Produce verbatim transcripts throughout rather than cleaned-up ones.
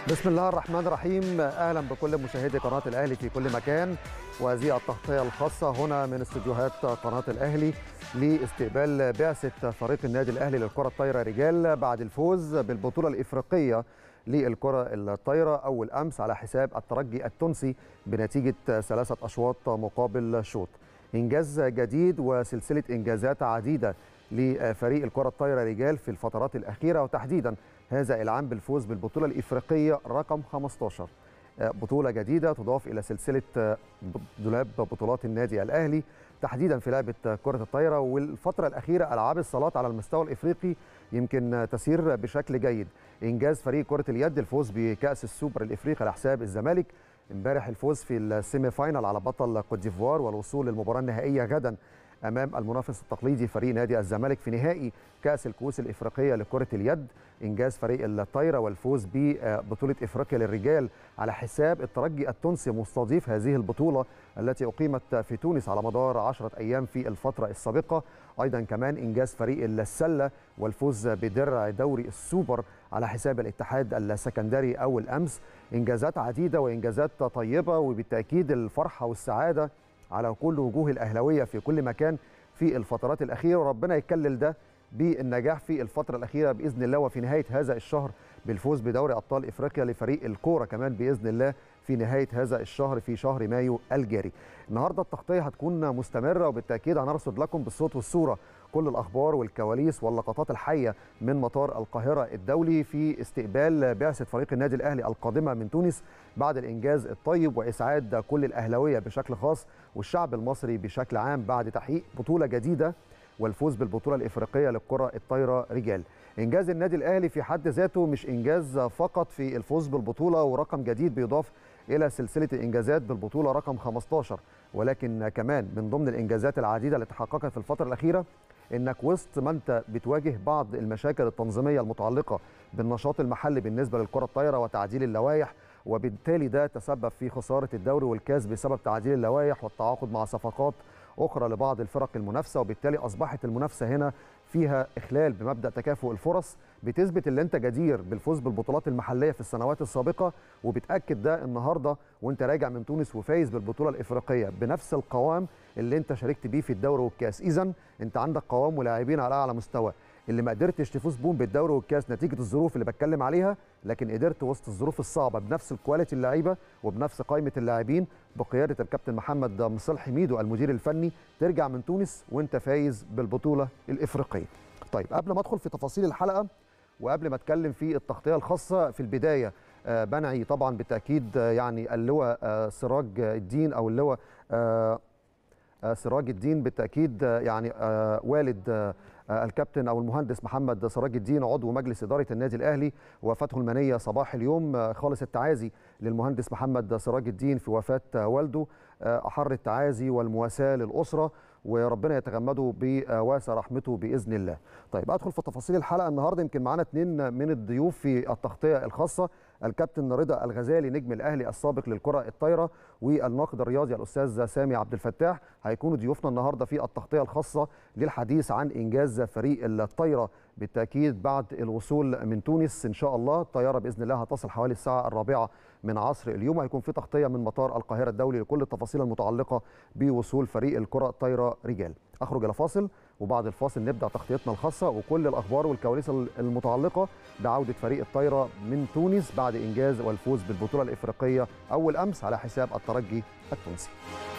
بسم الله الرحمن الرحيم. اهلا بكل مشاهدي قناه الاهلي في كل مكان، وهذه التغطيه الخاصه هنا من استديوهات قناه الاهلي لاستقبال بعثه فريق النادي الاهلي للكره الطايره رجال بعد الفوز بالبطوله الافريقيه للكره الطايره اول امس على حساب الترجي التونسي بنتيجه ثلاثه اشواط مقابل شوط. انجاز جديد وسلسله انجازات عديده لفريق الكره الطايره رجال في الفترات الاخيره، وتحديدا هذا العام بالفوز بالبطوله الافريقيه رقم خمسة عشر. بطوله جديده تضاف الى سلسله دولاب بطولات النادي الاهلي تحديدا في لعبه كره الطايره، والفتره الاخيره العاب الصالات على المستوى الافريقي يمكن تسير بشكل جيد. انجاز فريق كره اليد الفوز بكاس السوبر الافريقي على حساب الزمالك، امبارح الفوز في السيمي فاينال على بطل كوت ديفوار، والوصول للمباراه النهائيه غدا امام المنافس التقليدي فريق نادي الزمالك في نهائي كاس الكؤوس الافريقيه لكره اليد. انجاز فريق الطايره والفوز ببطوله افريقيا للرجال على حساب الترجي التونسي مستضيف هذه البطوله التي اقيمت في تونس على مدار عشرة ايام في الفتره السابقه. ايضا كمان انجاز فريق السله والفوز بدرع دوري السوبر على حساب الاتحاد السكندري اول امس. انجازات عديده وانجازات طيبه، وبالتاكيد الفرحه والسعاده على كل وجوه الاهلاويه في كل مكان في الفترات الاخيره، وربنا يكلل ده بالنجاح في الفتره الاخيره باذن الله، وفي نهايه هذا الشهر بالفوز بدوري ابطال افريقيا لفريق الكوره كمان باذن الله في نهايه هذا الشهر في شهر مايو الجاري. النهارده التغطيه هتكون مستمره، وبالتاكيد هنرصد لكم بالصوت والصوره كل الاخبار والكواليس واللقطات الحيه من مطار القاهره الدولي في استقبال بعثه فريق النادي الاهلي القادمه من تونس بعد الانجاز الطيب واسعاد كل الاهلاويه بشكل خاص والشعب المصري بشكل عام بعد تحقيق بطوله جديده والفوز بالبطوله الافريقيه للكره الطايره رجال. انجاز النادي الاهلي في حد ذاته مش انجاز فقط في الفوز بالبطوله ورقم جديد بيضاف الى سلسله الانجازات بالبطوله رقم خمسة عشر، ولكن كمان من ضمن الانجازات العديده اللي تحققت في الفتره الاخيره انك وسط ما انت بتواجه بعض المشاكل التنظيميه المتعلقه بالنشاط المحلي بالنسبه للكره الطايره وتعديل اللوائح، وبالتالي ده تسبب في خساره الدوري والكاس بسبب تعديل اللوائح والتعاقد مع صفقات اخرى لبعض الفرق المنافسه، وبالتالي اصبحت المنافسه هنا فيها اخلال بمبدا تكافؤ الفرص. بتثبت ان انت جدير بالفوز بالبطولات المحليه في السنوات السابقه، وبتاكد ده النهارده وانت راجع من تونس وفايز بالبطوله الافريقيه بنفس القوام اللي انت شاركت بيه في الدوري والكاس. اذا انت عندك قوام ولاعبين على اعلى مستوى. اللي ما قدرتش تفوز بهم بالدوري والكاس نتيجه الظروف اللي بتكلم عليها، لكن قدرت وسط الظروف الصعبه بنفس الكواليتي اللعيبه وبنفس قائمه اللاعبين بقياده الكابتن محمد مصلحي ميدو المدير الفني ترجع من تونس وانت فايز بالبطوله الافريقيه. طيب قبل ما ادخل في تفاصيل الحلقه وقبل ما اتكلم في التغطيه الخاصه، في البدايه آه بنعي طبعا بالتاكيد آه يعني اللواء آه سراج الدين او اللواء آه سراج الدين بالتاكيد يعني والد الكابتن او المهندس محمد سراج الدين عضو مجلس اداره النادي الاهلي، وفاته المنيه صباح اليوم. خالص التعازي للمهندس محمد سراج الدين في وفاه والده، احر التعازي والمواساه للاسره، وربنا يتغمده بواسع رحمته باذن الله. طيب ادخل في تفاصيل الحلقه النهارده. يمكن معانا اثنين من الضيوف في التغطيه الخاصه، الكابتن رضا الغزالي نجم الاهلي السابق للكره الطايره، والناقد الرياضي الاستاذ سامي عبد الفتاح، هيكونوا ضيوفنا النهارده في التغطيه الخاصه للحديث عن انجاز فريق الطايره بالتاكيد بعد الوصول من تونس. ان شاء الله الطياره باذن الله هتصل حوالي الساعه الرابعه من عصر اليوم، هيكون في تغطيه من مطار القاهره الدولي لكل التفاصيل المتعلقه بوصول فريق الكره الطايره رجال. اخرج الى فاصل، وبعد الفاصل نبدا تغطيتنا الخاصه وكل الاخبار والكواليس المتعلقه بعوده فريق الطايره من تونس بعد انجاز والفوز بالبطوله الافريقيه اول امس على حساب الترجي التونسي.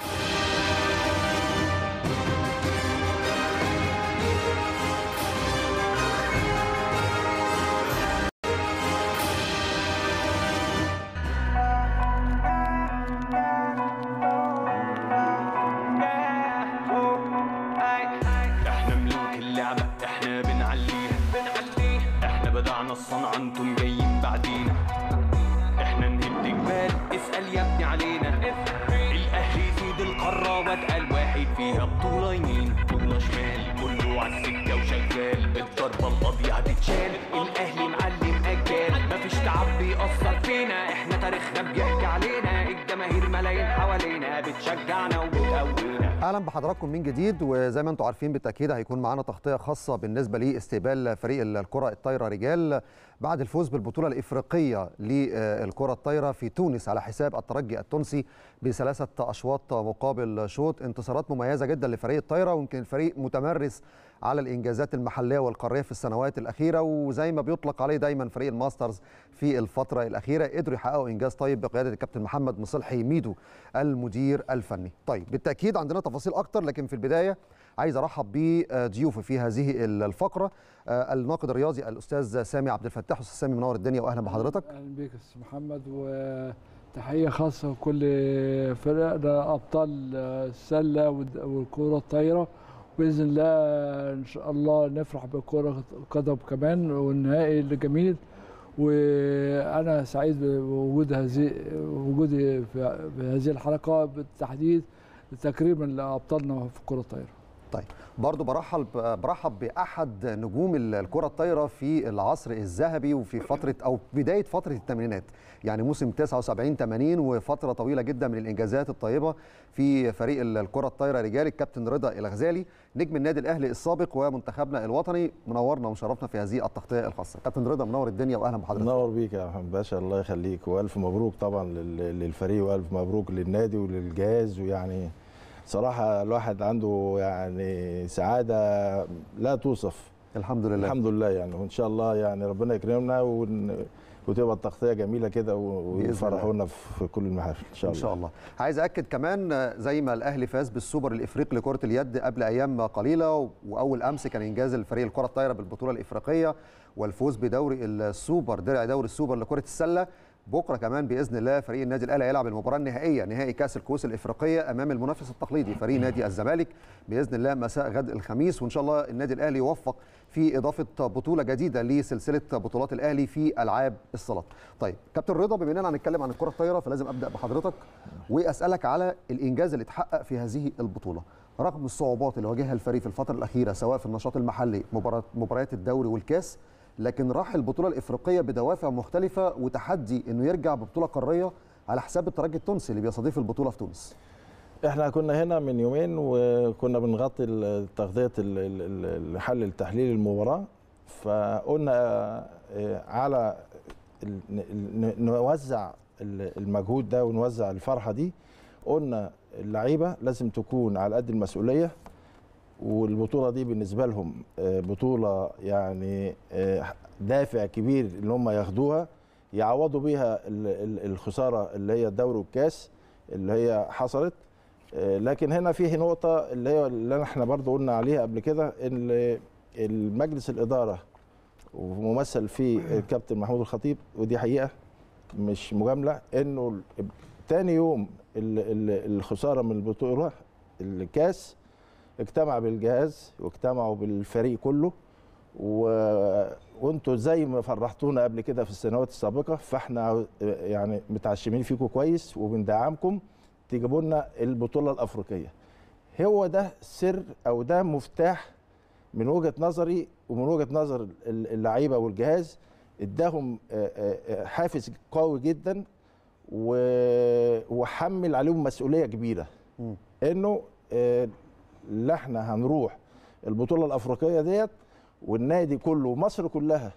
الصنعة انتم جايين بعدينا، احنا نهد جبال اسأل يا ابني علينا. الاهلي سيد القارة واتقل واحد فيها، بطولة يمين بطولة شمال كله عالسكة وشغال، الضربة القاضية هتتشال. الاهلي معلم اجيال مفيش تعب بيأثر فينا، احنا تاريخنا بيحكي علينا، الجماهير ملايين حوالينا بتشجعنا وبتقوينا. اهلا بحضراتكم من جديد، وزي ما انتم عارفين بالتاكيد هيكون معانا تغطيه خاصه بالنسبه لاستقبال فريق الكره الطايره رجال بعد الفوز بالبطوله الافريقيه للكره الطايره في تونس على حساب الترجي التونسي بثلاثه اشواط مقابل شوط. انتصارات مميزه جدا لفريق الطايره، ويمكن الفريق متمرس على الانجازات المحليه والقاريه في السنوات الاخيره، وزي ما بيطلق عليه دايما فريق الماسترز في الفتره الاخيره قدروا يحققوا انجاز طيب بقياده الكابتن محمد مصلحي ميدو المدير الفني. طيب بالتاكيد عندنا تفاصيل اكتر، لكن في البدايه عايز ارحب بضيوفي في هذه الفقره، الناقد الرياضي الاستاذ سامي عبد الفتاح. استاذ سامي منور الدنيا واهلا بحضرتك. اهلا بك استاذ محمد، وتحيه خاصه لكل فرقنا ابطال السله والكره الطايره، باذن الله ان شاء الله نفرح بكره القدم كمان والنهائي الجميل. وانا سعيد بوجود هذه وجودي في هذه الحلقه بالتحديد تكريما لابطالنا في الكره الطايره. طيب برضو برحب برحب باحد نجوم الكره الطايره في العصر الذهبي وفي فتره او بدايه فتره الثمانينات، يعني موسم تسعة وسبعين ثمانين وفتره طويله جدا من الانجازات الطيبه في فريق الكره الطايره رجال، الكابتن رضا الغزالي نجم النادي الاهلي السابق ومنتخبنا الوطني. منورنا ومشرفنا في هذه التغطيه الخاصه. كابتن رضا منور الدنيا واهلا بحضرتك. منور بيك يا محمد باشا، الله يخليك، والف مبروك طبعا للفريق والف مبروك للنادي وللجهاز. ويعني صراحة الواحد عنده يعني سعادة لا توصف. الحمد لله الحمد لله يعني، وإن شاء الله يعني ربنا يكرمنا ون... وتبقى التغطية جميلة كده ويفرحونا في كل المحافل إن شاء الله. إن شاء الله. عايز أكد كمان زي ما الأهلي فاز بالسوبر الإفريقي لكرة اليد قبل أيام قليلة، وأول أمس كان إنجاز الفريق الكرة الطايرة بالبطولة الإفريقية والفوز بدوري السوبر درع دوري السوبر لكرة السلة. بكره كمان باذن الله فريق النادي الاهلي هيلعب المباراه النهائيه نهائي كاس الكؤوس الافريقيه امام المنافس التقليدي فريق نادي الزمالك باذن الله مساء غد الخميس، وان شاء الله النادي الاهلي يوفق في اضافه بطوله جديده لسلسله بطولات الاهلي في العاب الصالات. طيب كابتن رضا، بما اننا هنتكلم عن الكره الطايره فلازم ابدا بحضرتك واسالك على الانجاز اللي اتحقق في هذه البطوله رغم الصعوبات اللي واجهها الفريق في الفتره الاخيره سواء في النشاط المحلي مباريات الدوري والكاس، لكن راح البطوله الافريقيه بدوافع مختلفه وتحدي انه يرجع ببطوله قاريه على حساب الترجي التونسي اللي بيستضيف البطوله في تونس. احنا كنا هنا من يومين وكنا بنغطي تغطيه الحل التحليل المباراه، فقلنا على نوزع المجهود ده ونوزع الفرحه دي. قلنا اللعيبه لازم تكون على قد المسؤوليه، والبطوله دي بالنسبه لهم بطوله يعني دافع كبير ان هم ياخدوها يعوضوا بيها الخساره اللي هي الدوري والكاس اللي هي حصلت. لكن هنا فيه نقطه اللي هي اللي احنا برضو قلنا عليها قبل كده، ان المجلس الاداره وممثل فيه الكابتن محمود الخطيب، ودي حقيقه مش مجامله، انه تاني يوم الخساره من البطوله الكاس اجتمع بالجهاز واجتمعوا بالفريق كله، و... وانتوا زي ما فرحتونا قبل كده في السنوات السابقه، فاحنا يعني متعشمين فيكم كويس وبندعمكم تجيبوا لنا البطوله الافريقيه. هو ده سر او ده مفتاح من وجهه نظري ومن وجهه نظر اللعيبه والجهاز، اداهم حافز قوي جدا وحمل عليهم مسؤوليه كبيره، انه اللي احنا هنروح البطوله الافريقيه ديت والنادي كله ومصر كلها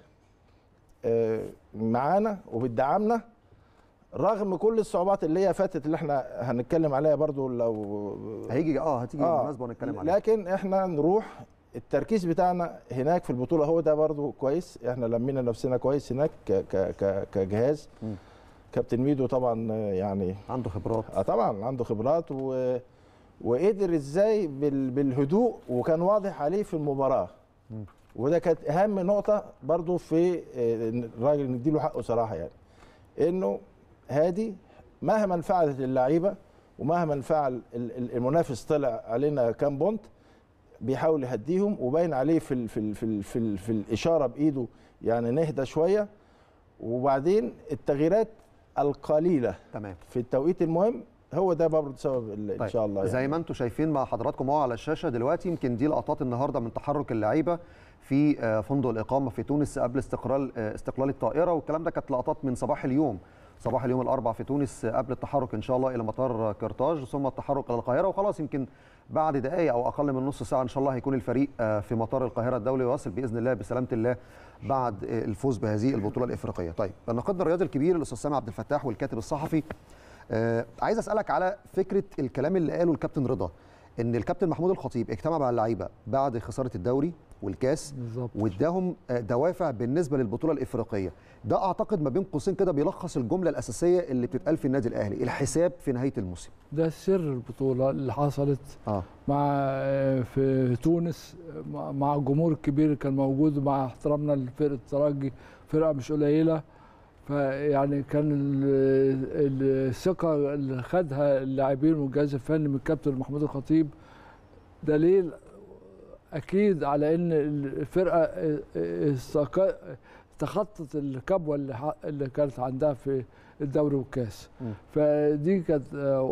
معانا وبتدعمنا رغم كل الصعوبات اللي هي فاتت اللي احنا هنتكلم عليها برضو لو هيجي اه هتيجي آه بالمناسبه ونتكلم عليها. لكن احنا نروح التركيز بتاعنا هناك في البطوله هو ده برضو كويس. احنا لمينا نفسنا كويس هناك ك ك كجهاز. م. كابتن ميدو طبعا يعني عنده خبرات. اه طبعا عنده خبرات و وقدر ازاي بالهدوء، وكان واضح عليه في المباراه. م. وده كانت اهم نقطه برضو في الراجل نديله حقه صراحه، يعني انه هادي مهما فعلت اللعيبه ومهما فعل المنافس طلع علينا كام بونت بيحاول يهديهم، وباين عليه في ال في ال في ال في, ال في الاشاره بايده يعني نهدى شويه. وبعدين التغييرات القليله تمام في التوقيت المهم هو ده برضه سبب طيب. ان شاء الله يعني. زي ما انتم شايفين مع حضراتكم اهو على الشاشه دلوقتي، يمكن دي لقطات النهارده من تحرك اللعيبه في فندق الاقامه في تونس قبل استقلال استقلال الطائره، والكلام ده كانت لقطات من صباح اليوم. صباح اليوم الاربعاء في تونس قبل التحرك ان شاء الله الى مطار قرطاج، ثم التحرك الى القاهره. وخلاص يمكن بعد دقائق او اقل من نص ساعه ان شاء الله هيكون الفريق في مطار القاهره الدولي ويصل باذن الله بسلامه الله بعد الفوز بهذه البطوله الافريقيه. طيب الناقدنا الرياضي الكبير الاستاذ سامي عبد الفتاح والكاتب الصحفي، آه عايز اسالك على فكره الكلام اللي قاله الكابتن رضا ان الكابتن محمود الخطيب اجتمع مع اللعيبه بعد خساره الدوري والكاس واداهم دوافع بالنسبه للبطوله الافريقيه. ده اعتقد ما بين قوسين كده بيلخص الجمله الاساسيه اللي بتتقال في النادي الاهلي، الحساب في نهايه الموسم. ده سر البطوله اللي حصلت آه. مع في تونس مع الجمهور الكبير اللي كان موجود، مع احترامنا لفرقه الترجي فرقه مش قليله. فيعني كان الثقه اللي خدها اللاعبين والجهاز الفني من الكابتن محمود الخطيب دليل اكيد على ان الفرقه تخطت الكبوه اللي اللي كانت عندها في الدوري والكاس. فدي كانت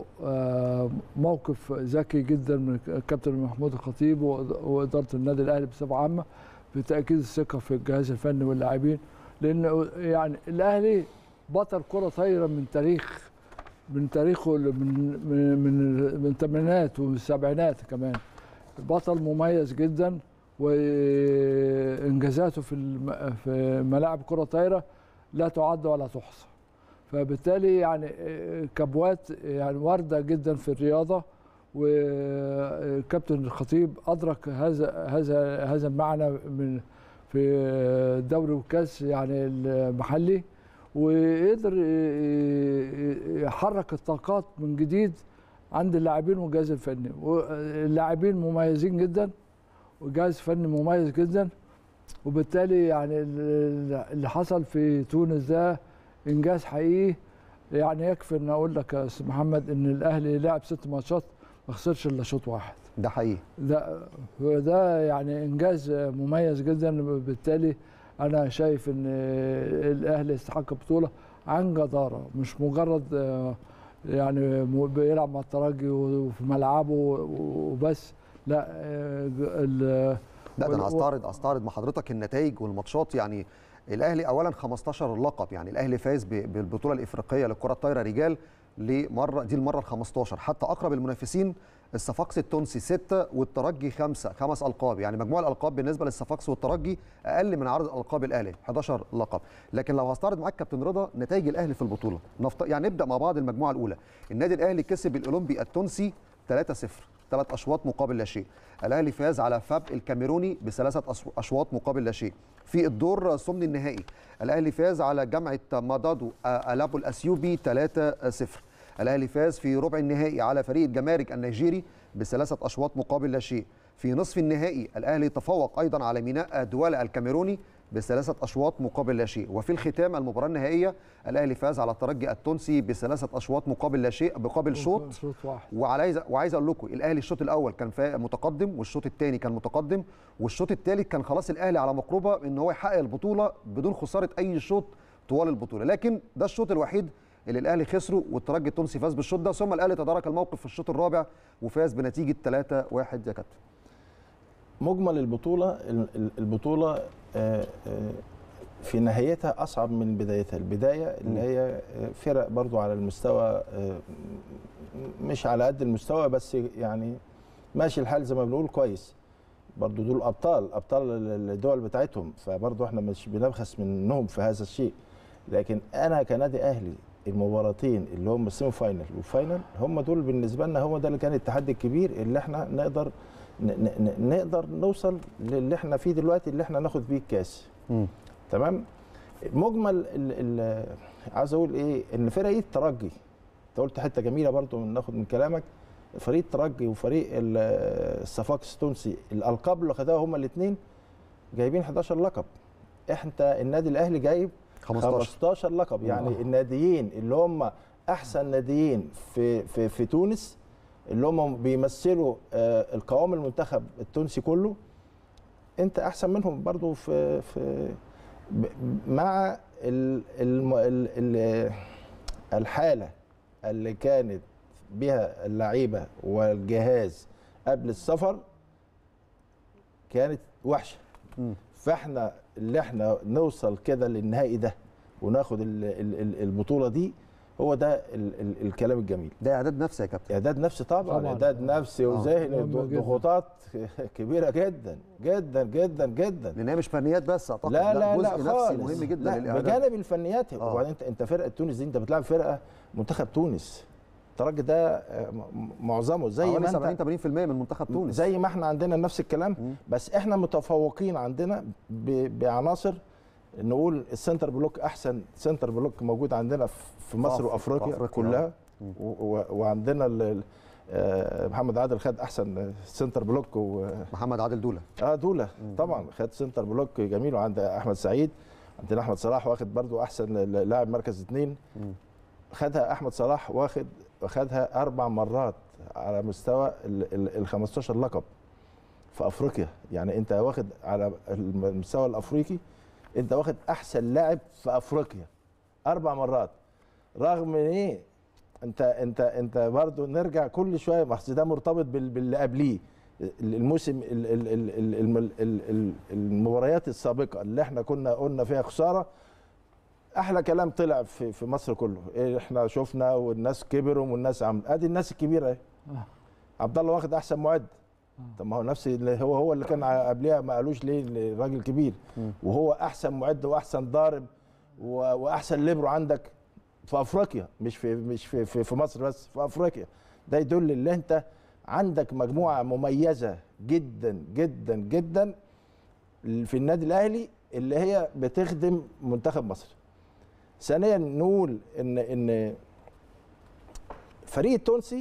موقف ذكي جدا من الكابتن محمود الخطيب واداره النادي الاهلي بصفه عامه في تاكيد الثقه في الجهاز الفني واللاعبين، لان يعني الاهلي بطل كره طايره من تاريخ من تاريخه من من من الثمانينات والسبعينات كمان، بطل مميز جدا وانجازاته في في ملاعب كره طايره لا تعد ولا تحصى. فبالتالي يعني كبوات يعني وارده جدا في الرياضه، والكابتن الخطيب ادرك هذا هذا هذا المعنى من في الدوري والكاس يعني المحلي، وقدر يحرك الطاقات من جديد عند اللاعبين والجهاز الفني. واللاعبين مميزين جدا وجهاز فني مميز جدا، وبالتالي يعني اللي حصل في تونس ده انجاز حقيقي. يعني يكفي ان اقول لك يا استاذ محمد ان الاهلي لعب ست ماتشات ما خسرش الا شوط واحد. ده حقيقي. ده ده يعني انجاز مميز جدا. بالتالي انا شايف ان الاهلي يستحق بطوله عن جداره، مش مجرد يعني بيلعب مع الترجي وفي ملعبه وبس. لا لا ده انا هستعرض استعرض مع حضرتك النتائج والماتشات. يعني الاهلي اولا خمستاشر لقب، يعني الاهلي فاز بالبطوله الافريقيه للكره الطايره رجال لمره، دي المره ال خمستاشر. حتى اقرب المنافسين الصفاقسي التونسي ستة والترجي خمسة، خمس القاب. يعني مجموع الالقاب بالنسبه للصفاقسي والترجي اقل من عدد القاب الاهلي حداشر لقب. لكن لو هستعرض معاك كابتن رضا نتائج الاهلي في البطوله، يعني نبدا مع بعض المجموعه الاولى. النادي الاهلي كسب الاولمبي التونسي ثلاثة صفر، ثلاث اشواط مقابل لا شيء. الاهلي فاز على فاب الكاميروني بثلاثه اشواط مقابل لا شيء. في الدور ثمن النهائي الاهلي فاز على جامعه مادادو الابو الاثيوبي ثلاثة صفر. الاهلي فاز في ربع النهائي على فريق الجمارك النيجيري بثلاثه اشواط مقابل لا شيء. في نصف النهائي الاهلي تفوق ايضا على ميناء دوالا الكاميروني بثلاثه اشواط مقابل لا شيء. وفي الختام المباراه النهائيه الاهلي فاز على الترجي التونسي بثلاثه اشواط مقابل لا شيء مقابل شوط واحد. وعايز وعايز اقول لكم الاهلي الشوط الاول كان متقدم، والشوط الثاني كان متقدم، والشوط الثالث كان خلاص الاهلي على مقربه ان هو يحقق البطوله بدون خساره اي شوط طوال البطوله. لكن ده الشوط الوحيد اللي الاهلي خسره والترجي التونسي فاز بالشوط ده، ثم الاهلي تدارك الموقف في الشوط الرابع وفاز بنتيجه ثلاثة واحد. يا كابتن مجمل البطوله البطوله في نهايتها اصعب من بدايتها. البدايه اللي هي فرق برضو على المستوى مش على قد المستوى، بس يعني ماشي الحال زي ما بنقول كويس. برضو دول ابطال ابطال الدول بتاعتهم، فبرضو احنا مش بنبخس منهم في هذا الشيء. لكن انا كنادي اهلي المباراتين اللي هم السيمي فاينل والفاينل هم دول بالنسبه لنا، هو ده اللي كان التحدي الكبير اللي احنا نقدر نقدر نوصل للي احنا فيه دلوقتي، اللي احنا ناخد بيه الكاس. م. تمام. مجمل عاوز اقول ايه، ان فريق الترجي انت قلت حته جميله برضو ناخد من كلامك. فريق الترجي وفريق الصفاقسي التونسي الالقاب اللي خدوها هم الاثنين جايبين حداشر لقب. احنا النادي الاهلي جايب خمستاشر لقب. يعني أوه. الناديين اللي هم احسن ناديين في في في تونس اللي هم بيمثلوا القوام المنتخب التونسي كله، انت احسن منهم برضو في في مع ال ال ال الحاله اللي كانت بها اللعيبه والجهاز قبل السفر كانت وحشه. م. فاحنا اللي احنا نوصل كده للنهائي ده وناخد ال ال البطوله دي، هو ده ال ال الكلام الجميل. ده اعداد نفسي يا كابتن. اعداد نفسي طبعا, طبعا. اعداد نفسي وذهني، ضغوطات كبيره جدا جدا جدا جدا، لان هي مش فنيات بس اعتقد، لا لا جزء لا نفسي خالص. مهم جدا للاعداد بجانب الفنيات. آه. وبعدين انت انت فرقه تونس دي، انت بتلعب فرقه منتخب تونس، الترجي ده معظمه زي ما انت سبعين ثمانين بالمية من منتخب تونس، زي ما احنا عندنا نفس الكلام. م. بس احنا متفوقين عندنا بعناصر، نقول السنتر بلوك احسن سنتر بلوك موجود عندنا في مصر وافريقيا, وأفريقيا كلها. وعندنا محمد عادل خد احسن سنتر بلوك، محمد عادل دوله اه دوله طبعا خد سنتر بلوك جميل. وعند احمد سعيد، عندنا احمد صلاح واخد برضو احسن لاعب مركز اثنين، خدها احمد صلاح، واخد واخدها اربع مرات على مستوى ال خمستاشر لقب في افريقيا. يعني انت واخد على المستوى الافريقي، انت واخد احسن لاعب في افريقيا اربع مرات. رغم من ايه، انت انت انت برضه نرجع كل شويه، ما ده مرتبط باللي قبليه الموسم، المباريات السابقه اللي احنا كنا قلنا فيها خساره. احلى كلام طلع في في مصر كله، إيه احنا شفنا والناس كبروا والناس عم ادي الناس الكبيره اهي. عبد الله واخد احسن معد. طب ما هو نفس اللي هو هو اللي كان قبلها، ما قالوش ليه الراجل كبير، وهو احسن معد واحسن ضارب واحسن ليبرو عندك في افريقيا، مش في مش في في, في مصر بس، في افريقيا. ده يدل ان انت عندك مجموعه مميزه جدا جدا جدا في النادي الاهلي، اللي هي بتخدم منتخب مصر. ثانيا نقول ان ان الفريق التونسي،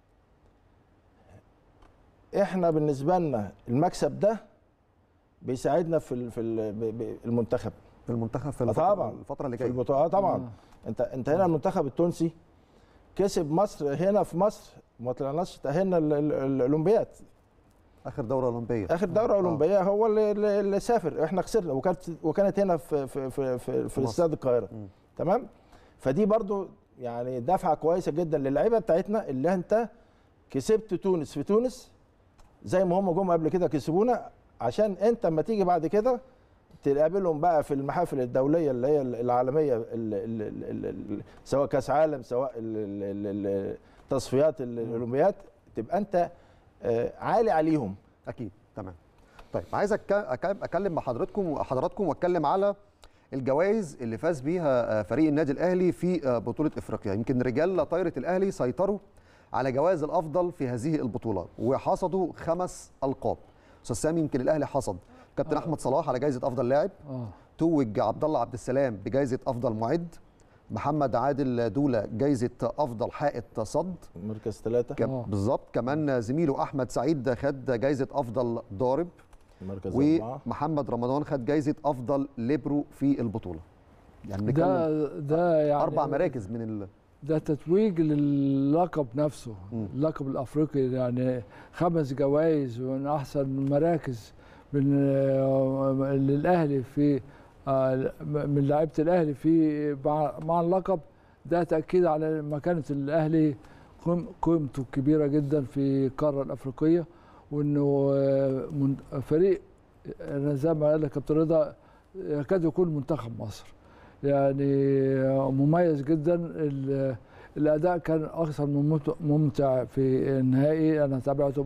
احنا بالنسبه لنا المكسب ده بيساعدنا في في المنتخب في المنتخب في الفتره, طبعا الفترة اللي جايه في البطوله. طبعا آه. انت انت هنا المنتخب التونسي كسب مصر هنا في مصر، وما طلعناش، تاهلنا الاولمبياد، اخر دوره اولمبيه اخر دوره آه. اولمبيه هو اللي, اللي سافر، احنا خسرنا، وكانت وكانت هنا في في في في, في استاد القاهره. م. تمام. فدي برضو يعني دفعه كويسه جدا للعيبه بتاعتنا، اللي انت كسبت تونس في تونس زي ما هم جم قبل كده كسبونا، عشان انت اما تيجي بعد كده تقابلهم بقى في المحافل الدوليه اللي هي العالميه، ال ال ال ال سواء كاس عالم، سواء تصفيات الاولمبياد، تبقى انت عالي عليهم. اكيد. تمام. طيب عايز اكلم مع حضراتكم وحضراتكم واتكلم على الجوائز اللي فاز بيها فريق النادي الاهلي في بطوله افريقيا. يمكن رجال طايره الاهلي سيطروا على جوائز الافضل في هذه البطوله وحصدوا خمس القاب. استاذ سامي، يمكن الاهلي حصد كابتن آه. احمد صلاح على جائزه افضل لاعب، آه. توج عبد الله عبد السلام بجائزه افضل معد، محمد عادل دوله جائزه افضل حائط صد مركز ثلاثة كم... آه. بالظبط. كمان زميله احمد سعيد خد جائزه افضل ضارب، مركز أربعة، ومحمد رمضان خد جائزه افضل ليبرو في البطوله. يعني ده ده يعني اربع مراكز من ال... ده تتويج للقب نفسه، م. اللقب الافريقي، يعني خمس جوائز ومن احسن مراكز من للاهلي في من لعيبه الاهلي في مع اللقب. ده تاكيد على مكانه الاهلي، قيمته كبيره جدا في القاره الافريقيه، وانه فريق زي ما قال كابتن رضا يكاد يكون منتخب مصر. يعني مميز جدا. الاداء كان اكثر من ممتع في النهائي، انا تابعته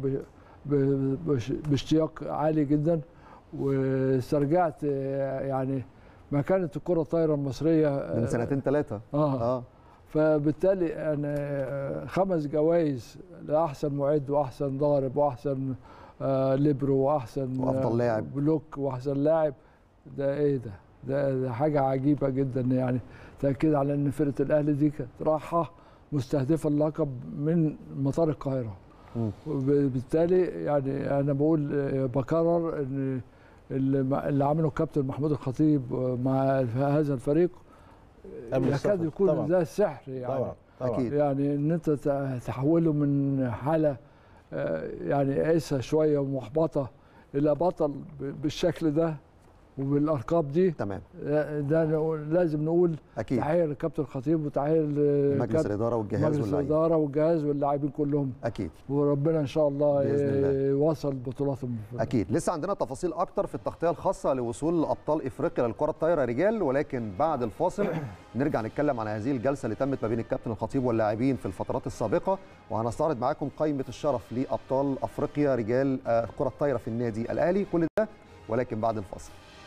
باشتياق عالي جدا، واسترجعت يعني مكانه الكره الطايره المصريه من سنتين ثلاثه. اه, آه. فبالتالي انا خمس جوائز لاحسن معد واحسن ضارب واحسن آه ليبرو واحسن وافضل لاعب بلوك واحسن لاعب. ده ايه ده؟ ده, ده حاجه عجيبه جدا، يعني تاكيد على ان فرقه الاهلي دي كانت رايحه مستهدفه اللقب من مطار القاهره. وبالتالي يعني انا بقول بكرر ان اللي عمله الكابتن محمود الخطيب مع هذا الفريق يكاد يكون ده السحر، يعني طبعا. طبعا. أكيد. يعني ان انت تحوله من حاله يعني قاسه شويه ومحبطه الى بطل بالشكل ده، وبالارقام دي تمام. ده نقول لازم نقول اكيد تحيه للكابتن الخطيب وتحيه مجلس الاداره والجهاز مجلس واللاعبين. الاداره والجهاز واللاعبين كلهم اكيد، وربنا ان شاء الله بإذن الله. يوصل بطولاتهم. اكيد. لسه عندنا تفاصيل اكتر في التغطيه الخاصه لوصول ابطال افريقيا للكره الطايره رجال، ولكن بعد الفاصل نرجع نتكلم عن هذه الجلسه اللي تمت ما بين الكابتن الخطيب واللاعبين في الفترات السابقه، وهنستعرض معاكم قائمه الشرف لابطال افريقيا رجال الكره الطايره في النادي الاهلي. كل ده ولكن بعد الفاصل.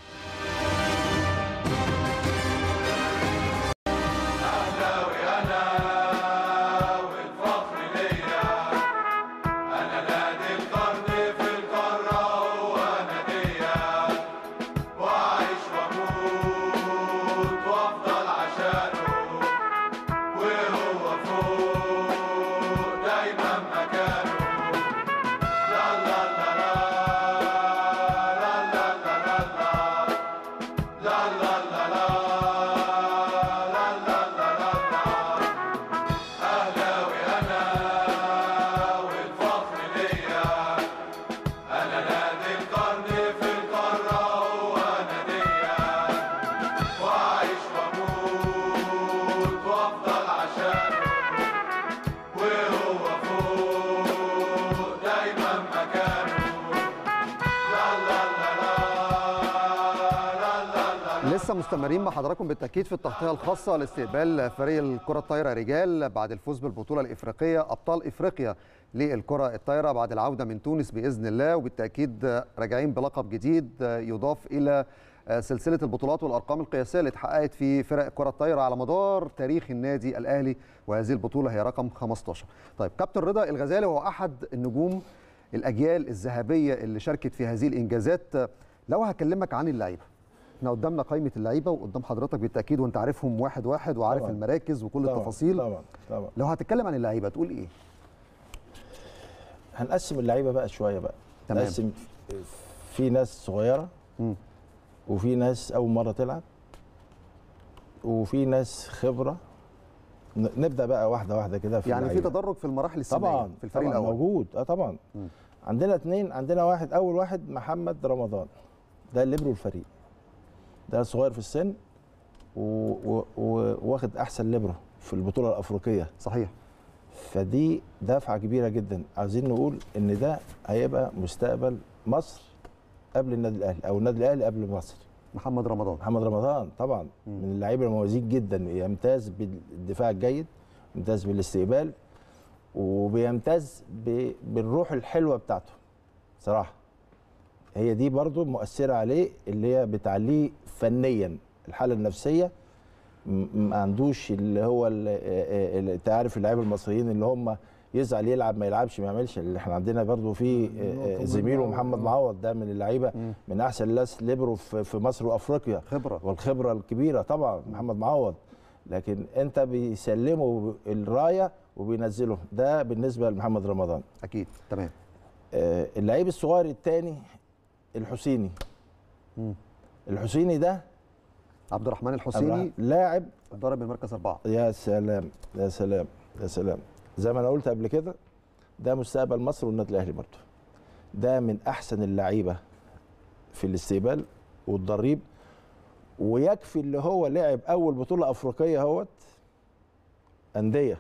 لسه مستمرين مع حضراتكم بالتاكيد في التغطيه الخاصه لاستقبال فريق الكره الطايره رجال بعد الفوز بالبطوله الافريقيه، ابطال افريقيا للكره الطايره بعد العوده من تونس باذن الله، وبالتاكيد راجعين بلقب جديد يضاف الى سلسله البطولات والارقام القياسيه اللي اتحققت في فرق الكره الطايره على مدار تاريخ النادي الاهلي، وهذه البطوله هي رقم خمستاشر. طيب كابتن رضا الغزالي هو احد النجوم الاجيال الذهبيه اللي شاركت في هذه الانجازات. لو هكلمك عن اللعيبه، احنا قدامنا قائمه اللعيبه وقدام حضرتك بالتاكيد وانت عارفهم واحد واحد وعارف طبعا المراكز وكل طبعا التفاصيل. طبعا طبعا. لو هتتكلم عن اللعيبه تقول ايه؟ هنقسم اللعيبه بقى شويه بقى. تمام. نقسم في ناس صغيره م. وفي ناس اول مره تلعب وفي ناس خبره. نبدا بقى واحده واحده كده في يعني اللعيبة. في تدرج في المراحل السنيه طبعا في الفريق طبعا الاول موجود. اه طبعا م. عندنا اثنين، عندنا واحد اول واحد محمد رمضان، ده الليبرو الفريق، ده صغير في السن وواخد احسن ليبرو في البطوله الافريقيه. صحيح. فدي دفعه كبيره جدا. عايزين نقول ان ده هيبقى مستقبل مصر قبل النادي الاهلي، او النادي الاهلي قبل مصر. محمد رمضان محمد رمضان طبعا م. من اللعيبه المميزين جدا، يمتاز بالدفاع الجيد، يمتاز بالاستقبال، وبيمتاز بالروح الحلوه بتاعته صراحه. هي دي برضو مؤثرة عليه، اللي هي بتعليه فنيا. الحالة النفسية ما عندوش اللي هو انت عارف اللعيبه المصريين اللي هم يزعل يلعب ما يلعبش ما يعملش. اللي احنا عندنا برضو في زميله محمد معوض، ده من اللعيبه من احسن الناس ليبرو في مصر وافريقيا، خبره والخبره الكبيره طبعا محمد معوض. لكن انت بيسلموا الرايه وبينزله. ده بالنسبه لمحمد رمضان. اكيد. تمام. اللعيب الصغير الثاني الحسيني. مم. الحسيني ده عبد الرحمن الحسيني، لاعب ضرب من مركز أربعة. يا سلام يا سلام يا سلام. زي ما انا قلت قبل كده، ده مستقبل مصر والنادي الاهلي برضه. ده من احسن اللعيبه في الاستقبال والتدريب، ويكفي اللي هو لعب اول بطوله افريقيه اهوت انديه،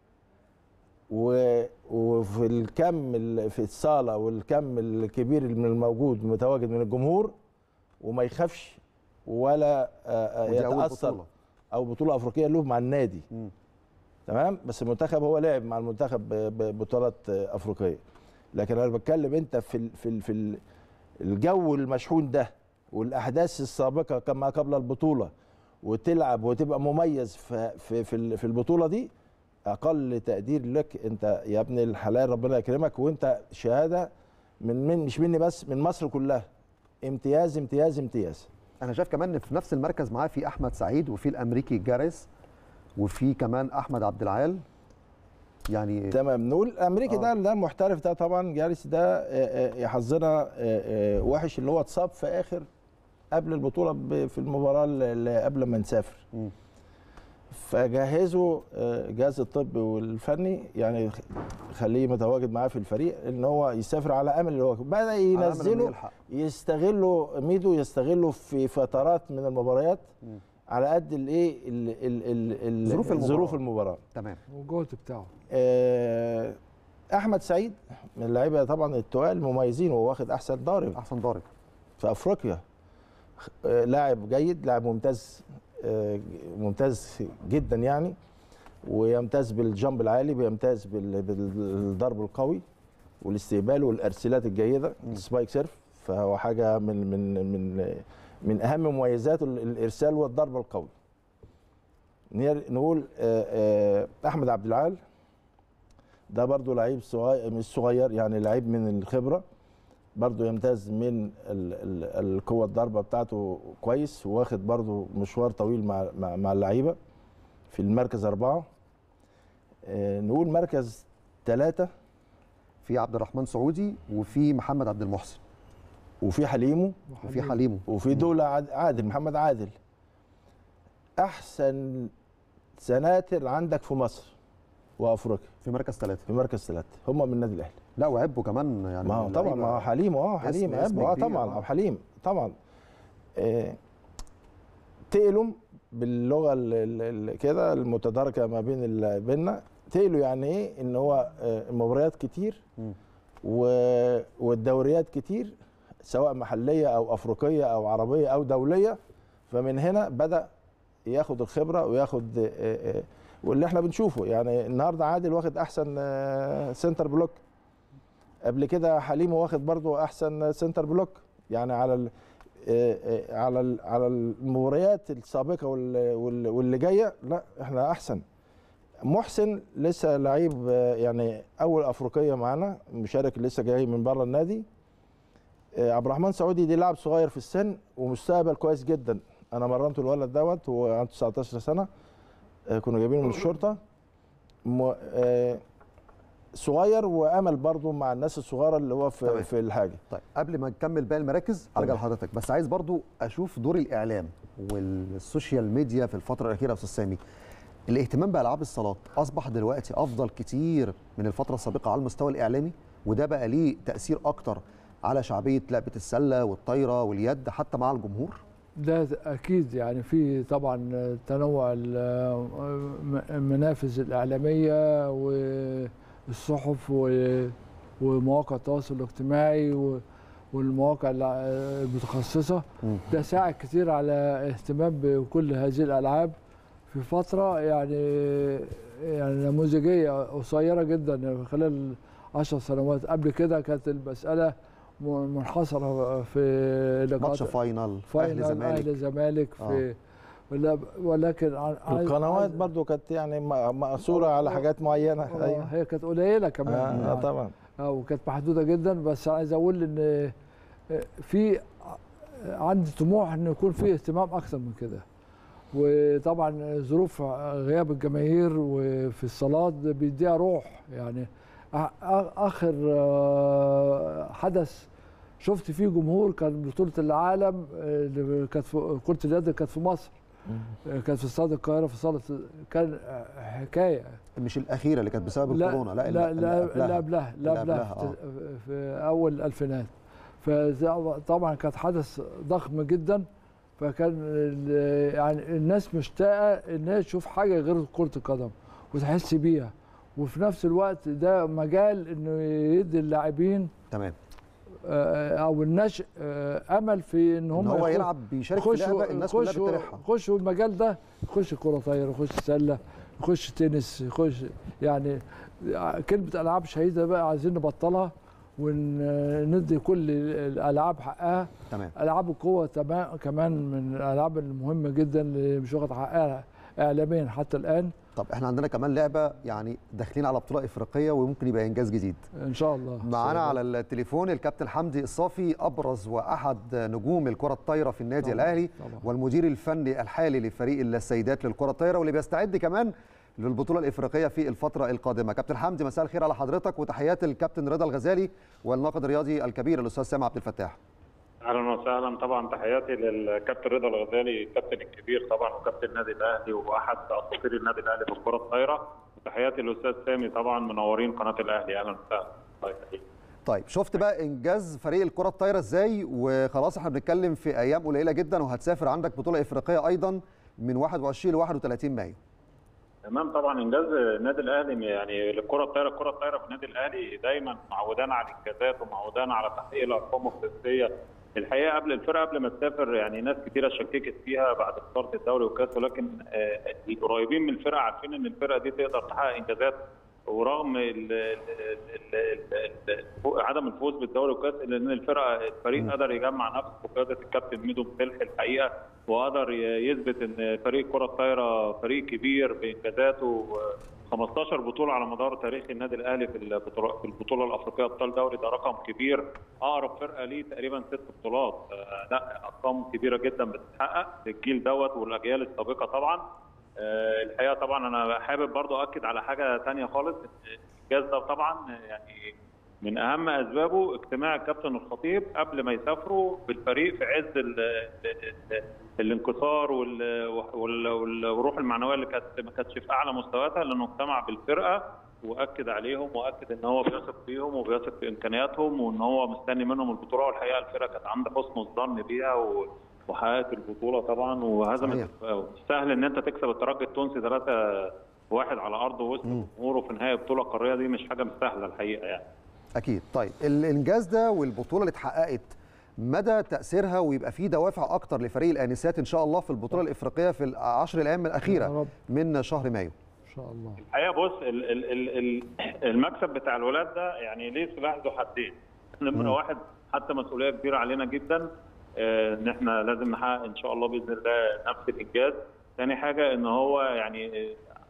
وفي الكم في الصاله والكم الكبير من الموجود متواجد من الجمهور، وما يخافش ولا يتاثر. بطولة. او بطوله افريقيه له مع النادي. م. تمام. بس المنتخب هو لعب مع المنتخب ببطولات افريقيه. لكن انا بتكلم انت في في في الجو المشحون ده والاحداث السابقه كما قبل البطوله، وتلعب وتبقى مميز في في في البطوله دي، اقل تقدير لك انت يا ابن الحلال، ربنا يكرمك. وانت شهاده من, من مش مني بس، من مصر كلها. امتياز امتياز امتياز. انا شايف كمان ان في نفس المركز معاه في احمد سعيد، وفي الامريكي جاريس، وفي كمان احمد عبد العال. يعني تمام. نقول الامريكي آه. ده ده المحترف ده طبعا. جاريس ده يحظنا وحش اللي هو اتصاب في اخر قبل البطوله في المباراه اللي قبل ما نسافر. م. فجهزوا جهاز الطب والفني يعني خليه متواجد معاه في الفريق ان هو يسافر على امل اللي هو بدا ينزله يستغلوا ميدو يستغلوا في فترات من المباريات م. على قد الايه ظروف المباراه ظروف المباراه تمام والجهد بتاعه. احمد سعيد من اللعيبه طبعا التقال مميزين وهو واخد احسن ضارب احسن ضارب في افريقيا. لاعب جيد لاعب ممتاز ممتاز جدا يعني ويمتاز بالجامب العالي ويمتاز بالضرب القوي والاستقبال والارسالات الجيده السبايك سيرف. فهو حاجه من من من من اهم مميزاته الارسال والضرب القوي. نقول احمد عبد العال ده برضو لعيب صغير مش صغير يعني لعيب من الخبره برضو يمتاز من القوه الضربه بتاعته كويس واخد برضو مشوار طويل مع مع اللعيبه في المركز أربعة. نقول مركز ثلاثة في عبد الرحمن سعودي وفي محمد عبد المحسن وفي حليمو وفي حليمو وفي دولة عادل محمد عادل. أحسن سناتر عندك في مصر وأفريقيا في مركز ثلاثة في مركز ثلاثة هم من النادي الأهلي. لا وعبوا كمان يعني ما هو طبعا ما هو حليم اه حليم اه طبعا حليم طبعا آه تقلوا باللغه كده المتداركه ما بين بيننا تقلوا يعني ايه ان هو آه مباريات كتير والدوريات كتير سواء محليه او افريقيه او عربيه او دوليه. فمن هنا بدا ياخد الخبره وياخد آه آه واللي احنا بنشوفه يعني النهارده عادل واخد احسن آه سنتر بلوك. قبل كده حليم واخد برضو احسن سنتر بلوك يعني على ال على ال على المباريات السابقه واللي جايه لا احنا احسن. محسن لسه لعيب يعني اول افريقيه معانا مشارك لسه جاي من بره النادي. عبد الرحمن سعودي دي لاعب صغير في السن ومستقبل كويس جدا. انا مرنته الولد دوت هو عنده تسعتاشر سنه كنا جايبينه من الشرطه صغير وامل برضو مع الناس الصغيره اللي هو في, في الحاجه. طيب قبل ما نكمل باقي المراكز ارجع لحضرتك بس عايز برضو اشوف دور الاعلام والسوشيال ميديا في الفتره الاخيره يا استاذ سامي. الاهتمام بالعاب الصالات اصبح دلوقتي افضل كتير من الفتره السابقه على المستوى الاعلامي وده بقى ليه تاثير اكتر على شعبيه لعبه السله والطايره واليد حتى مع الجمهور. ده اكيد يعني في طبعا تنوع المنافذ الاعلاميه والصحف ومواقع التواصل الاجتماعي والمواقع المتخصصه. ده ساعد كتير على اهتمام بكل هذه الالعاب في فتره يعني يعني نموذجيه قصيره جدا خلال عشر سنوات. قبل كده كانت المساله منحصره في ماتش فاينل اهلي زمالك اهلي زمالك في آه. ولكن القنوات برضو كانت يعني مقصوره على حاجات معينه. آه. ايوه هي كانت قليله كمان آه. يعني. طبعا اه وكانت محدوده جدا. بس عايز اقول ان في عندي طموح ان يكون في اهتمام اكثر من كده. وطبعا ظروف غياب الجماهير وفي الصالات بيديها روح. يعني اخر حدث شفت فيه جمهور كان بطوله العالم اللي كانت في كره اليد كانت في مصر كانت في استاد القاهره في صاله كان حكايه. مش الاخيره اللي كانت بسبب لا الكورونا لا لا لا قبلها لا قبلها في اول الالفينات. فطبعا كانت حدث ضخم جدا. فكان يعني الناس مشتاقه انها تشوف حاجه غير كره القدم وتحس بيها. وفي نفس الوقت ده مجال انه يدي اللاعبين تمام او النشء امل في ان هم ان هو يلعب بيشارك في لعبه الناس كلها بتتابعها. يخشوا المجال ده يخش كره طايره يخش سله يخش تنس يخش يعني كلمه العاب شهيده بقى عايزين نبطلها وندي كل الالعاب حقها. تمام. العاب القوه كمان من الالعاب المهمه جدا اللي مش واخد حقها اعلاميا حتى الان. طب احنا عندنا كمان لعبه يعني داخلين على بطوله افريقيه وممكن يبقى انجاز جديد ان شاء الله. معانا على التليفون الكابتن حمدي الصافي ابرز واحد نجوم الكره الطايره في النادي طبعا. الاهلي طبعا. والمدير الفني الحالي لفريق السيدات للكره الطايره واللي بيستعد كمان للبطوله الافريقيه في الفتره القادمه. كابتن حمدي مساء الخير على حضرتك وتحيات الكابتن رضا الغزالي والناقد الرياضي الكبير الاستاذ سامي عبد الفتاح. اهلا وسهلا. طبعا تحياتي للكابتن رضا الغزالي، الكابتن الكبير طبعا وكابتن النادي الاهلي واحد اساطير النادي الاهلي في الكره الطايره. وتحياتي للاستاذ سامي طبعا، منورين قناه الاهلي. اهلا وسهلا. طيب شفت بقى انجاز فريق الكره الطايره ازاي؟ وخلاص احنا بنتكلم في ايام قليله جدا وهتسافر عندك بطوله افريقيه ايضا من واحد وعشرين ل واحد وثلاثين مايو. تمام. طبعا انجاز النادي الاهلي يعني للكره الطايره، الكره الطايره في النادي الاهلي دايما معودانا على الانجازات ومعودانا على تحقيق الارقام القياسيه. الحقيقه قبل الفرقه قبل ما تسافر يعني ناس كثيره شككت فيها بعد خساره الدوري والكاس، ولكن القريبين من الفرقه عارفين ان الفرقه دي تقدر تحقق انجازات، ورغم ال ال ال عدم الفوز بالدوري والكاس الا ان الفرقه الفريق قدر يجمع نفسه بقياده الكابتن ميدو مفلح الحقيقه، وقدر يثبت ان فريق كره الطايره فريق كبير بانجازاته. خمستاشر بطوله على مدار تاريخ النادي الاهلي في البطوله في البطوله الافريقيه ابطال دوري، ده رقم كبير. اقرب فرقه ليه تقريبا ست بطولات. لا ارقام كبيره جدا بتتحقق للجيل دوت والاجيال السابقه طبعا. الحقيقه طبعا انا حابب برضو اكد على حاجه ثانيه خالص. الانجاز ده طبعا يعني من اهم اسبابه اجتماع الكابتن الخطيب قبل ما يسافروا بالفريق في عز ال ال الانكسار والروح المعنويه اللي كانت ما كانتش في اعلى مستوياتها، لانه اجتمع بالفرقه واكد عليهم واكد ان هو بيثق فيهم وبيثق في امكانياتهم وان هو مستني منهم البطوله. والحقيقه الفرقه كانت عند حسن الظن بيها و وحققت البطوله طبعا وهزمت. سهل ان انت تكسب الترجي التونسي ثلاثة واحد على ارضه وسط جمهوره في نهائي بطوله قاريه، دي مش حاجه سهله الحقيقه يعني. اكيد. طيب الانجاز ده والبطوله اللي اتحققت مدى تاثيرها ويبقى فيه دوافع اكتر لفريق الانسات ان شاء الله في البطوله الافريقيه في العشر الايام الاخيره من شهر مايو ان شاء الله. الحقيقه بص ال ال ال المكسب بتاع الولاد ده يعني ليه سلاح ذو حدين. نمره واحد حتى مسؤوليه كبيره علينا جدا ان احنا لازم نحقق ان شاء الله باذن الله نفس الانجاز. ثاني حاجه ان هو يعني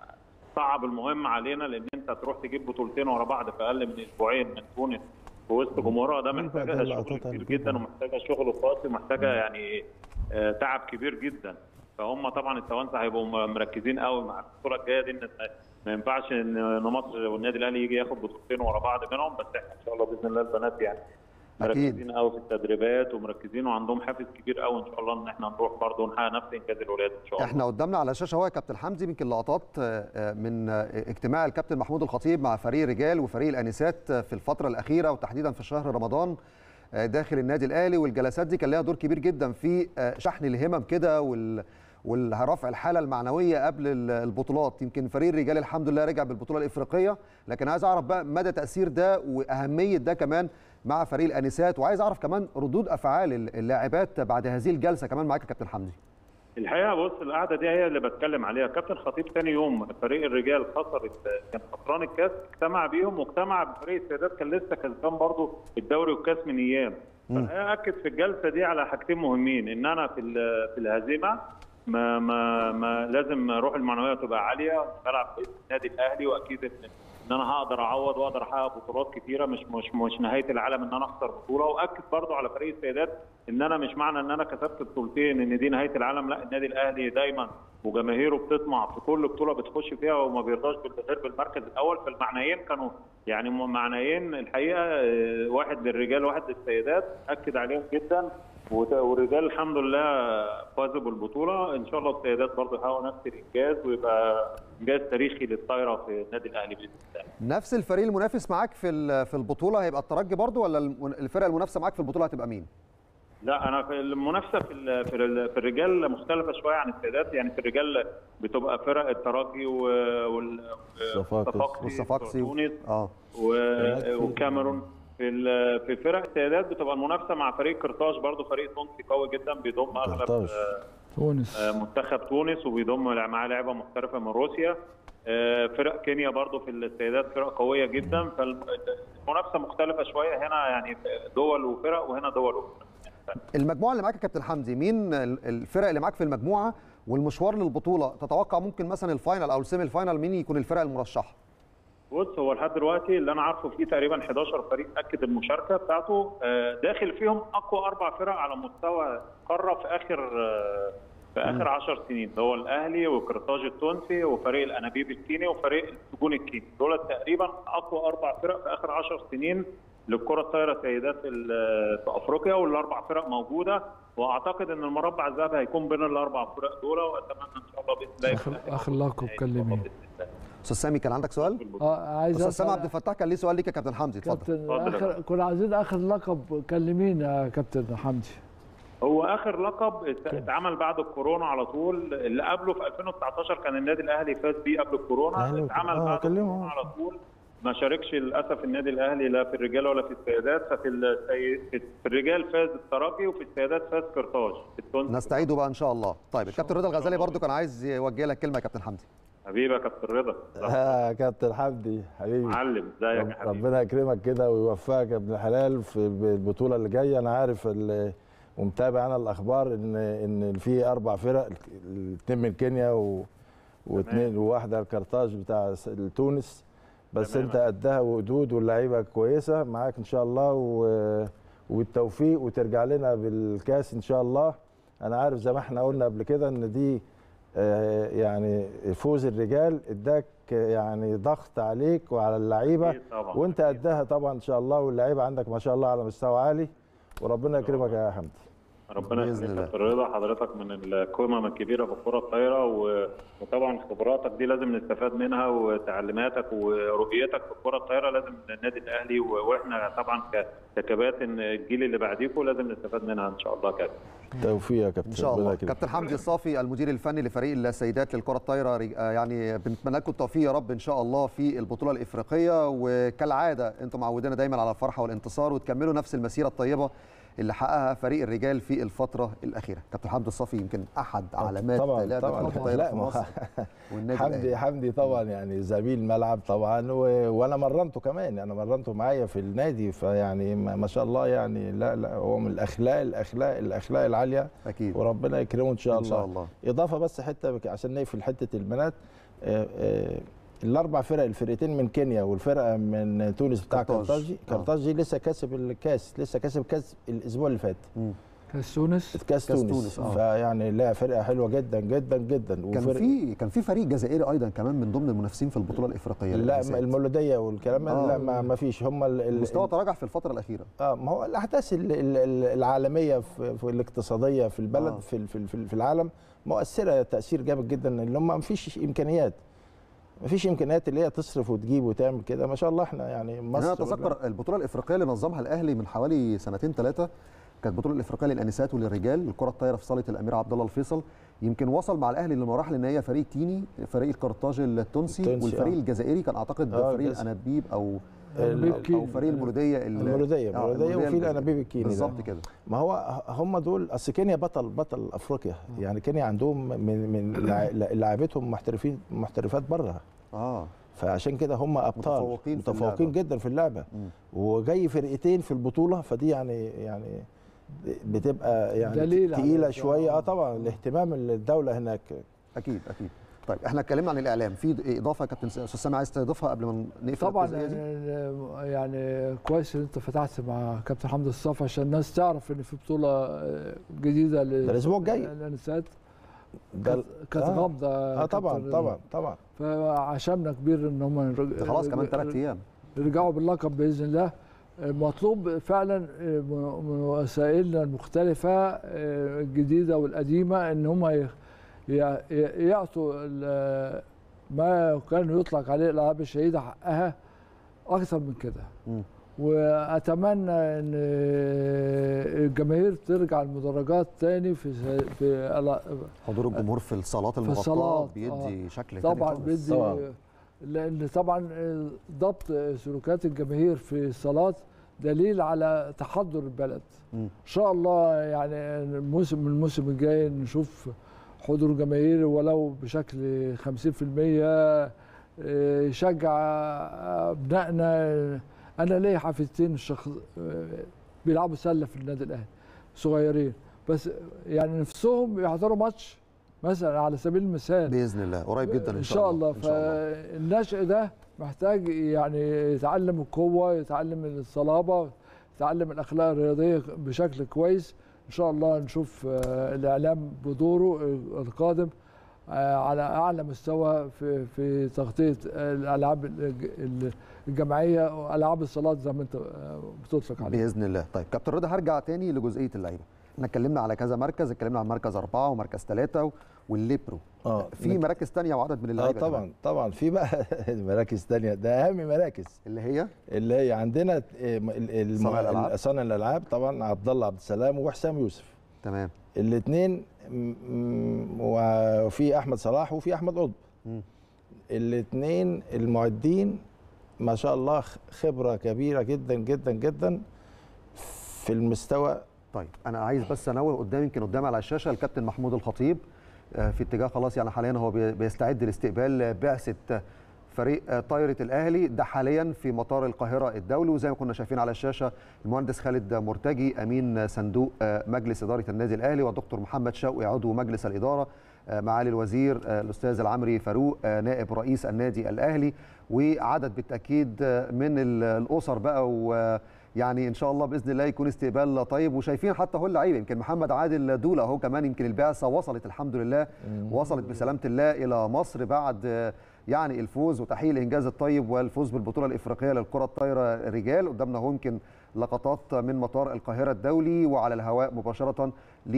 صعب المهم علينا، لان انت تروح تجيب بطولتين ورا بعض في اقل من اسبوعين من تونس في وسط جمهورها، ده محتاجه شغل كبير جدا ومحتاجه شغل قاسي ومحتاجه يعني تعب كبير جدا. فهم طبعا التوانسه هيبقوا مركزين قوي مع البطوله الجايه دي. ما ينفعش ان مصر والنادي الاهلي يجي ياخد بطولتين ورا بعض منهم، بس احنا ان شاء الله باذن الله البنات يعني مركزين قوي في التدريبات ومركزين وعندهم حافز كبير قوي ان شاء الله ان احنا نروح برضه ونحقق نفس انجاز الولاد ان شاء الله. احنا قدامنا على الشاشه هو يا كابتن حمدي يمكن لقطات من اجتماع الكابتن محمود الخطيب مع فريق الرجال وفريق الانسات في الفتره الاخيره وتحديدا في شهر رمضان داخل النادي الاهلي، والجلسات دي كان لها دور كبير جدا في شحن الهمم كده وال ورفع الحاله المعنويه قبل البطولات. يمكن فريق الرجال الحمد لله رجع بالبطوله الافريقيه، لكن عايز اعرف بقى مدى تاثير ده واهميه ده كمان مع فريق الانسات، وعايز اعرف كمان ردود افعال اللاعبات بعد هذه الجلسه كمان معاك يا كابتن حمدي. الحقيقه بص القعده دي هي اللي بتكلم عليها. كابتن خطيب ثاني يوم فريق الرجال خسر كان خسران الكاس، اجتمع بيهم واجتمع بفريق السيدات كان لسه كسبان برضه الدوري والكاس من ايام. فالحقيقه اكد في الجلسه دي على حاجتين مهمين، ان انا في في الهزيمه ما ما ما لازم روح المعنويه تبقى عاليه، بلعب في النادي الاهلي واكيد ان ان انا هقدر اعوض واقدر احقق بطولات كثيره، مش مش مش نهايه العالم ان انا اخسر بطوله. واكد برضه على فريق السيدات ان انا مش معنى ان انا كسبت بطولتين ان دي نهايه العالم، لا النادي الاهلي دايما وجماهيره بتطمع في كل بطوله بتخش فيها وما بيرضاش غير بالمركز الاول. فالمعنيين كانوا يعني معنيين الحقيقه، واحد للرجال وواحد للسيدات، اكد عليهم جدا. والرجال الحمد لله فازوا بالبطوله، ان شاء الله السيدات برضه يحققوا نفس الانجاز ويبقى انجاز تاريخي للطايره في النادي الاهلي باذن الله. نفس الفريق المنافس معاك في في البطوله هيبقى الترجي برضه، ولا الفرقه المنافسه معاك في البطوله هتبقى مين؟ لا انا في المنافسه في في الرجال مختلفه شويه عن السيدات. يعني في الرجال بتبقى فرق الترجي والصفاقسي وتونس اه والكاميرون. في في فرق السيدات بتبقى المنافسه مع فريق قرطاج، برضه فريق تونسي قوي جدا بيضم اغلب تونس منتخب تونس وبيضم معاه لعيبه محترفه من روسيا. فرق كينيا برضه في السيدات فرق قويه جدا. فالمنافسه مختلفه شويه، هنا يعني دول وفرق وهنا دول وفرق. المجموعه اللي معاك يا كابتن حمدي، مين الفرق اللي معاك في المجموعه والمشوار للبطوله؟ تتوقع ممكن مثلا الفاينل او السيمي الفاينل مين يكون الفرق المرشحه؟ بص هو لحد دلوقتي اللي انا عارفه فيه تقريبا حداشر فريق اكد المشاركه بتاعته، داخل فيهم اقوى اربع فرق على مستوى القاره في اخر في اخر عشر سنين، اللي هو الاهلي وقرطاج التونسي وفريق الانابيب الكيني وفريق السجون الكيني. دول تقريبا اقوى اربع فرق في اخر عشر سنين للكره الطايره سيدات في افريقيا، والاربع فرق موجوده، واعتقد ان المربع الذهبي هيكون بين الاربع فرق دول، واتمنى ان شاء الله باذن الله اخر اخر لقب كلمين. استاذ سامي كان عندك سؤال؟ اه عايز استاذ سامي عبد الفتاح كان ليه سؤال ليك يا كابتن حمدي، اتفضل. كابتن اخر كنا عايزين اخر لقب كلمين يا كابتن حمدي. هو اخر لقب اتعمل بعد الكورونا على طول، اللي قبله في ألفين وتسعتاشر كان النادي الاهلي فاز بيه قبل الكورونا، اتعمل بعد الكورونا على طول، ما شاركش للاسف النادي الاهلي لا في الرجال ولا في السيدات، ففي في الرجال فاز الترجي وفي السيدات فاز قرطاج. نستعيده بقى ان شاء الله. طيب الكابتن رضا الغزالي برضو كان عايز يوجه لك كلمه يا كابتن حمدي. حبيبي يا كابتن رضا. يا كابتن حمدي حبيبي معلم، ازيك يا حبيبي؟ ربنا يكرمك كده ويوفقك يا ابن الحلال في البطوله اللي جايه. انا عارف ومتابع انا الاخبار ان ان في اربع فرق، اثنين من كينيا و... واثنين وواحده القرطاج بتاع تونس، بس تمام. انت قدها وقدود واللعيبه كويسه معاك ان شاء الله و... والتوفيق وترجع لنا بالكاس ان شاء الله. انا عارف زي ما احنا قلنا قبل كده ان دي يعني فوز الرجال اداك يعني ضغط عليك وعلى اللعيبه، وانت قدها طبعا ان شاء الله، واللعيبه عندك ما شاء الله على مستوى عالي، وربنا يكرمك يا حمدي. ربنا يخليك يا كابتن رضا، حضرتك من القمم الكبيره في الكره الطايره، وطبعا خبراتك دي لازم نستفاد منها، وتعليماتك ورؤيتك في الكره الطايره لازم النادي الاهلي واحنا طبعا ككباتن الجيل اللي بعديكم لازم نستفاد منها ان شاء الله. كابتن توفيق يا كابتن ان شاء الله. كابتن حمدي الصافي المدير الفني لفريق السيدات للكره الطايره، يعني بنتمنى لكم التوفيق يا رب ان شاء الله في البطوله الافريقيه، وكالعاده انتم معودينا دايما على الفرحه والانتصار، وتكملوا نفس المسيره الطيبه اللي حققها فريق الرجال في الفتره الاخيره. كابتن حمدي الصافي يمكن احد علامات لعب الكره الطايره في مصر والنادي حمدي حمدي طبعا يعني زميل ملعب طبعا، و... وانا مرنته كمان، انا مرنته معايا في النادي، فيعني ما شاء الله يعني لا لا هو من الاخلاق الاخلاق الاخلاق العاليه اكيد، وربنا يكرمه ان شاء الله. ان شاء الله. اضافه بس حته عشان نقفل حته البنات، آآ آآ الاربع فرق، الفرقتين من كينيا والفرقه من تونس بتاع قرطاجي، قرطاجي لسه كاسب الكاس، لسه كاسب كاس الاسبوع اللي فات. كاس تونس كاس تونس, تونس. آه. فيعني لا فرقه حلوه جدا جدا جدا. كان في كان في فريق جزائري ايضا كمان من ضمن المنافسين في البطوله الافريقيه. لا المولوديه والكلام آه. لا ما, ما فيش، هم المستوى تراجع في الفتره الاخيره. اه ما هو الاحداث العالميه في, في الاقتصاديه في البلد آه. في, في في العالم مؤثره تاثير جامد جدا، اللي هم ما فيش امكانيات، ما فيش امكانيات اللي هي تصرف وتجيب وتعمل كده. ما شاء الله احنا يعني مصر. انا اتذكر البطوله الافريقيه اللي نظمها الاهلي من حوالي سنتين ثلاثه، كانت البطوله الافريقيه للانسات وللرجال الكره الطايره في صاله الامير عبد الله الفيصل. يمكن وصل مع الاهلي لمراحل ان هي فريق تيني، فريق القرطاج التونسي، والفريق آه. الجزائري كان اعتقد آه فريق الانابيب او او فريق المولوديه المولوديه المولوديه وفي الانابيب الكيني بالظبط كده. ما هو هم دول، اصل كينيا بطل بطل افريقيا، يعني كينيا عندهم من من لاعبتهم محترفين محترفات بره اه فعشان كده هم ابطال متفوقين, متفوقين جدا في اللعبه، وجاي فرقتين في البطوله، فدي يعني يعني بتبقى يعني تقيله شويه. اه طبعا الاهتمام الدوله هناك اكيد اكيد. طيب احنا اتكلمنا عن الاعلام، في اضافه يا كابتن استاذ سامي عايز تضيفها قبل ما نقفل؟ طبعا يعني كويس ان انت فتحت مع كابتن حمدي الصافي عشان الناس تعرف ان في بطوله جديده الاسبوع الجاي للنساء كانت آه. غامضه. اه طبعا طبعا طبعا فعشمنا كبير ان هم خلاص كمان ثلاث ايام يرجعوا باللقب باذن الله. مطلوب فعلا من وسائلنا المختلفه الجديده والقديمه ان هم يعطوا ما كان يطلق عليه الالعاب الشهيده حقها اكثر من كده. م. واتمنى ان الجماهير ترجع المدرجات تاني في في حضور الجمهور في الصالات المغطاه بيدي آه. شكل طبعا بيدي طبعا. لان طبعا ضبط سلوكيات الجماهير في الصالات دليل على تحضر البلد. م. ان شاء الله يعني الموسم من الموسم الجاي نشوف حضور جماهيري ولو بشكل خمسين في المية يشجع ابنائنا. انا ليا حفيدتين شخص بيلعبوا سله في النادي الاهلي صغيرين، بس يعني نفسهم يحضروا ماتش مثلا على سبيل المثال باذن الله قريب جدا ان شاء الله. فالنشء ده محتاج يعني يتعلم القوه، يتعلم الصلابه، يتعلم الاخلاق الرياضيه بشكل كويس. ان شاء الله نشوف الاعلام بدوره القادم على اعلى مستوى في في تغطيه الالعاب الج- الجماعيه والعاب الصالات زي ما انت بتطلق عليها. باذن الله. طيب كابتن رضا، هرجع تاني لجزئيه اللعيبه. احنا اتكلمنا على كذا مركز، اتكلمنا عن مركز اربعه ومركز ثلاثه والليبرو. اه في مراكز تانية وعدد من اه اللعيبه طبعا كمان. طبعا في بقى مراكز ثانيه، ده اهم مراكز اللي هي اللي هي عندنا ال- صانع الألعاب. الم- صانع الالعاب طبعا عبد الله عبد السلام وحسام يوسف. تمام. الاثنين وفي احمد صلاح وفي احمد قطب. مم. الاثنين المعدين ما شاء الله خبره كبيره جدا جدا جدا في المستوى. طيب انا عايز بس انوه قدام، يمكن قدامي على الشاشه الكابتن محمود الخطيب آه، في اتجاه خلاص، يعني حاليا هو بي- بيستعد لاستقبال بعثه فريق آه، طايره الاهلي. ده حاليا في مطار القاهره الدولي، وزي ما كنا شايفين على الشاشه المهندس خالد مرتجي امين صندوق آه، مجلس اداره النادي الاهلي، والدكتور محمد شوقي عضو مجلس الاداره، آه، معالي الوزير آه، الاستاذ العمري فاروق آه، نائب رئيس النادي الاهلي، وعدد بالتاكيد آه، من ال- الاسر بقى، ويعني ان شاء الله باذن الله يكون استقبال طيب. وشايفين حتى هو اللعيبه، يمكن محمد عادل دوله اهو كمان، يمكن البعثه وصلت الحمد لله، وصلت بسلامه الله الى مصر بعد آه، يعني الفوز وتحقيق الانجاز الطيب والفوز بالبطوله الافريقيه للكره الطايره الرجال. قدامنا اهو يمكن لقطات من مطار القاهره الدولي، وعلى الهواء مباشره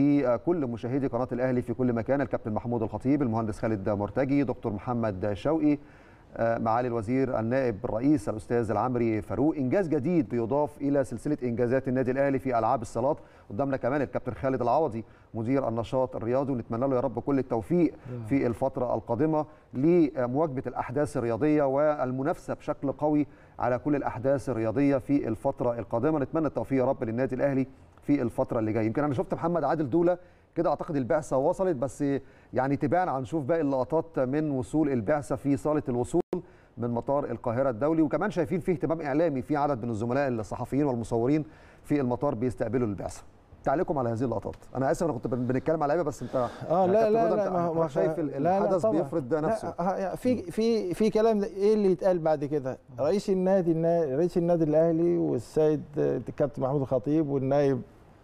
لكل مشاهدي قناه الاهلي في كل مكان الكابتن محمود الخطيب، المهندس خالد مرتجي، دكتور محمد شوقي، آه، معالي الوزير النائب الرئيس الاستاذ العمري فاروق. انجاز جديد بيضاف الى سلسله انجازات النادي الاهلي في العاب الصالات. قدامنا كمان الكابتن خالد العوضي مدير النشاط الرياضي، ونتمنى له يا رب كل التوفيق في الفتره القادمه لمواجهه الاحداث الرياضيه والمنافسه بشكل قوي على كل الاحداث الرياضيه في الفتره القادمه. نتمنى التوفيق يا رب للنادي الاهلي في الفتره اللي جايه. يمكن انا شفت محمد عادل دوله كده، اعتقد البعثه وصلت، بس يعني تبان هنشوف باقي اللقطات من وصول البعثه في صاله الوصول من مطار القاهره الدولي. وكمان شايفين فيه اهتمام اعلامي، في عدد من الزملاء الصحفيين والمصورين في المطار بيستقبلوا البعثه. تعليقكم على هذه اللقطات. انا اسف انا كنت بنتكلم على لعيبه، بس انت اه يعني لا كابتن لا رضا، لا انت ما هو شايف لا لا الحدث طبعاً. بيفرض نفسه. لا في في في كلام ايه اللي يتقال بعد كده؟ رئيس النادي رئيس النادي الاهلي والسيد الكابتن محمود الخطيب والنائب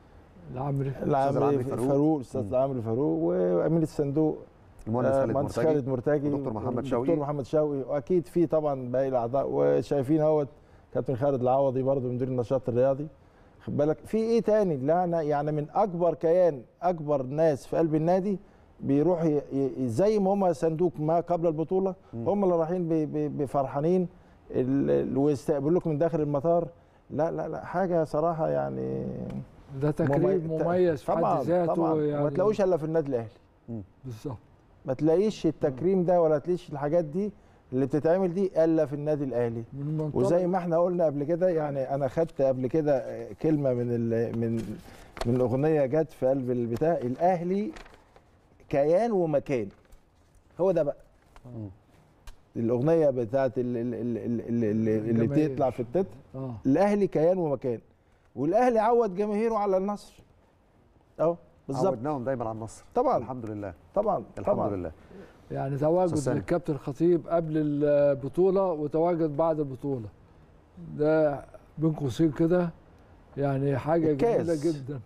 العمري العمري فاروق الاستاذ العمري فاروق وامين الصندوق المهندس خالد المهندس مرتجي خالد مرتجي ودكتور محمد شوقي دكتور محمد شوقي، واكيد في طبعا باقي الاعضاء. وشايفين اهوت كابتن خالد العوضي برضه مدير النشاط الرياضي. خد بالك في ايه تاني؟ لا أنا يعني من اكبر كيان، اكبر ناس في قلب النادي بيروح ي- ي- زي ما هم صندوق ما قبل البطوله، هم اللي رايحين ب- ب- بفرحانين ال- ال- ويستقبلوك من داخل المطار. لا لا لا حاجه صراحه يعني ده تكريم ممي- مميز في طبعا حد ذاته طبعا يعني. ما تلاقوش الا في النادي الاهلي. بالظبط. ما تلاقيش التكريم ده ولا تلاقيش الحاجات دي اللي بتتعمل دي الا في النادي الاهلي. من منطلق وزي ما احنا قلنا قبل كده، يعني انا خدت قبل كده كلمه من ال من من الاغنيه جت في قلب البتاع، الاهلي كيان ومكان. هو ده بقى الاغنيه بتاعت اللي, اللي, اللي, اللي بتطلع في التتر. اه الاهلي كيان ومكان، والاهلي عود جماهيره على النصر اهو بالظبط. عودناهم دايما على النصر طبعا الحمد لله. طبعا الحمد طبعا. لله. يعني تواجد أستاذ الكابتن الخطيب قبل البطوله وتواجد بعد البطوله، ده بين قوسين كده يعني حاجه الكاس. جميله جدا،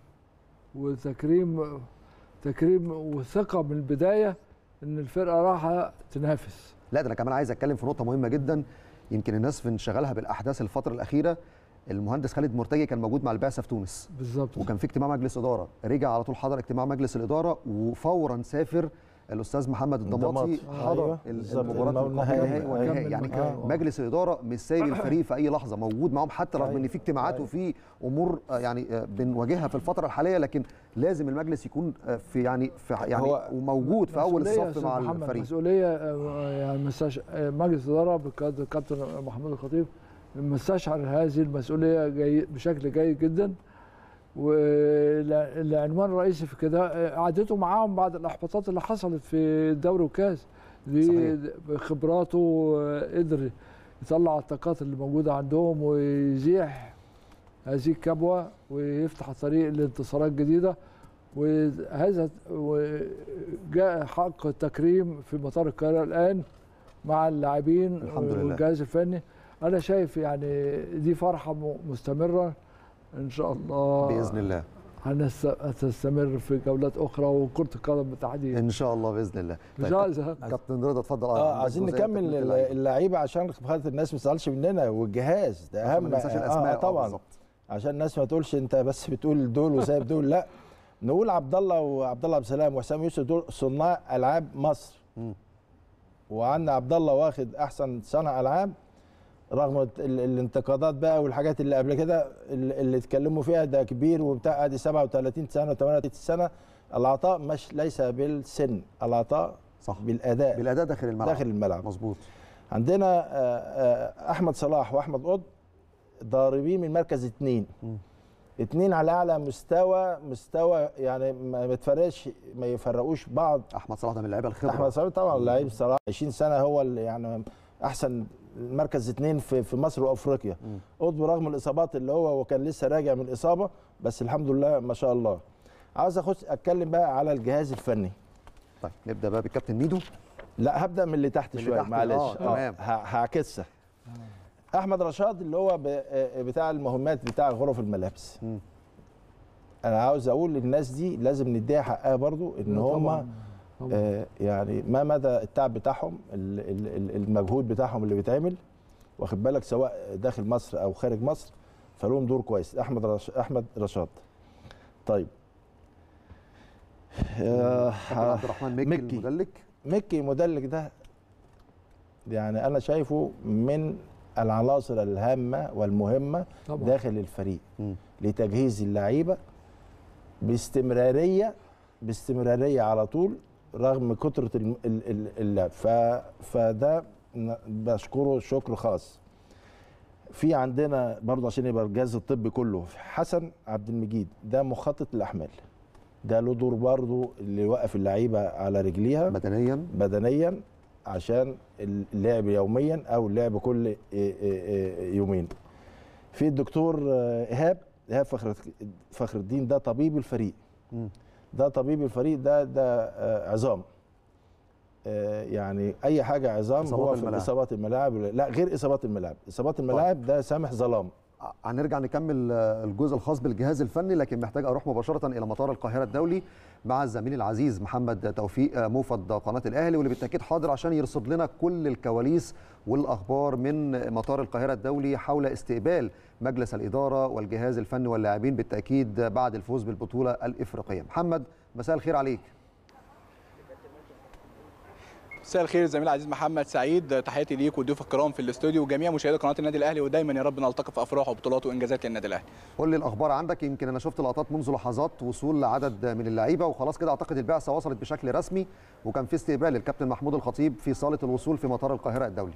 وتكريم تكريم وثقه من البدايه ان الفرقه رايحه تنافس. لا ده انا كمان عايز اتكلم في نقطه مهمه جدا، يمكن الناس في انشغالها بالاحداث الفتره الاخيره. المهندس خالد مرتجي كان موجود مع البعثه في تونس بالظبط، وكان في اجتماع مجلس اداره، رجع على طول حضر اجتماع مجلس الاداره، وفورا سافر الاستاذ محمد الضماطي حضر أيوة. المباراه النهائي والنهائي. يعني آه. مجلس الاداره مش سايب الفريق في اي لحظه، موجود معاهم حتى رغم ان في اجتماعات أيوة. وفي امور آه، يعني آه، بنواجهها في الفتره الحاليه، لكن لازم المجلس يكون آه، في يعني في يعني هو وموجود في اول مسؤولية يا الصف أستاذ مع محمد، الفريق. مسؤوليه آه، يعني مستش... آه، مجلس الاداره بقياده الكابتن محمود الخطيب مستشعر هذه المسؤوليه جي... بشكل جيد جدا. والعنوان الرئيسي في كده قعدته معاهم بعد الاحباطات اللي حصلت في الدوري والكاس دي، بخبراته قدر يطلع الطاقات اللي موجوده عندهم ويزيح هذه الكبوه ويفتح الطريق لانتصارات جديده. وهذا جاء حق التكريم في مطار القاهره الان مع اللاعبين الحمد لله والجهاز الفني. انا شايف يعني دي فرحه مستمره ان شاء الله باذن الله. هنستمر في جولات اخرى وكره القدم بالتحديد ان شاء الله باذن الله. جاهزه. كابتن رضا اتفضل. اه عايزين نكمل اللعيبه عشان خاطر الناس ما تزعلش مننا، والجهاز ده اهم. ما ننساش الاسماء. آه طبعا آه عشان الناس ما تقولش انت بس بتقول دول وسايب دول، لا نقول عبد الله وعبد الله عبد السلام وحسام يوسف دول صناع العاب مصر. م. وعندنا عبد الله واخد احسن صانع العاب رغم الانتقادات بقى والحاجات اللي قبل كده اللي اتكلموا فيها، ده كبير وبتاع، ادي سبعة وثلاثين سنه وثمانية وثلاثين سنه. العطاء مش ليس بالسن، العطاء صح بالاداء، بالاداء داخل الملعب. داخل الملعب مظبوط. عندنا احمد صلاح واحمد قطب ضاربين من مركز اثنين م. اثنين على اعلى مستوى، مستوى يعني ما يتفرقش ما يفرقوش بعض. احمد صلاح ده من اللعيبه الخبره. احمد صلاح طبعا لعيب صلاح عشرين سنه، هو اللي يعني احسن مركز اثنين في في مصر وافريقيا. قطب رغم الاصابات اللي هو وكان لسه راجع من الاصابه، بس الحمد لله ما شاء الله. عاوز اخش اتكلم بقى على الجهاز الفني. طيب نبدا بقى بالكابتن ميدو. لا هبدا من اللي تحت شويه معلش. اه تمام. هعكسها. احمد رشاد اللي هو بتاع المهمات بتاع غرف الملابس. م. انا عاوز اقول للناس دي لازم نديها حقها برضو ان هم آه يعني ما مدى التعب بتاعهم، المجهود بتاعهم اللي بيتعمل، واخد بالك، سواء داخل مصر او خارج مصر، فلهم دور كويس. احمد رش... احمد رشاد. طيب آه عبد الرحمن مكي, مكي المدلك. مكي مدلك ده يعني انا شايفه من العناصر الهامه والمهمه طبعا داخل الفريق م. لتجهيز اللعيبه باستمراريه باستمراريه على طول رغم كثره اللعب، فده بشكره شكر خاص. في عندنا برضه عشان يبقى الجهاز الطبي كله، حسن عبد المجيد ده مخطط الاحمال، ده له دور برضه اللي يوقف اللعيبه على رجليها بدنيا بدنيا عشان اللعب يوميا او اللعب كل يومين. في الدكتور ايهاب ايهاب فخر فخر الدين، ده طبيب الفريق. م. ده طبيب الفريق، ده ده عظام، يعني اي حاجه عظام هو في اصابات الملاعب. لا غير اصابات الملاعب، اصابات الملاعب ده سامح ظلام. هنرجع نكمل الجزء الخاص بالجهاز الفني، لكن محتاج اروح مباشره الى مطار القاهره الدولي مع الزميل العزيز محمد توفيق موفد قناه الاهلي، واللي بالتاكيد حاضر عشان يرصد لنا كل الكواليس والاخبار من مطار القاهره الدولي حول استقبال مجلس الاداره والجهاز الفني واللاعبين بالتاكيد بعد الفوز بالبطوله الافريقيه. محمد مساء الخير عليك. مساء الخير زميل العزيز محمد سعيد، تحياتي ليك والضيوف الكرام في الاستوديو وجميع مشاهدي قناه النادي الاهلي، ودايما يا رب نلتقي في افراح وبطولات وانجازات للنادي الاهلي. قول لي الاخبار عندك، يمكن انا شفت لقطات منذ لحظات وصول عدد من اللعيبه وخلاص كده اعتقد البعثه وصلت بشكل رسمي، وكان في استقبال للكابتن محمود الخطيب في صاله الوصول في مطار القاهره الدولي.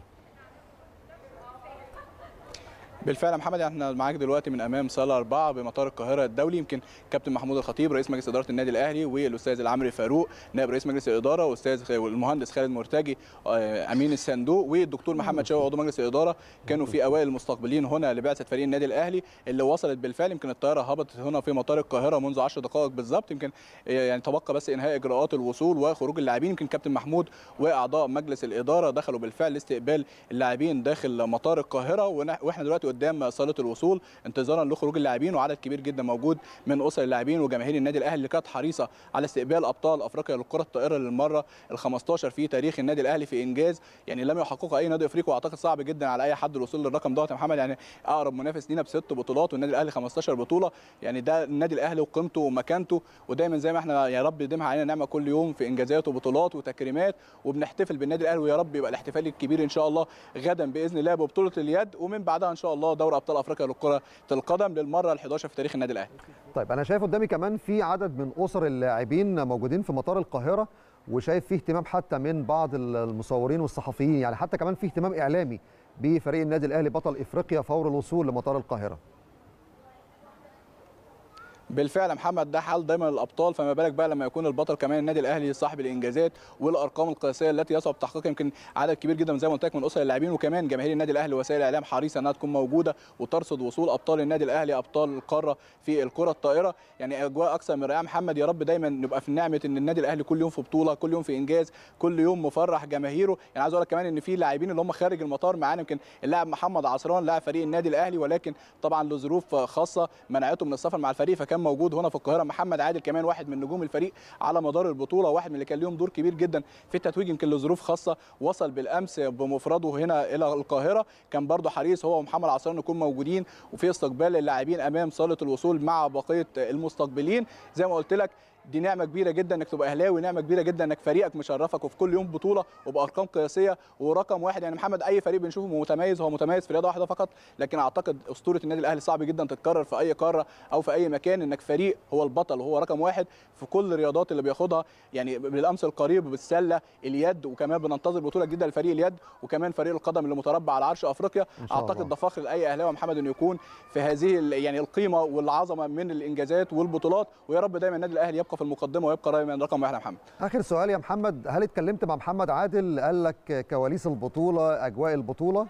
بالفعل يا محمد احنا معاك دلوقتي من امام صاله أربعة بمطار القاهره الدولي. يمكن كابتن محمود الخطيب رئيس مجلس اداره النادي الاهلي والاستاذ العمري فاروق نائب رئيس مجلس الاداره والاستاذ المهندس خالد مرتجي امين الصندوق والدكتور محمد شوقي عضو مجلس الاداره كانوا في اوائل المستقبلين هنا لبعثه فريق النادي الاهلي اللي وصلت بالفعل. يمكن الطياره هبطت هنا في مطار القاهره منذ عشر دقائق بالظبط، يمكن يعني تبقى بس انهاء اجراءات الوصول وخروج اللاعبين. يمكن كابتن محمود واعضاء مجلس الاداره دخلوا بالفعل لاستقبال اللاعبين داخل مطار القاهره، واحنا دلوقتي قدام صاله الوصول انتظارا لخروج اللاعبين، وعدد كبير جدا موجود من اسر اللاعبين وجماهير النادي الاهلي اللي كانت حريصه على استقبال ابطال افريقيا للكره الطائره للمره الخمستاشر في تاريخ النادي الاهلي، في انجاز يعني لم يحققه اي نادي افريقي، واعتقد صعب جدا على اي حد الوصول للرقم دوت يا محمد. يعني اقرب منافس لينا بست بطولات والنادي الاهلي خمستاشر بطوله، يعني ده النادي الاهلي وقيمته ومكانته، ودايما زي ما احنا يا رب يديمها علينا نعمه كل يوم في انجازات وبطولات وتكريمات، وبنحتفل بالنادي الاهلي، ويا رب يبقى الاحتفال الكبير ان شاء الله غدا باذن الله ببطوله اليد، ومن بعدها ان شاء الله دوري ابطال افريقيا للكره القدم للمره الحداشر في تاريخ النادي الاهلي. طيب انا شايف قدامي كمان في عدد من اسر اللاعبين موجودين في مطار القاهره، وشايف فيه اهتمام حتى من بعض المصورين والصحفيين، يعني حتى كمان في اهتمام اعلامي بفريق النادي الاهلي بطل افريقيا فور الوصول لمطار القاهره. بالفعل يا محمد ده حال دايما الابطال، فما بالك بقى لما يكون البطل كمان النادي الاهلي صاحب الانجازات والارقام القياسيه التي يصعب تحقيقها. يمكن عدد كبير جدا زي ما قلت لك من اسر اللاعبين، وكمان جماهير النادي الاهلي ووسائل الاعلام حريصه انها تكون موجوده وترصد وصول ابطال النادي الاهلي ابطال القاره في الكره الطائره. يعني اجواء اكثر من رائعه محمد، يا رب دايما نبقى في نعمه ان النادي الاهلي كل يوم في بطوله، كل يوم في انجاز، كل يوم مفرح جماهيره. يعني عايز اقول لك كمان ان في لاعبين اللي هم خارج المطار معانا، يمكن اللاعب محمد عصران لاعب فريق النادي الاهلي، ولكن طبعا لظروف خاصه منعته من السفر مع الفريق فكان موجود هنا في القاهره. محمد عادل كمان واحد من نجوم الفريق على مدار البطوله، واحد من اللي كان ليهم دور كبير جدا في التتويج، يمكن لظروف خاصه وصل بالامس بمفرده هنا الى القاهره. كان برضه حريص هو ومحمد عصام نكون موجودين وفي استقبال اللاعبين امام صاله الوصول مع بقيه المستقبلين. زي ما قلت لك دي نعمه كبيره جدا انك تبقى اهلاوي، نعمه كبيره جدا انك فريقك مشرفك وفي كل يوم بطوله وبارقام قياسيه ورقم واحد. يعني محمد اي فريق بنشوفه متميز هو متميز في رياضه واحده فقط، لكن اعتقد اسطوره النادي الاهلي صعب جدا تتكرر في اي قاره او في اي مكان، انك فريق هو البطل وهو رقم واحد في كل الرياضات اللي بياخدها. يعني بالامس القريب بالسله، اليد، وكمان بننتظر بطوله جديده لفريق اليد، وكمان فريق القدم اللي متربع على عرش افريقيا. اعتقد ده فخر لاي اهلاوي محمد انه يكون في هذه يعني القيمه والعظمه من الانجازات والبطولات، ويا رب دايما النادي الاهلي يبقى في المقدمه ويبقى من رقم واحد يا محمد. اخر سؤال يا محمد، هل اتكلمت مع محمد عادل قال لك كواليس البطوله اجواء البطوله؟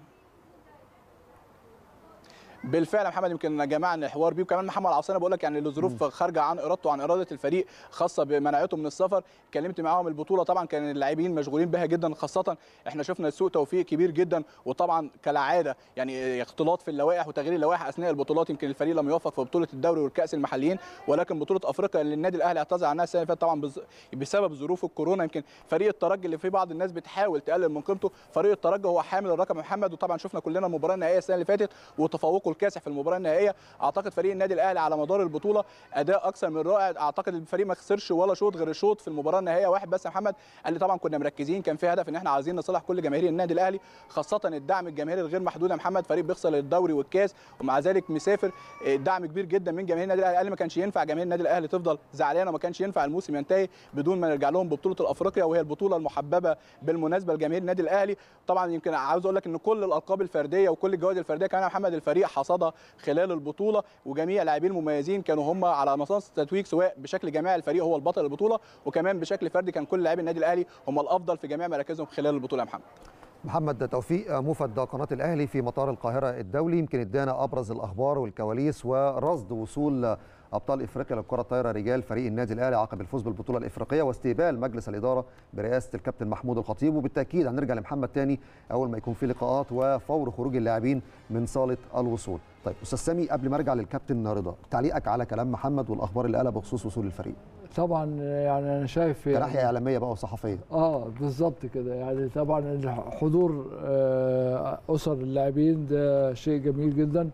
بالفعل يا محمد يمكن جمعنا الحوار بيه، وكمان محمد عصام بقول لك يعني لظروف خارجه عن ارادته وعن اراده الفريق خاصه بمنعته من السفر. اتكلمت معاهم البطوله طبعا كان اللاعبين مشغولين بها جدا، خاصه احنا شفنا سوء توفيق كبير جدا، وطبعا كالعاده يعني اختلاط في اللوائح وتغيير اللوائح اثناء البطولات. يمكن الفريق لم يوفق في بطوله الدوري والكاس المحليين، ولكن بطوله افريقيا اللي النادي الاهلي اعتذر عنها السنه اللي فاتت طبعا بسبب ظروف الكورونا. يمكن فريق الترجي اللي فيه بعض الناس بتحاول تقلل من قيمته، فريق الترجي هو حامل الرقم محمد، وطبعا شفنا كلنا المباراه النهائيه السنه اللي فاتت وتفوقه الكاسح في المباراه النهائيه. اعتقد فريق النادي الاهلي على مدار البطوله اداء اكثر من رائع. اعتقد الفريق ما خسرش ولا شوط غير الشوط في المباراه النهائيه واحد بس يا محمد، قال لي طبعا كنا مركزين، كان في هدف ان احنا عايزين نصلح كل جماهير النادي الاهلي، خاصه الدعم الجماهيري الغير محدود يا محمد. فريق بيخسر الدوري والكاس ومع ذلك مسافر، دعم كبير جدا من جماهير النادي الاهلي. قال لي ما كانش ينفع جماهير النادي الاهلي تفضل زعلانه، وما كانش ينفع الموسم ينتهي بدون ما نرجع لهم ببطوله الافريقيا، وهي البطوله المحببه بالمناسبه لجماهير النادي الاهلي. طبعا يمكن عاوز اقول لك ان كل الالقاب الفرديه وكل الجوائز الفرديه كمان يا محمد الفريق حصدها خلال البطوله، وجميع اللاعبين المميزين كانوا هم على مصاص التتويج، سواء بشكل جماعي الفريق هو البطل البطوله، وكمان بشكل فردي كان كل لاعبي النادي الاهلي هم الافضل في جميع مراكزهم خلال البطوله يا محمد. محمد توفيق موفد قناه الاهلي في مطار القاهره الدولي، يمكن ادانا ابرز الاخبار والكواليس ورصد وصول ابطال افريقيا للكره الطايره رجال فريق النادي الاهلي عقب الفوز بالبطوله الافريقيه واستقبال مجلس الاداره برئاسه الكابتن محمود الخطيب. وبالتاكيد هنرجع لمحمد تاني اول ما يكون في لقاءات وفور خروج اللاعبين من صاله الوصول. طيب استاذ سامي، قبل ما ارجع للكابتن رضا، تعليقك على كلام محمد والاخبار اللي قالها بخصوص وصول الفريق؟ طبعا يعني انا شايف يعني كناحيه اعلاميه بقى وصحفيه. اه بالظبط كده، يعني طبعا حضور آه اسر اللاعبين ده شيء جميل جدا،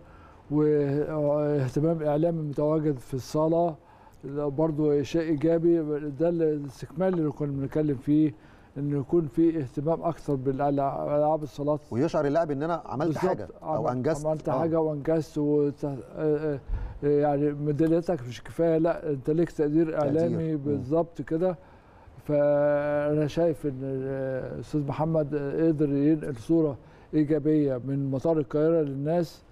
واهتمام اعلامي متواجد في الصاله برضو شيء ايجابي. ده الاستكمال اللي كنا بنتكلم فيه، انه يكون في اهتمام اكثر بالالعاب الصالات، ويشعر اللاعب ان انا عملت حاجه او انجزت عملت آه. حاجه وانجزت وت... يعني ميداليتك مش كفايه، لا انت ليك تقدير اعلامي بالظبط كده. فانا شايف ان الاستاذ محمد قدر ينقل صوره ايجابيه من مطار القاهره للناس،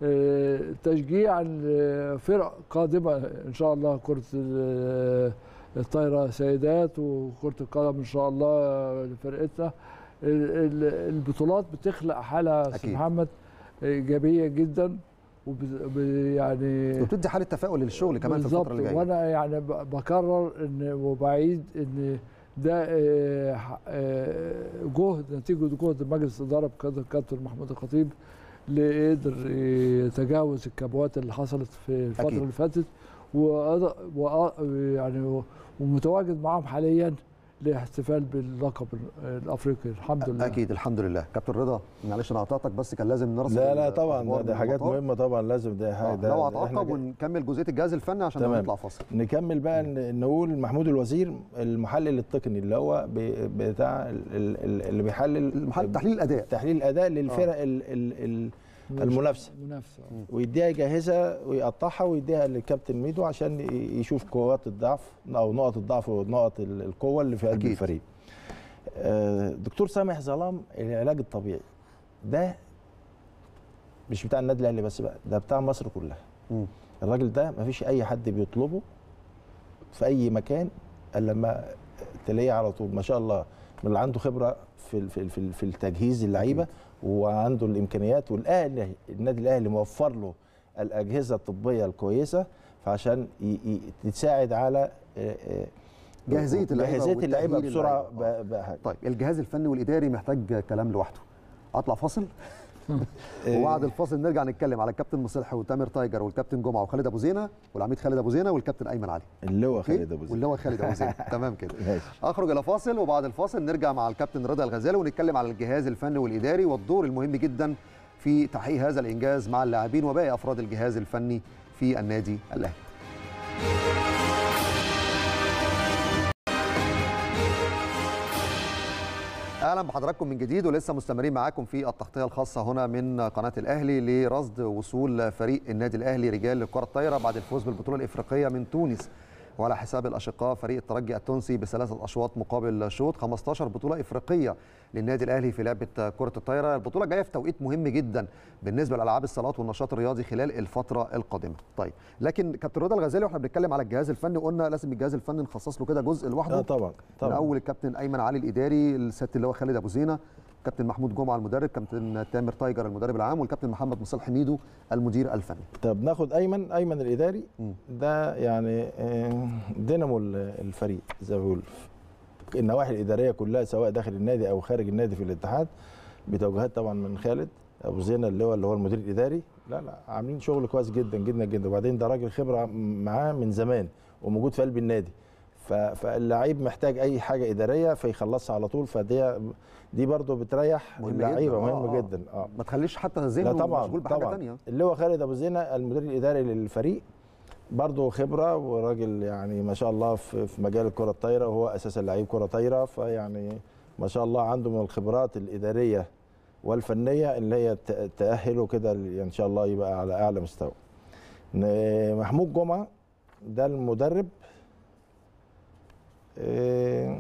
تشجيعا لفرق قادمه ان شاء الله، كره الطايره سيدات وكره القدم ان شاء الله لفرقتنا. البطولات بتخلق حاله استاذ محمد ايجابيه جدا، ويعني وبتدي حاله تفاؤل للشغل كمان في الفتره اللي جايه. وانا يعني بكرر ان وبعيد ان ده جهد نتيجه جهد مجلس الاداره بقياده الكابتن محمود الخطيب، اللي قدر يتجاوز الكبوات اللي حصلت في الفتره أكيد. اللي فاتت، ويعني ومتواجد معاهم حاليا لاحتفال باللقب الافريقي الحمد لله. اكيد الحمد لله. كابتن رضا معلش انا قطعتك بس كان لازم نرصد. لا لا طبعا دي حاجات مهمه طبعا لازم ده حاجه ده لو هتعقب ونكمل جزئيه الجهاز الفني عشان نطلع فاصل. نكمل بقى نقول محمود الوزير المحلل التقني اللي هو بتاع اللي بيحلل تحليل الاداء تحليل الاداء للفرق آه. المنافسه المنافسه ويديها جاهزه ويقطعها ويديها للكابتن ميدو عشان يشوف قوات الضعف او نقط الضعف ونقط القوه اللي في قلب الفريق. دكتور سامح ظلام، العلاج الطبيعي ده مش بتاع النادي الاهلي بس بقى، ده بتاع مصر كلها. م. الراجل ده ما فيش اي حد بيطلبه في اي مكان الا لما تلاقيه على طول ما شاء الله، من اللي عنده خبره في في في, في التجهيز اللعيبه وعنده الامكانيات، والاهلي النادي الاهلي موفر له الاجهزه الطبيه الكويسه فعشان تساعد على جاهزيه اللعيبه جاهزيه اللعيبه بسرعه. طيب الجهاز الفني والاداري محتاج كلام لوحده. اطلع فاصل وبعد الفاصل نرجع نتكلم على الكابتن مصلحي وتامر تايجر والكابتن جمعه وخالد ابو زينه والعميد خالد ابو زينه والكابتن ايمن علي. اللواء خالد ابو زينه واللواء خالد ابو زينه تمام كده. ماشي. اخرج الى فاصل وبعد الفاصل نرجع مع الكابتن رضا الغزالي ونتكلم على الجهاز الفني والاداري والدور المهم جدا في تحقيق هذا الانجاز مع اللاعبين وباقي افراد الجهاز الفني في النادي الاهلي. اهلا بحضراتكم من جديد ولسه مستمرين معاكم في التغطيه الخاصه هنا من قناه الاهلي لرصد وصول فريق النادي الاهلي رجال لكره الطايره بعد الفوز بالبطوله الافريقيه من تونس وعلى حساب الاشقاء فريق الترجي التونسي بثلاثه اشواط مقابل شوط. خمستاشر بطوله افريقيه للنادي الاهلي في لعبه كره الطايره. البطوله جايه في توقيت مهم جدا بالنسبه لالعاب الصالات والنشاط الرياضي خلال الفتره القادمه. طيب لكن كابتن رضا الغزالي واحنا بنتكلم على الجهاز الفني قلنا لازم الجهاز الفني نخصص له كده جزء لوحده. اه طبعا طبعا. من اول الكابتن ايمن علي الاداري، السياده اللواء خالد ابو زينه، كابتن محمود جمعه المدرب، كابتن تامر تايجر المدرب العام، والكابتن محمد مصلحي ميدو المدير الفني. طب ناخد ايمن ايمن الاداري م. ده يعني دينامو الفريق زي ما بيقولوا. النواحي الاداريه كلها سواء داخل النادي او خارج النادي في الاتحاد بتوجيهات طبعا من خالد ابو زينه اللي هو اللي هو المدير الاداري. لا لا عاملين شغل كويس جدا جدا جدا. وبعدين ده راجل خبره معاه من زمان وموجود في قلب النادي، فاللعيب محتاج اي حاجه اداريه فيخلصها على طول. فدي دي برضه بتريح اللعيبه، مهمه آه جدا. اه ما تخليش حتى ذهنه مشغول بحاجه ثانيه. اللي هو خالد ابو زينه المدير الاداري للفريق برضه خبره وراجل يعني ما شاء الله في مجال الكره الطايره وهو اساسا لعيب كره طايره، فيعني ما شاء الله عنده من الخبرات الاداريه والفنيه اللي هي تاهله كده ان شاء الله يبقى على اعلى مستوى. محمود جمعه ده المدرب. إيه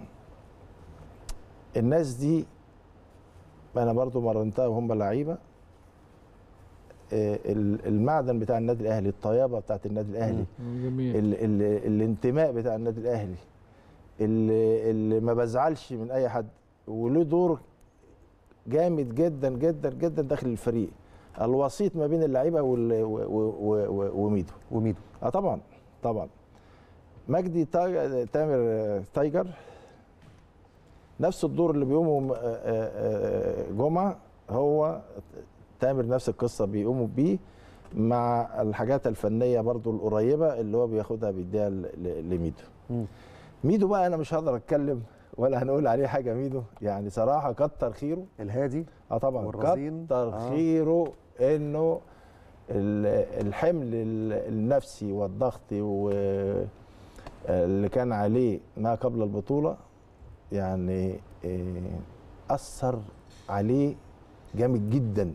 الناس دي انا برضو مرنتها وهم لعيبه. إيه المعدن بتاع النادي الاهلي، الطيابه بتاعت النادي الاهلي، جميل. ال ال الانتماء بتاع النادي الاهلي اللي, اللي ما بزعلش من اي حد وله دور جامد جدا جدا جدا داخل الفريق. الوسيط ما بين اللعيبه وميدو وميدو اه طبعا طبعا. مجدي تامر تايجر نفس الدور اللي بيقوموا جمعه هو تامر نفس القصه بيقوموا بيه مع الحاجات الفنيه برضو القريبه اللي هو بياخدها بيديها لميدو. ميدو بقى انا مش هقدر اتكلم ولا هنقول عليه حاجه. ميدو يعني صراحه كتر خيره الهادي اه طبعا والرزين. كتر آه. خيره انه الحمل النفسي والضغطي و اللي كان عليه ما قبل البطولة يعني أثر عليه جامد جدا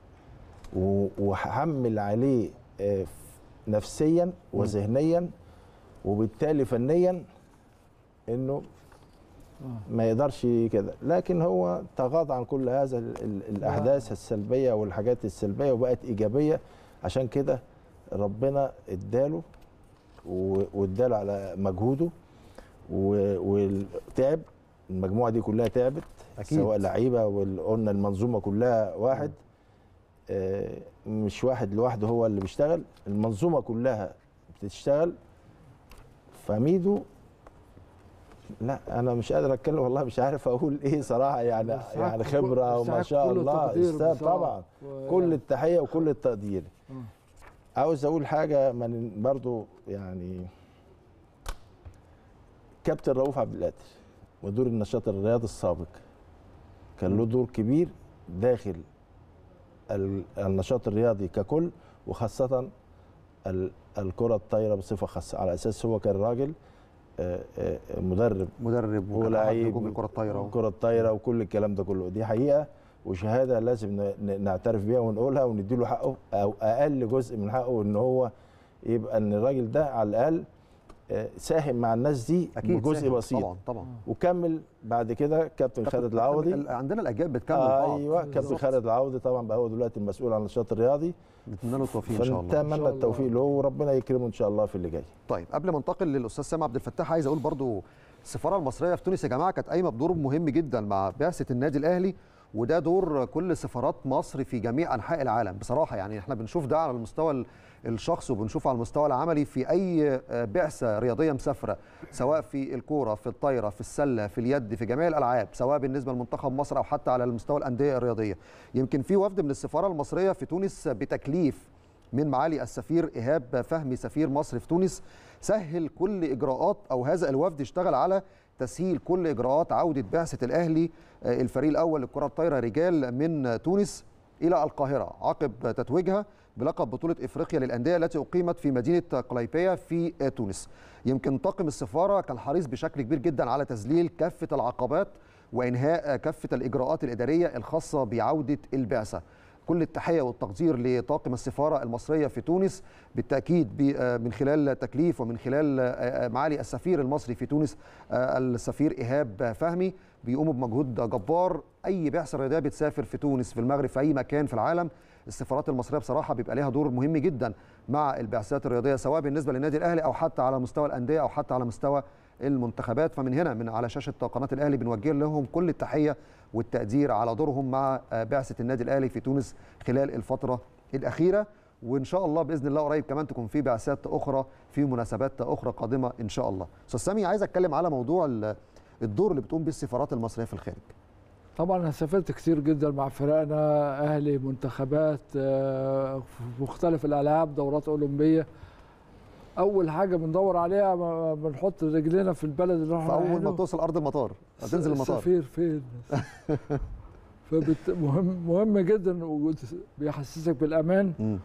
وحمل عليه نفسيا وذهنيا وبالتالي فنيا انه ما يقدرش كده. لكن هو تغاضى عن كل هذا الاحداث السلبيه والحاجات السلبيه وبقت ايجابيه. عشان كده ربنا اداله واداله على مجهوده وتعب. المجموعه دي كلها تعبت أكيد. سواء لعيبه وقلنا المنظومه كلها واحد. آه مش واحد لوحده هو اللي بيشتغل، المنظومه كلها بتشتغل. فميدو لا انا مش قادر اتكلم والله، مش عارف اقول ايه صراحه. يعني يعني خبره وما شاء الله استاذ طبعا. كل التحيه وكل التقدير. عاوز اقول حاجه من برضو يعني كابتن رؤوف عبد القادر مدير النشاط الرياضي السابق كان له دور كبير داخل النشاط الرياضي ككل وخاصه الكره الطايره بصفه خاصه، على اساس هو كان راجل مدرب مدرب ولاعيب الكره الطايره الكره الطايره وكل الكلام ده كله. دي حقيقه وشهاده لازم نعترف بيها ونقولها ونديله حقه او اقل جزء من حقه ان هو يبقى ان الراجل ده على الاقل ساهم مع الناس دي بجزء بسيط. طبعا طبعا. وكمل بعد كده كابتن خالد العوضي. عندنا الاجيال بتكمل. آه ايوه كابتن خالد العوضي طبعا بقى هو دلوقتي المسؤول عن النشاط الرياضي. نتمنى له التوفيق ان شاء الله. فنتمنى التوفيق له وربنا يكرمه ان شاء الله في اللي جاي. طيب قبل ما انتقل للاستاذ سامي عبد الفتاح عايز اقول برضو السفاره المصريه في تونس يا جماعه كانت قايمه بدور مهم جدا مع بعثه النادي الاهلي وده دور كل سفارات مصر في جميع انحاء العالم بصراحه. يعني احنا بنشوف ده على المستوى الشخصي وبنشوف على المستوى العملي في اي بعثه رياضيه مسافره، سواء في الكوره، في الطايره، في السله، في اليد، في جميع الالعاب، سواء بالنسبه لمنتخب مصر او حتى على المستوى الانديه الرياضيه. يمكن في وفد من السفاره المصريه في تونس بتكليف من معالي السفير ايهاب فهمي سفير مصر في تونس، سهل كل اجراءات، او هذا الوفد اشتغل على تسهيل كل اجراءات عوده بعثه الاهلي الفريق الاول للكره الطايره رجال من تونس الى القاهره عقب تتويجها بلقب بطوله افريقيا للانديه التي اقيمت في مدينه قليبيه في تونس. يمكن طاقم السفاره كان حريص بشكل كبير جدا على تذليل كافه العقبات وانهاء كافه الاجراءات الاداريه الخاصه بعوده البعثه. كل التحيه والتقدير لطاقم السفاره المصريه في تونس، بالتاكيد من خلال تكليف ومن خلال معالي السفير المصري في تونس السفير ايهاب فهمي بيقوموا بمجهود جبار. اي بعثه رياضيه بتسافر في تونس، في المغرب، في اي مكان في العالم، السفارات المصريه بصراحه بيبقى لها دور مهم جدا مع البعثات الرياضيه، سواء بالنسبه للنادي الاهلي او حتى على مستوى الانديه او حتى على مستوى المنتخبات. فمن هنا من على شاشه قناه الاهلي بنوجه لهم كل التحيه والتقدير على دورهم مع بعثه النادي الاهلي في تونس خلال الفتره الاخيره، وان شاء الله باذن الله قريب كمان تكون في بعثات اخرى في مناسبات اخرى قادمه ان شاء الله. استاذ سامي، عايز اتكلم على موضوع الدور اللي بتقوم به السفارات المصريه في الخارج. طبعا انا سافرت كتير جدا مع فرقنا، اهلي، منتخبات في مختلف الالعاب، دورات اولمبيه. اول حاجه بندور عليها بنحط رجلينا في البلد اللي احنا رايحينه. اول ما توصل ارض المطار هتنزل المطار السفير فين فمهم مهم جدا، بيحسسك بالامان،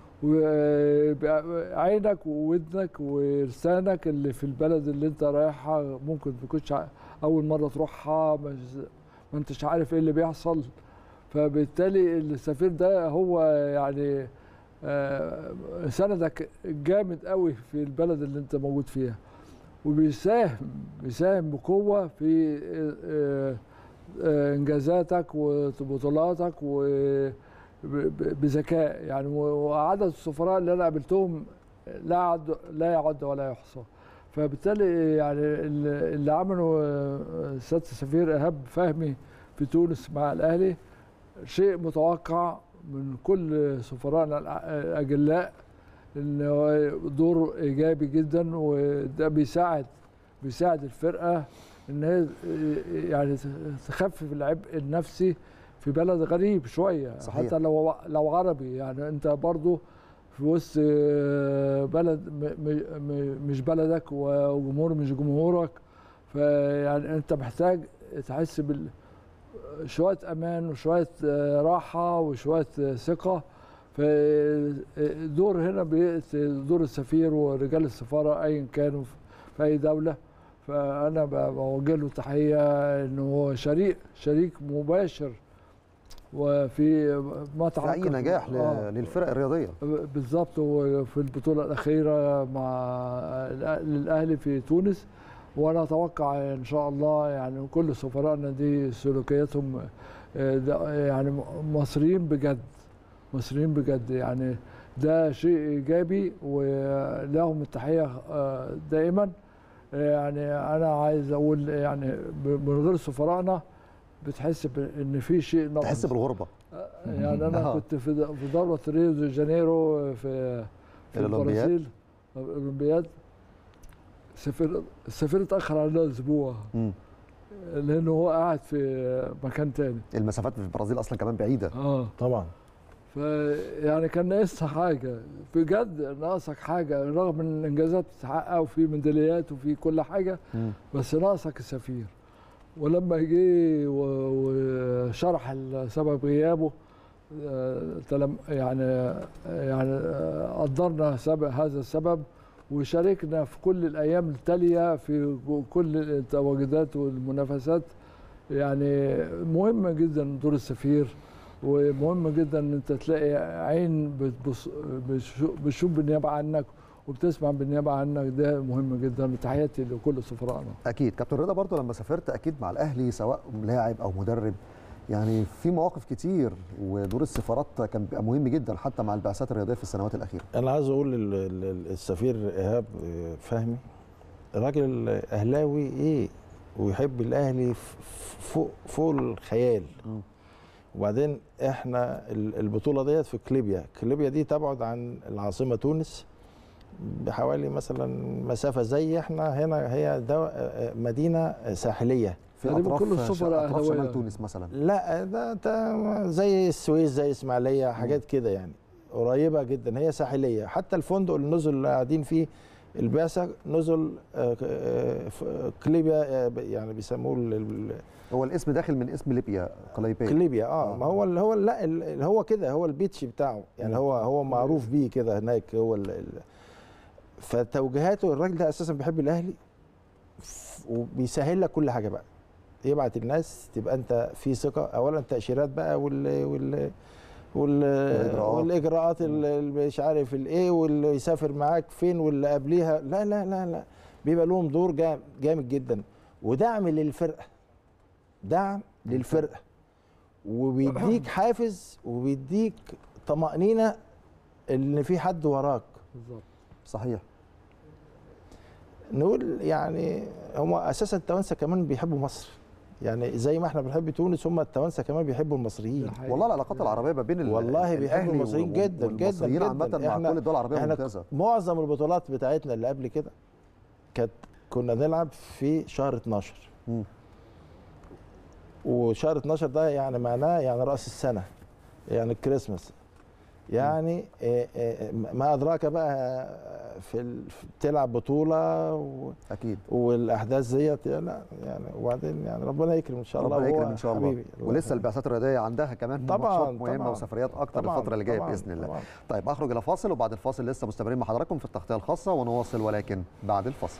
وعينك وودنك ولسانك اللي في البلد اللي انت رايحها ممكن ما تكونش اول مره تروحها، ما انتش عارف ايه اللي بيحصل. فبالتالي السفير ده هو يعني سندك جامد قوي في البلد اللي انت موجود فيها، وبيساهم بيساهم بقوه في انجازاتك وبطولاتك وبذكاء يعني. وعدد السفراء اللي انا قابلتهم لا يعد لا يعد ولا يحصى. فبالتالي يعني اللي عمله سياده السفير ايهاب فهمي في تونس مع الاهلي شيء متوقع من كل سفرائنا الاجلاء، انه دور ايجابي جدا، وده بيساعد بيساعد الفرقه ان هي يعني تخفف العبء النفسي في بلد غريب شويه. صحيح. حتى لو لو عربي، يعني انت برضو في وسط بلد مش بلدك وجمهور مش جمهورك، فيعني انت محتاج تحس بال شويه امان وشويه راحه وشويه ثقه. فدور هنا دور السفير ورجال السفاره ايا كانوا في اي دوله، فانا بوجه له تحيه انه هو شريك شريك مباشر وفي مطعم في اي نجاح آه للفرق الرياضيه بالظبط. وفي البطوله الاخيره مع الاهلي في تونس، وانا اتوقع ان شاء الله يعني كل سفرائنا دي سلوكياتهم يعني مصريين بجد، مصريين بجد، يعني ده شيء ايجابي ولهم التحيه دائما. يعني انا عايز اقول يعني من غير سفرائنا بتحس ان في شيء ناقص، تحس بالغربه. يعني انا كنت في في دوره ريو دي جانيرو في في البرازيل الاولمبياد، السفير السفير اتاخر علينا اسبوع لانه هو قاعد في مكان تاني. المسافات في البرازيل اصلا كمان بعيده. اه طبعا. فيعني كان ناقصها حاجه بجد، ناقصك حاجه رغم ان الانجازات بتتحقق وفي ميداليات وفي كل حاجه، م. بس ناقصك السفير. ولما جه وشرح سبب غيابه يعني يعني قدرنا سبب هذا السبب، وشاركنا في كل الايام التاليه في كل التواجدات والمنافسات. يعني مهم جدا دور السفير، ومهم جدا ان انت تلاقي عين بتشوف بالنيابه عنك وبتسمع بالنيابه عنك، ده مهم جدا. تحياتي لكل سفرائنا. اكيد. كابتن رضا، برضو لما سافرت اكيد مع الاهلي سواء لاعب او مدرب، يعني في مواقف كتير ودور السفارات كان بيبقى مهم جدا حتى مع البعثات الرياضيه في السنوات الاخيره. انا عايز اقول للسفير ايهاب فهمي راجل اهلاوي ايه، ويحب الاهلي فوق فوق الخيال. م. وبعدين احنا البطوله ديت في كليبيا، كليبيا دي تبعد عن العاصمه تونس بحوالي مثلا مسافه زي احنا هنا، هي دو مدينه ساحليه في اطراف اطراف شمال تونس مثلا. لا ده, ده زي السويس زي اسماعيليه حاجات كده يعني قريبه جدا، هي ساحليه. حتى الفندق اللي نزل اللي قاعدين فيه البعثه نزل كليبيا، يعني بيسموه هو الاسم داخل من اسم ليبيا، قليبيه كليبيا. اه ما هو اللي هو لا اللي هو كده هو البيتش بتاعه يعني، هو هو معروف بيه كده هناك. هو فتوجيهاته الراجل ده اساسا بيحب الاهلي وبيسهل لك كل حاجه بقى، يبعت الناس تبقى انت في ثقه. اولا التاشيرات بقى وال وال وال والاجراءات اللي مش عارف الايه، واللي يسافر معاك فين واللي قبليها، لا لا لا لا بيبقى لهم دور جامد جدا، ودعم للفرقه، دعم للفرقه، وبيديك حافز وبيديك طمأنينه ان في حد وراك. بالظبط صحيح. نقول يعني هم اساسا التوانسه كمان بيحبوا مصر، يعني زي ما احنا بنحب تونس هم التوانسه كمان بيحبوا المصريين. والله العلاقات العربيه ما بين والله بيحبوا المصريين جدا جدا جدا عامه مع كل الدول العربيه ممتازه. معظم البطولات بتاعتنا اللي قبل كده كانت كنا نلعب في شهر اتناشر، م. وشهر اتناشر ده يعني معناه يعني راس السنه، يعني الكريسماس، يعني ما ادراك بقى في تلعب بطوله و... اكيد والاحداث ديت لا يعني. وبعدين يعني ربنا يكرم ان شاء الله، ربنا يكرم ان شاء الله. حبيبي. ولسه البعثات الرياضيه عندها كمان طبعا ماتشات مهمه طبعا وسفريات اكتر طبعا الفتره اللي جايه طبعا باذن الله. طبعا. طيب اخرج الى فاصل، وبعد الفاصل لسه مستمرين مع حضراتكم في التغطيه الخاصه، ونواصل ولكن بعد الفاصل.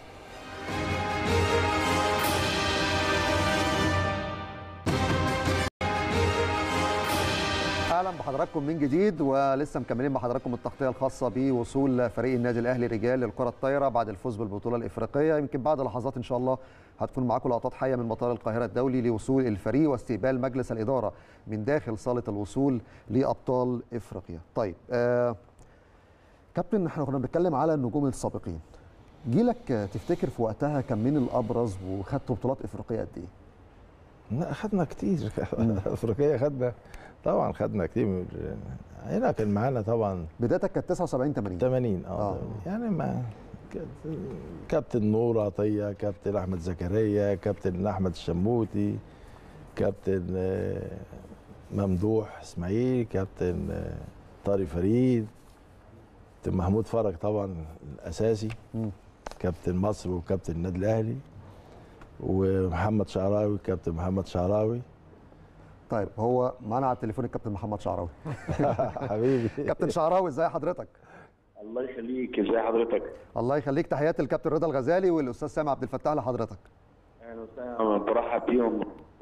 اهلا بحضراتكم من جديد، ولسه مكملين مع حضراتكم التغطيه الخاصه بوصول فريق النادي الاهلي رجال للكره الطايره بعد الفوز بالبطوله الافريقيه. يمكن بعد لحظات ان شاء الله هتكون معاكم لقطات حيه من مطار القاهره الدولي لوصول الفريق واستقبال مجلس الاداره من داخل صاله الوصول لابطال افريقيا. طيب آه كابتن، احنا كنا بنتكلم على النجوم السابقين، جيلك تفتكر في وقتها كان مين الابرز وخدتوا بطولات افريقيه قد ايه؟ لا خدنا كتير افريقيه، خدنا طبعا خدنا كتير. هنا كان معانا طبعا بدايتك كانت تسعة وسبعين ثمانين ثمانين اه يعني ما كابتن نور عطيه، كابتن احمد زكريا، كابتن احمد الشموتي، كابتن ممدوح اسماعيل، كابتن طارق فريد، كابتن محمود فرج طبعا الاساسي، م. كابتن مصر وكابتن النادي الاهلي، ومحمد شعراوي، كابتن محمد شعراوي. طيب هو معانا على التليفون الكابتن محمد شعراوي. حبيبي كابتن شعراوي ازي حضرتك؟ الله يخليك، ازي حضرتك؟ الله يخليك، تحياتي الكابتن رضا الغزالي والاستاذ سامي عبد الفتاح لحضرتك. اهلا وسهلا، برحب بيهم.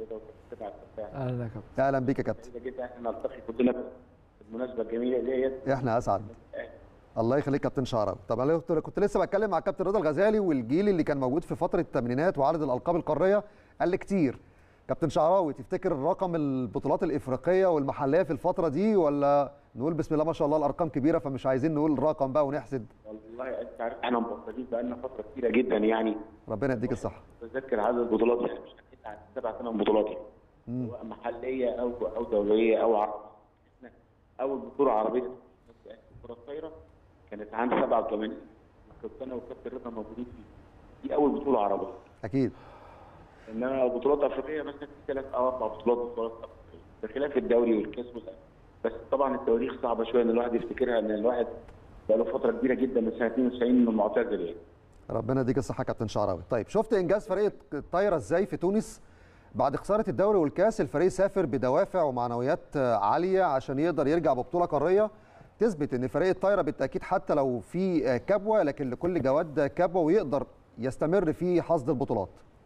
اهلا يا كابتن. اهلا بيك يا كابتن. سعيد جدا احنا نلتقي كلنا في المناسبه الجميله ديت. احنا اسعد. الله يخليك كابتن شعراوي. طب انا كنت لسه بتكلم مع الكابتن رضا الغزالي والجيل اللي كان موجود في فتره الثمانينات وعدد الالقاب القاريه قال لي كتير. كابتن شعراوي تفتكر رقم البطولات الافريقيه والمحليه في الفتره دي، ولا نقول بسم الله ما شاء الله الارقام كبيره فمش عايزين نقول رقم بقى ونحسد؟ والله انت عارف احنا مبطلين بقى لنا فتره كبيره جدا يعني. ربنا يديك الصحه. بتذكر عدد البطولات يعني مش هنحكي عن سبع ثمان بطولات يعني. سواء محليه او او دوليه او عربيه. احنا اول بطوله عربيه في الكره الطايره كانت عام سبعة وثمانين، كنت انا وكابتن رضا موجودين فيه. دي اول بطوله عربيه. اكيد. انما بطولات افريقيه مثلا في ثلاث او اربع بطولات بطولات افريقيه بخلاف الدوري والكاس والأهلي. بس طبعا التواريخ صعبه شويه ان الواحد يفتكرها، ان الواحد بقى له فتره كبيره جدا من سنه اثنين وتسعين انه معتزل يعني. ربنا يديك الصحه كابتن شعراوي. طيب شفت انجاز فريق الطايره ازاي في تونس؟ بعد خساره الدوري والكاس الفريق سافر بدوافع ومعنويات عاليه عشان يقدر يرجع ببطوله قاريه تثبت ان فريق الطايره بالتاكيد حتى لو في كبوه لكن لكل جواد كبوه ويقدر يستمر في حصد البطولات.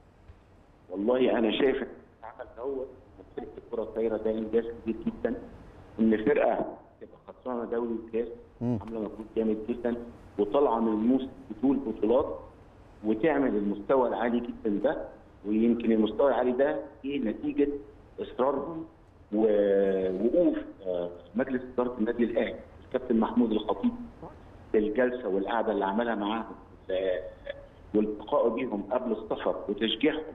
والله انا شايف ان العمل دوت فرقه الكره الطايره ده انجاز كبير جدا، ان فرقه تبقى خسرانه دوري وكاس عامله مجهود جامد جدا وطالعه من الموسم بطول بطولات وتعمل المستوى العالي جدا ده. ويمكن المستوى العالي ده ايه نتيجه اصرارهم ووقوف مجلس اداره النادي الاهلي الكابتن محمود الخطيب الجلسه والقعده اللي عملها معاهم والالتقاء بيهم قبل السفر وتشجيعهم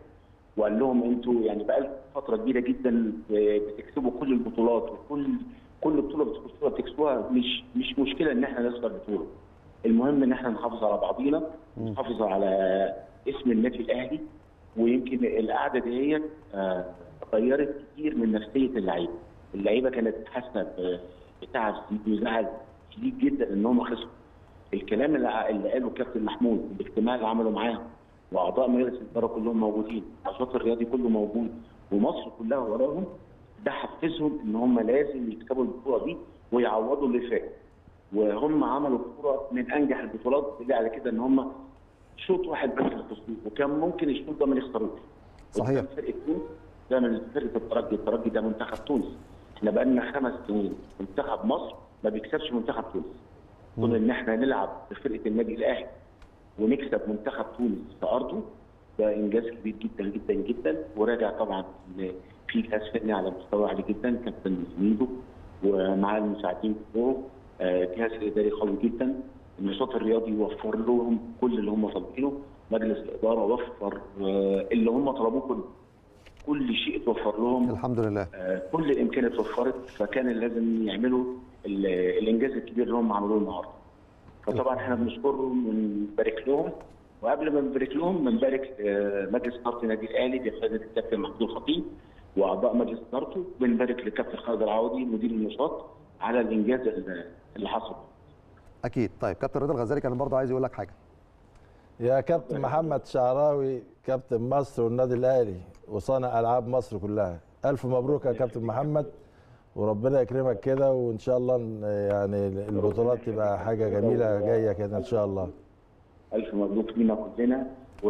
وقال لهم انتوا يعني بقى لكم فتره كبيره جدا بتكسبوا كل البطولات، وكل كل بطوله بتكسبوها بتكسبوها مش مش مشكله ان احنا نخسر بطوله. المهم ان احنا نحافظ على بعضينا، نحافظ على اسم النادي الاهلي. ويمكن القعده دي غيرت كتير من نفسيه اللعيبه. اللعيبه كانت حاسه بتعب شديد وزعل شديد جدا ان هم خسروا. الكلام اللي اللي قاله كابتن محمود، الاجتماع اللي عمله معاهم، واعضاء مجلس الاداره كلهم موجودين، النشاط الرياضي كله موجود، ومصر كلها وراهم، ده حفزهم ان هم لازم يكسبوا البطوله دي ويعوضوا اللي فات. وهم عملوا بطوله من انجح البطولات اللي على كده ان هم شوط واحد بس في التصويت، وكان ممكن الشوط ده ما يخسروش. صحيح. فرقه تونس ده من فرقه الترجي، الترجي ده منتخب تونس. احنا بقى لنا خمس سنين منتخب مصر ما بيكسبش منتخب تونس. كون ان احنا نلعب بفرقه النادي الاهلي ونكسب منتخب تونس في ارضه، ده انجاز كبير جدا جدا جدا. وراجع طبعا ان في جهاز فني على مستوى عالي جدا، كابتن ميدو ومع المساعدين بتوعه، الجهاز الاداري قوي جدا، النشاط الرياضي وفر لهم كل اللي هم طالبينه، مجلس الاداره وفر اللي هم طلبوه كله، كل شيء اتوفر لهم الحمد لله. كل الامكانيات اتوفرت، فكان لازم يعملوا الانجاز الكبير اللي هم عملوه النهارده. فطبعا احنا بنشكرهم ونبارك لهم، وقبل ما نبارك لهم بنبارك مجلس اداره النادي الاهلي بقياده الكابتن محمود الخطيب واعضاء مجلس ادارته، بنبارك للكابتن خالد العوضي مدير النشاط على الانجاز اللي حصل. اكيد. طيب كابتن رضا الغزالي كان برضه عايز يقول لك حاجه. يا كابتن محمد شعراوي، كابتن مصر والنادي الاهلي وصانع العاب مصر كلها، الف مبروك يا كابتن محمد، وربنا يكرمك كده، وان شاء الله يعني البطولات تبقى حاجه جميله جايه كده ان شاء الله. الف مبروك لينا كلنا،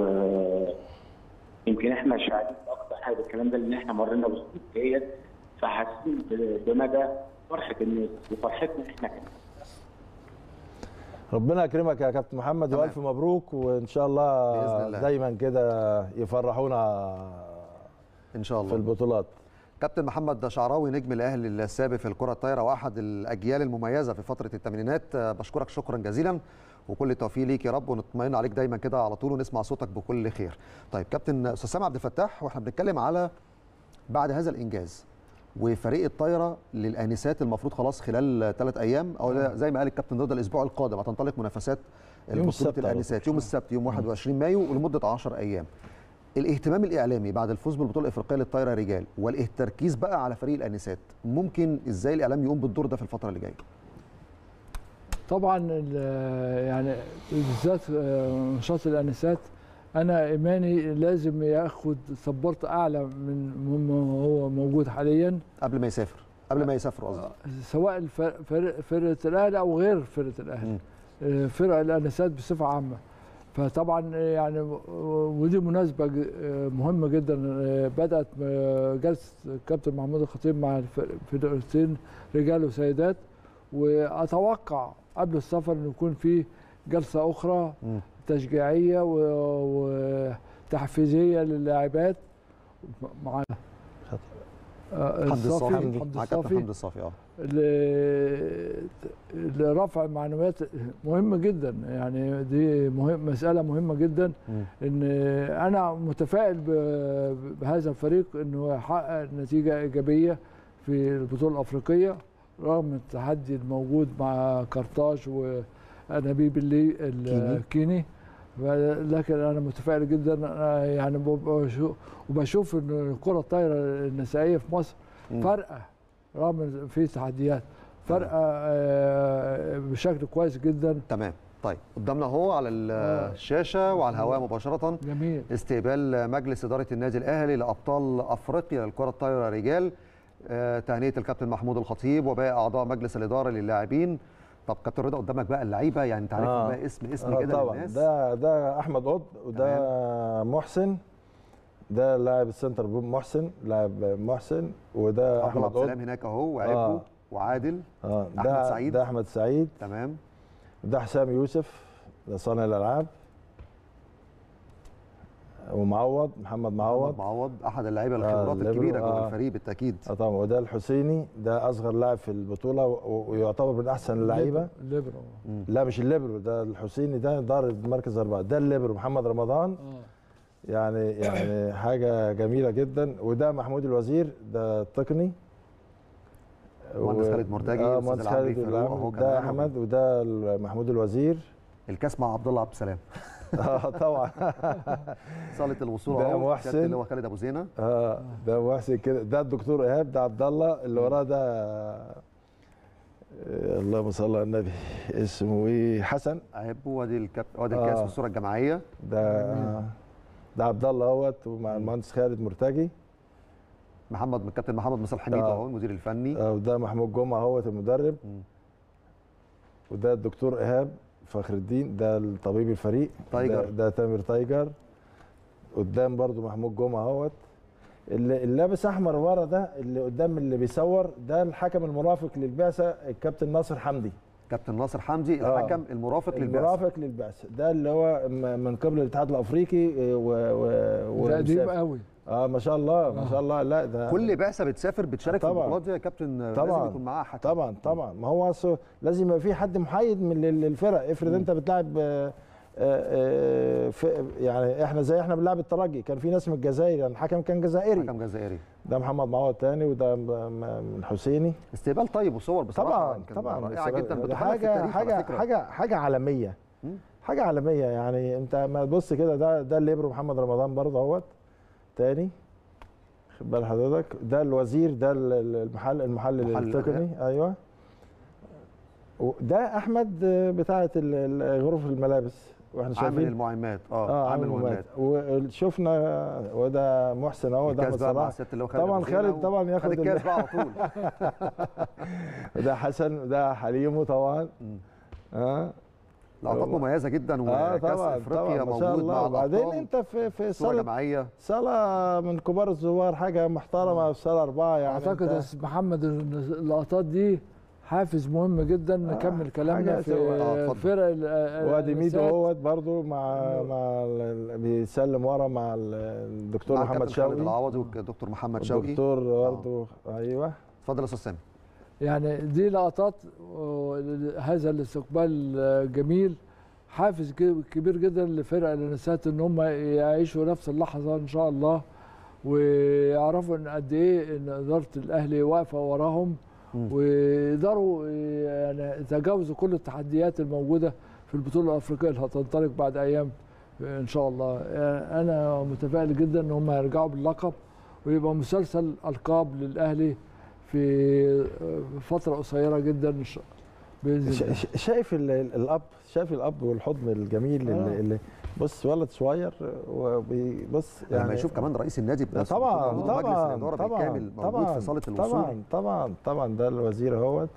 ويمكن احنا شاهدين اكتر حاجه الكلام ده لان احنا مرينا بظروف ديت، فحاسين بمدى فرحه الناس وفرحتنا احنا كمان. ربنا يكرمك يا كابتن محمد، والف مبروك، وان شاء الله, بإذن الله دايما كده يفرحونا ان شاء الله في البطولات. كابتن محمد شعراوي نجم الاهلي السابق في الكره الطايره واحد الاجيال المميزه في فتره الثمانينات، بشكرك شكرا جزيلا وكل التوفيق ليك يا رب، ونطمئن عليك دايما كده على طول ونسمع صوتك بكل خير. طيب كابتن استاذ سامي عبد الفتاح، واحنا بنتكلم على بعد هذا الانجاز وفريق الطايره للانسات المفروض خلاص خلال ثلاث ايام او زي ما قال الكابتن رضا الاسبوع القادم هتنطلق منافسات بطوله الانسات يوم السبت يوم واحد وعشرين مايو ولمده عشر ايام. الاهتمام الاعلامي بعد الفوز بالبطوله الافريقيه للطايره رجال والتركيز بقى على فريق الانسات، ممكن ازاي الاعلام يقوم بالدور ده في الفتره اللي جايه؟ طبعا يعني بالذات نشاط الانسات انا ايماني لازم ياخد سبورت اعلى من مما هو موجود حاليا قبل ما يسافر قبل ما يسافر قصدي، سواء فرقه الاهلي او غير فرقه الاهلي، فرق الانسات بصفه عامه. فطبعا يعني ودي مناسبه مهمه جدا، بدات جلسه الكابتن محمود الخطيب مع الفرقتين رجال وسيدات، واتوقع قبل السفر انه يكون في جلسه اخرى م. تشجيعيه وتحفيزيه للاعبات مع حمد الصافي حمد الصافي حمد الصافي اه لرفع المعنويات مهمه جدا، يعني دي مهم مساله مهمه جدا. م. ان انا متفائل بهذا الفريق انه يحقق نتيجه ايجابيه في البطوله الافريقيه رغم التحدي الموجود مع كارتاج وانابيب اللي الكيني، لكن انا متفائل جدا يعني، وبشوف ان الكره الطايره النسائيه في مصر فارقه رغم في تحديات، فارقه بشكل كويس جدا. تمام. طيب قدامنا اهو على الشاشه وعلى الهواء مباشره جميل استقبال مجلس اداره النادي الاهلي لابطال افريقيا للكره الطايره رجال، تهنئه الكابتن محمود الخطيب وباقي اعضاء مجلس الاداره للاعبين. طب كابتن رضا قدامك بقى اللعيبه، يعني انت عارف آه. بقى اسم اسم آه كده طبعا للناس. ده ده احمد قطب، وده تمام. محسن، ده لاعب السنتر محسن، لاعب محسن، وده احمد قطب سلام هناك اهو، وعبو آه. وعادل اه احمد ده سعيد، ده احمد سعيد تمام. ده حسام يوسف، ده صانع الالعاب، ومعوض محمد معوض محمد معوض احد اللعيبه الخبرات آه الكبيره جوه آه الفريق بالتاكيد. اه طبعا. وده الحسيني، ده اصغر لاعب في البطوله ويعتبر من احسن اللعيبه. الليبرو لا مش الليبرو، ده الحسيني، ده ضارب مركز اربعه، ده الليبرو محمد رمضان. اه يعني يعني حاجه جميله جدا. وده محمود الوزير، ده التقني. مهندس خالد مرتجي، اه أستاذ مهندس العمري خالد فاروق أهو ده كمان. احمد، وده محمود الوزير. الكاس مع عبد الله عبد السلام. اه طبعا. صاله الوصول ده اهو، محسن. سيادة اللي هو خالد ابو زينه. اه ده محسن كده. ده الدكتور ايهاب، ده عبد الله. اللي وراه ده آه اللهم صل على النبي، اسمه ايه؟ حسن. اهب. وادي الكاب، وادي الكاس آه. والصوره الجماعيه. ده آه ده عبد الله اهوت، ومع المهندس خالد مرتجي. محمد الكابتن محمد مصطفى حميد آه. اهو المدير الفني. اه وده محمود جمعه اهوت المدرب. مم. وده الدكتور ايهاب فخر الدين، ده الطبيب الفريق. تايجر. ده, ده تامر تايجر. قدام برضو محمود جمعه اهوت. اللي اللابس احمر ورا ده اللي قدام اللي بيصور، ده الحكم المرافق للبعثه الكابتن ناصر حمدي. كابتن ناصر حمدي الحكم آه. المرافق للبعثه. المرافق للبعثه ده اللي هو من قبل الاتحاد الافريقي. و و ده قديم قوي. اه ما شاء الله ما شاء الله. لا ده كل بعثه بتسافر بتشارك طبعًا. في البطولات دي يا كابتن. طبعًا. لازم يكون معاها حكم. طبعا طبعا. ما هو لازم يبقى في حد محايد من الفرق. افرض انت بتلعب آه آه يعني احنا زي احنا بنلعب الترجي، كان في ناس من الجزائر، يعني الحكم كان جزائري. حكم جزائري. ده محمد معوض تاني، وده من حسيني. استقبال طيب وصور بصراحه طبعا طبعا رائعه جدا. حاجه حاجه حاجه حاجه عالميه. م? حاجه عالميه. يعني انت ما تبص كده، ده ده الليبرو محمد رمضان برضه اهوت تاني، خد بال حضرتك. ده الوزير، ده المحل المحلل التقني. ايوه. ده احمد بتاعه غرف الملابس، واحنا شايفين عامل المعايمات. اه, آه عامل المعايمات. وشفنا وده محسن اهو، ده احمد صلاح. طبعا خالد طبعا ياخد الكاس بقى على طول. وده حسن، وده حليمه طبعا. اه لقطات مميزه جدا. وكاس آه افريقيا موجود مع وبعدين انت في في صاله جماعيه، صاله من كبار الزوار، حاجه محترمه في صاله اربعه. يعني اعتقد يا محمد اللقطات دي حافز مهم جدا. نكمل آه كلامنا في آه فرق. وادي ميدو اهوت برضه مع مع بيسلم ورا مع الدكتور مع محمد شوقي. خالد العوضي والدكتور محمد شوقي. الدكتور برضه آه. ايوه. اتفضل يا استاذ سامي. يعني دي لقطات هذا الاستقبال جميل، حافز كبير جدا لفرق الانسات ان هم يعيشوا نفس اللحظه ان شاء الله، ويعرفوا ان قد ايه ان اداره الاهلي واقفه وراهم، ويقدروا يعني يتجاوزوا كل التحديات الموجوده في البطوله الافريقيه اللي هتنطلق بعد ايام ان شاء الله. انا متفائل جدا ان هم يرجعوا باللقب، ويبقى مسلسل القاب للاهلي في فتره قصيره جدا باذن الله. شايف الاب، شايف الاب والحضن الجميل. آه. اللي بص ولد صغير وبيبص يعني لما يشوف كمان رئيس النادي بنفسه، طبعا طبعا مجلس الاداره بالكامل موجود في صاله الوصول. طبعا طبعا طبعا. ده الوزير اهوت،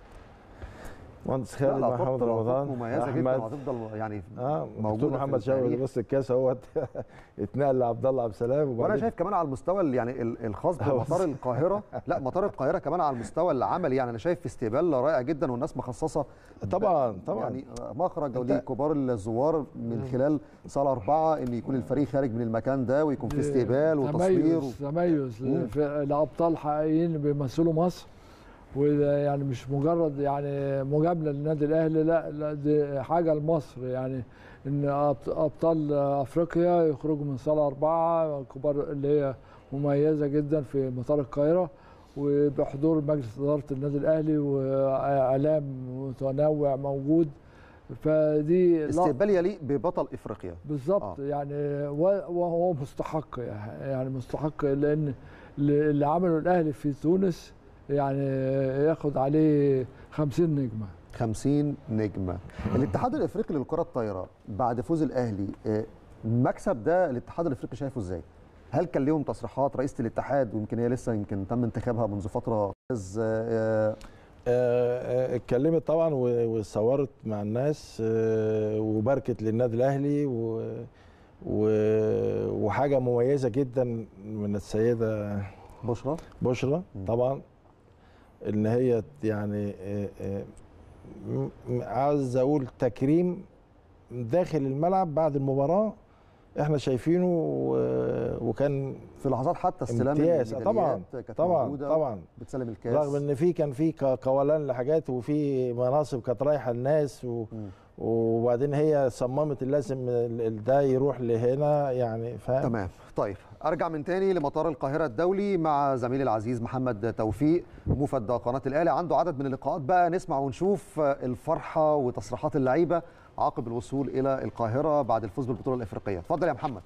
مهندس خالد محمد رمضان. مميزه جدا وهتفضل يعني اه موجود. محمد شوقي بص الكاس اهوت اتنقل لعبد الله عبد السلام. وانا شايف كمان على المستوى يعني الخاص بمطار القاهره، لا مطار القاهره كمان على المستوى العملي، يعني انا شايف في استقبال رائع جدا، والناس مخصصه طبعا طبعا يعني مخرج لكبار الزوار من خلال صاله اربعه، ان يكون الفريق خارج من المكان ده ويكون في استقبال وتصوير. تميز لابطال حقيقيين بيمثلوا مصر، وده يعني مش مجرد يعني مجامله للنادي الاهلي، لا لا دي حاجه لمصر. يعني ان ابطال افريقيا يخرجوا من صاله اربعه كبار اللي هي مميزه جدا في مطار القاهره، وبحضور مجلس اداره النادي الاهلي واعلام متنوع موجود. فدي استقبال يليق ببطل افريقيا بالظبط. آه. يعني وهو مستحق، يعني مستحق، لان اللي عمله الاهلي في تونس يعني ياخد عليه خمسين نجمه. خمسين نجمه. الاتحاد الافريقي للكره الطايره بعد فوز الاهلي، المكسب ده الاتحاد الافريقي شايفه ازاي؟ هل كان ليهم تصريحات رئيسه الاتحاد، ويمكن هي لسه يمكن تم انتخابها منذ فتره، اتكلمت طبعا وصورت مع الناس وباركت للنادي الاهلي، وحاجه مميزه جدا من السيده بشرى بشرى طبعا، ان هي يعني عاوز اقول تكريم داخل الملعب بعد المباراه احنا شايفينه، وكان في لحظات حتى استلام الميداليات طبعا طبعا طبعا بتسلم الكاس، رغم ان في كان في قولان لحاجات، وفي مناصب كانت رايحه الناس، وبعدين هي صممت لازم ده يروح لهنا يعني فاهم. تمام. طيب ارجع من تاني لمطار القاهره الدولي مع زميلي العزيز محمد توفيق موفد قناه الاهلي، عنده عدد من اللقاءات بقى نسمع ونشوف الفرحه وتصريحات اللعيبه عقب الوصول الى القاهره بعد الفوز بالبطوله الافريقيه. اتفضل يا محمد.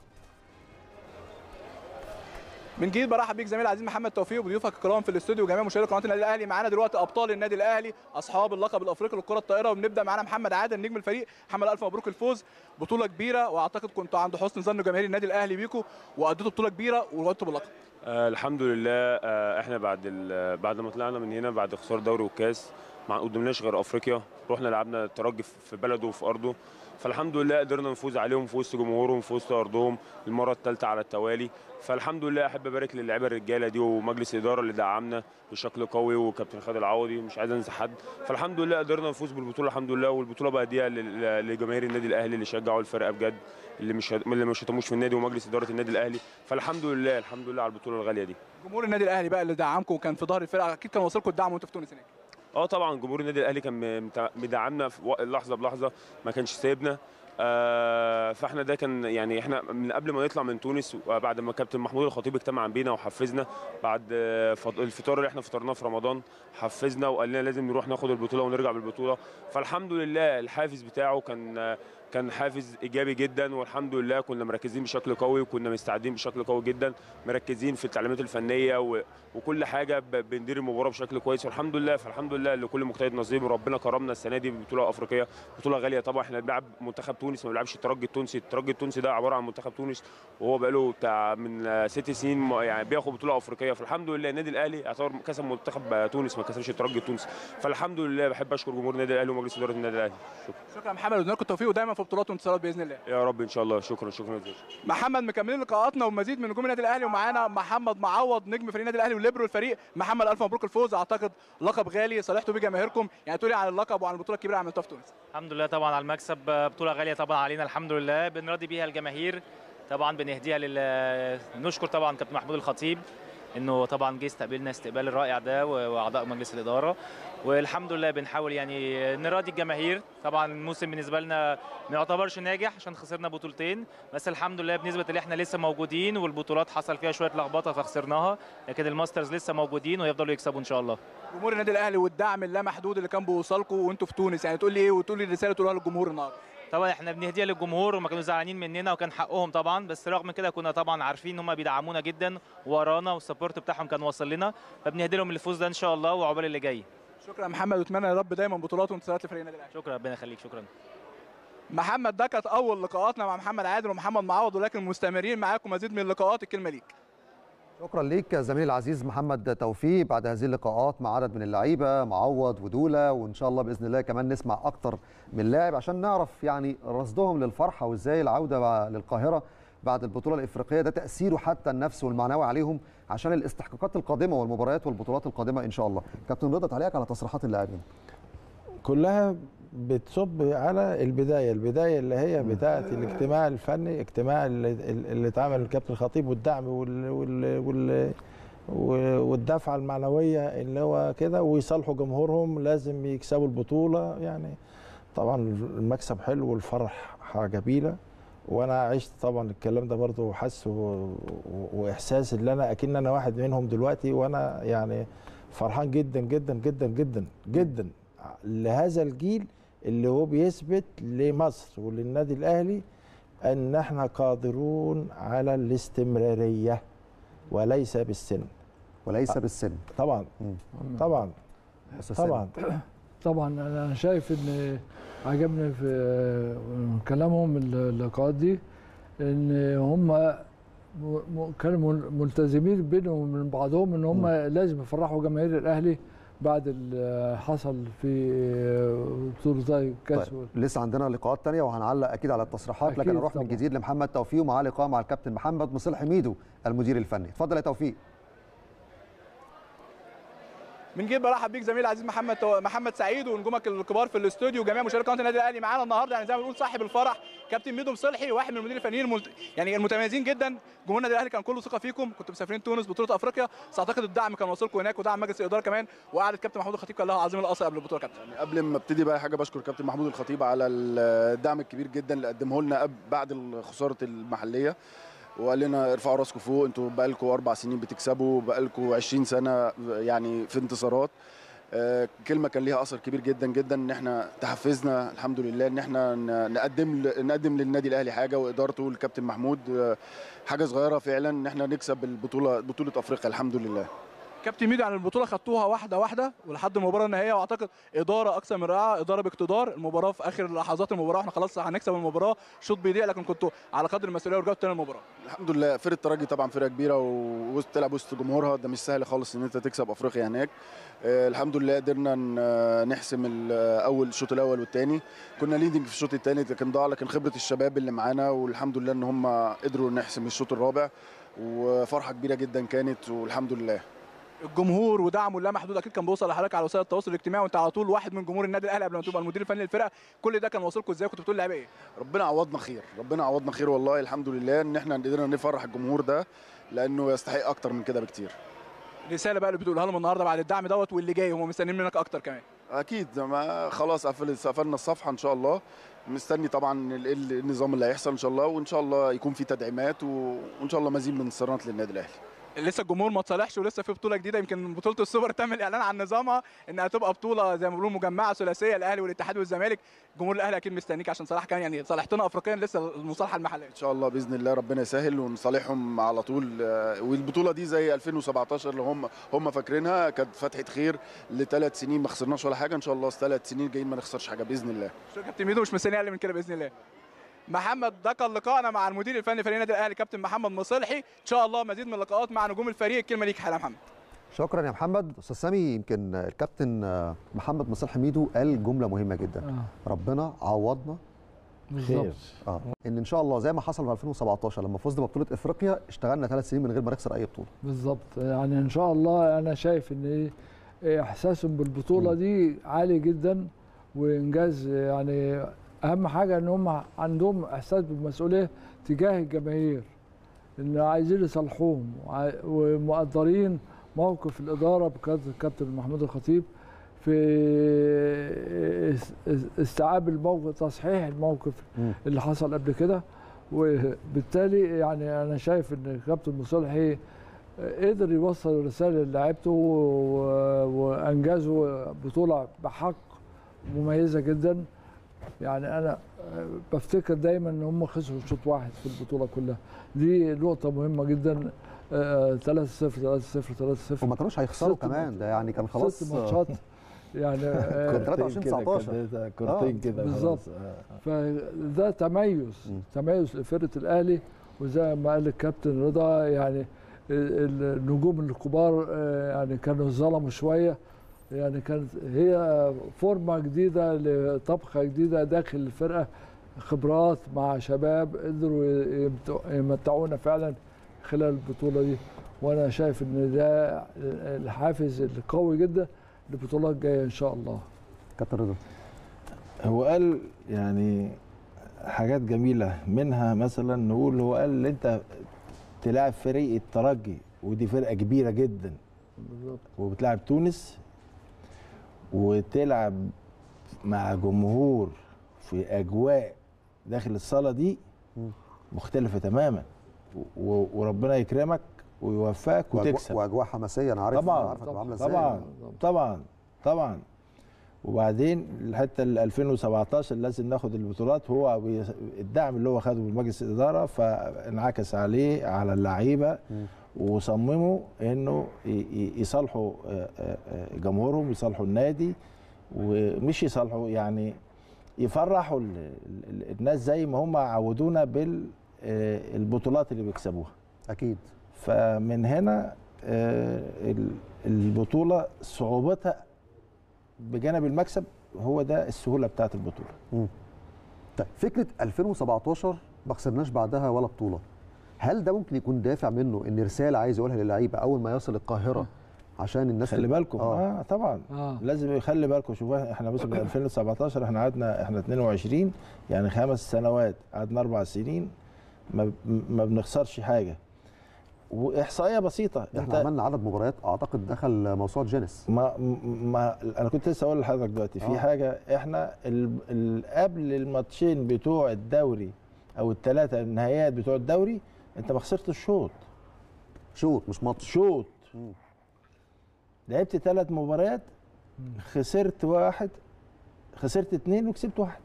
من جديد برحب بيك زميلي العزيز محمد توفيق وبضيوفك الكرام في الاستوديو وجميع مشاهدي قناه النادي الاهلي. معانا دلوقتي ابطال النادي الاهلي اصحاب اللقب الافريقي للكره الطائره، وبنبدا معانا محمد عادل نجم الفريق. محمد الف مبروك الفوز، بطوله كبيره واعتقد كنتوا عند حسن ظن جماهير النادي الاهلي بيكم واديتوا بطوله كبيره وغلطتوا باللقب. آه الحمد لله. آه احنا بعد بعد ما طلعنا من هنا بعد خساره دوري والكاس ما قدمناش غير افريقيا، رحنا لعبنا الترجي في بلده وفي ارضه، فالحمد لله قدرنا نفوز عليهم في وسط جمهورهم في وسط ارضهم المره الثالثه على التوالي. فالحمد لله احب ابارك للاعيبه الرجاله دي ومجلس الاداره اللي دعمنا بشكل قوي وكابتن خالد العوضي، مش عايز انسى حد. فالحمد لله قدرنا نفوز بالبطوله الحمد لله، والبطوله بقى دي لجماهير النادي الاهلي اللي شجعوا الفرقه بجد، اللي مش اللي مش شتموش في النادي ومجلس اداره النادي الاهلي. فالحمد لله الحمد لله على البطوله الغاليه دي. جمهور النادي الاهلي بقى اللي دعمكم وكان في ظهر الفرقه اكيد كان واصلكم الدعم وانتوا في تونس هناك. اه طبعا جمهور النادي الاهلي كان مدعمنا في لحظه بلحظه، ما كانش سايبنا. آه فاحنا ده كان يعني احنا من قبل ما نطلع من تونس بعد ما كابتن محمود الخطيب اجتمع بينا وحفزنا بعد الفطار اللي احنا فطرناه في رمضان، حفزنا وقال لنا لازم نروح ناخد البطوله ونرجع بالبطوله. فالحمد لله الحافز بتاعه كان كان حافز ايجابي جدا، والحمد لله كنا مركزين بشكل قوي وكنا مستعدين بشكل قوي جدا، مركزين في التعليمات الفنيه وكل حاجه بندير المباراه بشكل كويس والحمد لله. فالحمد لله لكل مجتهد نصيب، وربنا كرمنا السنه دي ببطوله افريقيه، بطوله غاليه طبعا. احنا بنلعب منتخب تونس ما بنلعبش الترجي التونسي، الترجي التونسي ده عباره عن منتخب تونس وهو بقاله بتاع من ست سنين يعني بياخد بطوله افريقيه. فالحمد لله النادي الاهلي يعتبر كسب منتخب تونس ما كسبش الترجي التونسي. فالحمد لله بحب اشكر جمهور النادي الاهلي ومجلس اداره النادي الاهلي. شكرا شكرا محمد، ودنا لكم التوفيق ودايما في بطولات وانتصارات باذن الله يا رب ان شاء الله. شكرا شكرا جزيلا محمد. مكملين لقاءاتنا ومزيد من نجوم النادي الاهلي، ومعانا محمد معوض نجم فريق النادي الاهلي وليبرو الفريق. محمد الف مبروك الفوز، اعتقد لقب غالي صالحتوا بيه جماهيركم، يعني تقولي عن اللقب وعن البطوله الكبيره عملتوها في تونس. الحمد لله طبعا على المكسب، بطوله غاليه طبعا علينا الحمد لله، بنراضي بيها الجماهير طبعا، بنهديها لل نشكر طبعا كابتن محمود الخطيب انه طبعا جه استقبلنا استقبال الرائع ده واعضاء مجلس الاداره، والحمد لله بنحاول يعني نراضي الجماهير. طبعا الموسم بالنسبه لنا ما يعتبرش ناجح عشان خسرنا بطولتين، بس الحمد لله بنسبه اللي احنا لسه موجودين، والبطولات حصل فيها شويه لخبطه فخسرناها، لكن الماسترز لسه موجودين ويفضلوا يكسبوا ان شاء الله. جمهور النادي الاهلي والدعم اللامحدود اللي كان بيوصلكم وانتم في تونس، يعني تقول لي ايه وتقول لي الرساله تقولها للجمهور النهارده؟ طبعا احنا بنهديها للجمهور، وما كانوا زعلانين مننا وكان حقهم طبعا، بس رغم كده كنا طبعا عارفين ان هم بيدعمونا جدا ورانا والسبورت بتاعهم كان واصل لنا، فبنهدي لهم الفوز ده ان شاء الله وعقبال اللي جاي. شكرا محمد، واتمنى يا رب دايما بطولات وانتصارات لفريق النادي الاهلي. شكرا ربنا يخليك. شكرا محمد. ده كانت اول لقاءاتنا مع محمد عادل ومحمد معوض، ولكن مستمرين معاكم مزيد من اللقاءات. الكلمه ليك. شكرا ليك زميلي العزيز محمد توفيق. بعد هذه اللقاءات مع عدد من اللعيبه معوض ودوله، وان شاء الله باذن الله كمان نسمع اكتر من لاعب عشان نعرف يعني رصدهم للفرحه وازاي العوده للقاهره بعد البطوله الافريقيه ده تاثيره حتى النفسي والمعنوي عليهم عشان الاستحقاقات القادمه والمباريات والبطولات القادمه ان شاء الله. كابتن رضا تعليقك على تصريحات اللاعبين كلها بتصب على البدايه، البدايه اللي هي بتاعه الاجتماع الفني، اجتماع اللي, اللي اتعمل الكابتن الخطيب والدعم وال وال وال والدفعه المعنويه اللي هو كده، ويصالحوا جمهورهم لازم يكسبوا البطوله. يعني طبعا المكسب حلو والفرح حاجه جميله، وانا عشت طبعا الكلام ده برضه وحاسس واحساس اللي انا اكن انا واحد منهم دلوقتي، وانا يعني فرحان جدا جدا جدا جدا جدا لهذا الجيل اللي هو بيثبت لمصر وللنادي الاهلي ان احنا قادرون على الاستمراريه وليس بالسن. وليس بالسن طبعا طبعا طبعا طبعا. انا شايف ان عجبني في كلامهم اللقاءات دي ان هم كانوا ملتزمين بينهم ومن بعضهم ان هم لازم يفرحوا جماهير الاهلي بعد اللي حصل في بطوله كاس. طيب. لسه عندنا لقاءات ثانيه وهنعلق اكيد على التصريحات، لكن اروح من جديد لمحمد توفيق ومعاه لقاء مع الكابتن محمد مصلح حميدو المدير الفني. اتفضل يا توفيق. بنجيب برحب بيك زميلي العزيز محمد محمد سعيد ونجومك الكبار في الاستوديو وجميع مشاهدي قناه النادي الاهلي معانا النهارده، يعني زي ما بنقول صاحب الفرح كابتن ميدو مصلحي، واحد من المديرين الفنيين الملت... يعني المتميزين جدا. جمهور النادي الاهلي كان كله ثقه فيكم، كنتوا مسافرين تونس بطوله افريقيا، بس اعتقد الدعم كان واصلكم هناك ودعم مجلس الاداره كمان، وقعده كابتن محمود الخطيب كان لها عظيم الاثر قبل البطوله. كابتن يعني قبل ما ابتدي بقى حاجه بشكر كابتن محمود الخطيب على الدعم الكبير جدا اللي قدمه لنا بعد خساره المحليه، وقال لنا ارفعوا راسكم فوق، انتوا بقالكم اربع سنين بتكسبوا، بقالكم عشرين سنه يعني في انتصارات. آه كلمه كان ليها اثر كبير جدا جدا، ان احنا تحفزنا الحمد لله ان احنا نقدم نقدم للنادي الاهلي حاجه، وادارته والكابتن محمود آه حاجه صغيره فعلا ان احنا نكسب البطوله بطوله افريقيا الحمد لله. كابتن ميدو، يعني البطوله خدتوها واحده واحده ولحد المباراه النهائيه، واعتقد اداره اكثر من رائعه، اداره باقتدار. المباراه في اخر لحظات المباراه احنا خلاص هنكسب المباراه، شوط بيضيع لكن كنتوا على قدر المسؤوليه ورجعتوا تاني المباراه. الحمد لله. فرقه الترجي طبعا فرقه كبيره وتلعب وسط جمهورها، ده مش سهل خالص ان انت تكسب افريقيا هناك. آه الحمد لله قدرنا نحسم اول الشوط الاول والثاني، كنا ليدنج في الشوط الثاني لكن ضاع، لكن خبره الشباب اللي معانا والحمد لله ان هم قدروا نحسم الشوط الرابع، وفرحه كبيره جدا كانت والحمد لله. الجمهور ودعمه لا محدود اكيد كان بيوصل لحضرتك على وسائل التواصل الاجتماعي، وانت على طول واحد من جمهور النادي الاهلي قبل ما تبقى المدير الفني للفرقه، كل ده كان واصلكم ازاي؟ كنتوا بتقول لعيبه ايه؟ ربنا عوضنا خير، ربنا عوضنا خير والله الحمد لله ان احنا قدرنا نفرح الجمهور ده، لانه يستحق اكتر من كده بكتير. رساله بقى اللي بتقولها لهم النهارده بعد الدعم دوت واللي جاي، هم مستنيين منك اكتر كمان. اكيد، ما خلاص قفلنا الصفحه ان شاء الله، مستني طبعا النظام اللي هيحصل ان شاء الله، وان شاء الله يكون في تدعيمات وان شاء الله مزيد من الانتصارات للنادي الاهلي. لسه الجمهور ما اتصالحش ولسه في بطوله جديده، يمكن بطوله السوبر تعمل اعلان عن نظامها انها تبقى بطوله زي ما بيقولوا مجمعه ثلاثيه، الاهلي والاتحاد والزمالك. جمهور الاهلي اكيد مستنيك عشان صلاح كمان، يعني صالحتنا افريقيا لسه المصالحه المحليه. ان شاء الله باذن الله ربنا يسهل ونصالحهم على طول، والبطوله دي زي ألفين وسبعتاشر اللي هم هم فاكرينها كانت فتحه خير لثلاث سنين ما خسرناش ولا حاجه، ان شاء الله ثلاث سنين جايين ما نخسرش حاجه باذن الله. شكرا كابتن ميدو، مش مستني اقل من كده باذن الله. محمد، ده كان لقائنا مع المدير الفني لفريق النادي الاهلي كابتن محمد مصلحي، ان شاء الله مزيد من اللقاءات مع نجوم الفريق. الكلمه ليك يا محمد. شكرا يا محمد. استاذ سامي، يمكن الكابتن محمد مصلحي ميدو قال جمله مهمه جدا، آه. ربنا عوضنا خير. اه ان ان شاء الله زي ما حصل في ألفين وسبعتاشر لما فزنا ببطوله افريقيا، اشتغلنا ثلاث سنين من غير ما نخسر اي بطوله. بالظبط، يعني ان شاء الله انا شايف ان احساسهم بالبطوله م. دي عالي جدا وانجاز. يعني اهم حاجه ان هم عندهم احساس بالمسؤوليه تجاه الجماهير، ان عايزين يصالحوهم ومقدرين موقف الاداره بقياده الكابتن محمود الخطيب في استيعاب الموقف، تصحيح الموقف م. اللي حصل قبل كده. وبالتالي يعني انا شايف ان الكابتن مصلحي قدر يوصل رساله للاعيبته وانجزوا بطوله بحق مميزه جدا. يعني انا بفتكر دايما ان هم خسروا شوط واحد في البطوله كلها، دي نقطه مهمه جدا. ثلاثة صفر ثلاثة صفر ثلاثة صفر وما كانوش هيخسروا كمان، ده يعني كان خلاص ست ماتشات يعني ثلاثة وعشرين تسعتاشر كورتين كده بالظبط. فده تميز تميز لفرقه الاهلي، وزي ما قال الكابتن رضا يعني النجوم الكبار يعني كانوا ظلموا شويه، يعني كانت هي فورمه جديده لطبخه جديده داخل الفرقه، خبرات مع شباب قدروا يمتعونا فعلا خلال البطوله دي. وانا شايف ان ده الحافز القوي جدا للبطولات الجايه ان شاء الله. كابتن رضا، هو قال يعني حاجات جميله، منها مثلا نقول هو قال انت تلاعب فريق الترجي ودي فرقه كبيره جدا بالظبط، وبتلاعب تونس وتلعب مع جمهور في اجواء داخل الصاله دي مختلفه تماما، وربنا يكرمك ويوفقك وتكسب. واجواء حماسيه، انا عارف طبعا عارفه عامله ازاي. طبعا طبعا طبعا. وبعدين حتى ال ألفين وسبعتاشر لازم ناخد البطولات، هو الدعم اللي هو خده من مجلس الاداره فانعكس عليه على اللعيبه، وصمموا انه يصالحوا جمهورهم، يصالحوا النادي، ومش يصالحوا يعني يفرحوا الناس زي ما هم عودونا بالبطولات اللي بيكسبوها. اكيد. فمن هنا البطوله صعوبتها بجانب المكسب هو ده السهوله بتاعت البطوله. امم طيب، فكره ألفين وسبعتاشر ما خسرناش بعدها ولا بطوله، هل ده ممكن يكون دافع منه ان رساله عايز يقولها للعيبه اول ما يصل القاهره عشان الناس خلي بالكم اه, آه طبعا آه. لازم يخلي بالكم. شوفوا احنا مثلا من ألفين وسبعتاشر احنا قعدنا احنا اتنين وعشرين يعني خمس سنوات قعدنا اربع سنين ما ما بنخسرش حاجه. واحصائيه بسيطه احنا عملنا عدد مباريات اعتقد دخل موسوعه جينيس. ما ما انا كنت لسه اقول لحضرتك دلوقتي في آه. حاجه. احنا ال ال قبل الماتشين بتوع الدوري او الثلاثه النهائيات بتوع الدوري انت ما خسرتش شوط شوط مش ماتش شوط. لعبت ثلاث مباريات خسرت واحد خسرت اثنين وكسبت واحد.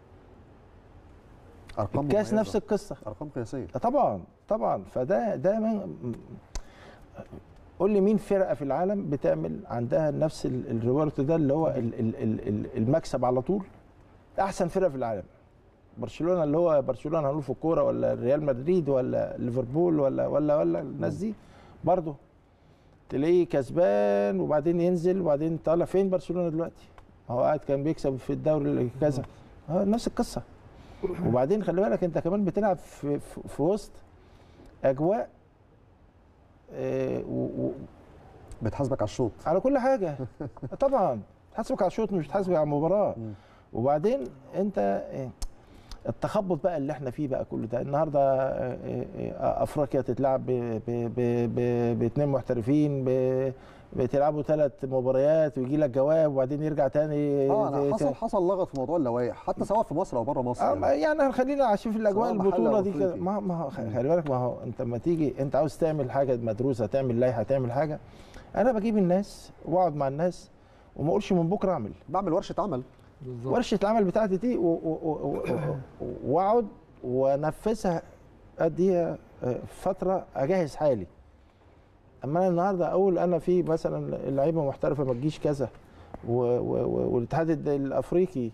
ارقام الكاس نفس القصه ارقام قياسيه طبعا طبعا. فده ده من قول لي مين فرقه في العالم بتعمل عندها نفس الريورت ده اللي هو ال ال ال المكسب على طول. احسن فرقه في العالم برشلونه اللي هو برشلونه هنقول في الكوره ولا ريال مدريد ولا ليفربول ولا ولا ولا الناس دي برضه تلاقيه كسبان وبعدين ينزل وبعدين طالع. فين برشلونه دلوقتي؟ هو قاعد كان بيكسب في الدوري كذا اه نفس القصه. وبعدين خلي بالك انت كمان بتلعب في في, في وسط اجواء اه و بتحاسبك على الشوط على كل حاجه طبعا بتحاسبك على الشوط مش بتحاسبك على المباراه. وبعدين انت التخبط بقى اللي احنا فيه بقى كله ده. النهارده افريقيا تتلعب باثنين محترفين بتلعبوا ثلاث مباريات ويجي لك جواب وبعدين يرجع تاني. اه انا حصل حصل لغط في موضوع اللوائح حتى سواء في مصر او بره مصر. اه يعني خلينا عايشين في الاجواء البطوله دي كده. ما ما خلي بالك ما هو انت لما تيجي انت عاوز تعمل حاجه مدروسه تعمل لائحه تعمل حاجه. انا بجيب الناس واقعد مع الناس وما اقولش من بكره اعمل. بعمل ورشه عمل بالظبط. ورشه العمل بتاعتي دي واقعد وانفذها اديها فتره اجهز حالي. اما انا النهارده اقول انا في مثلا اللعيبه محترفه ما تجيش كذا والاتحاد الافريقي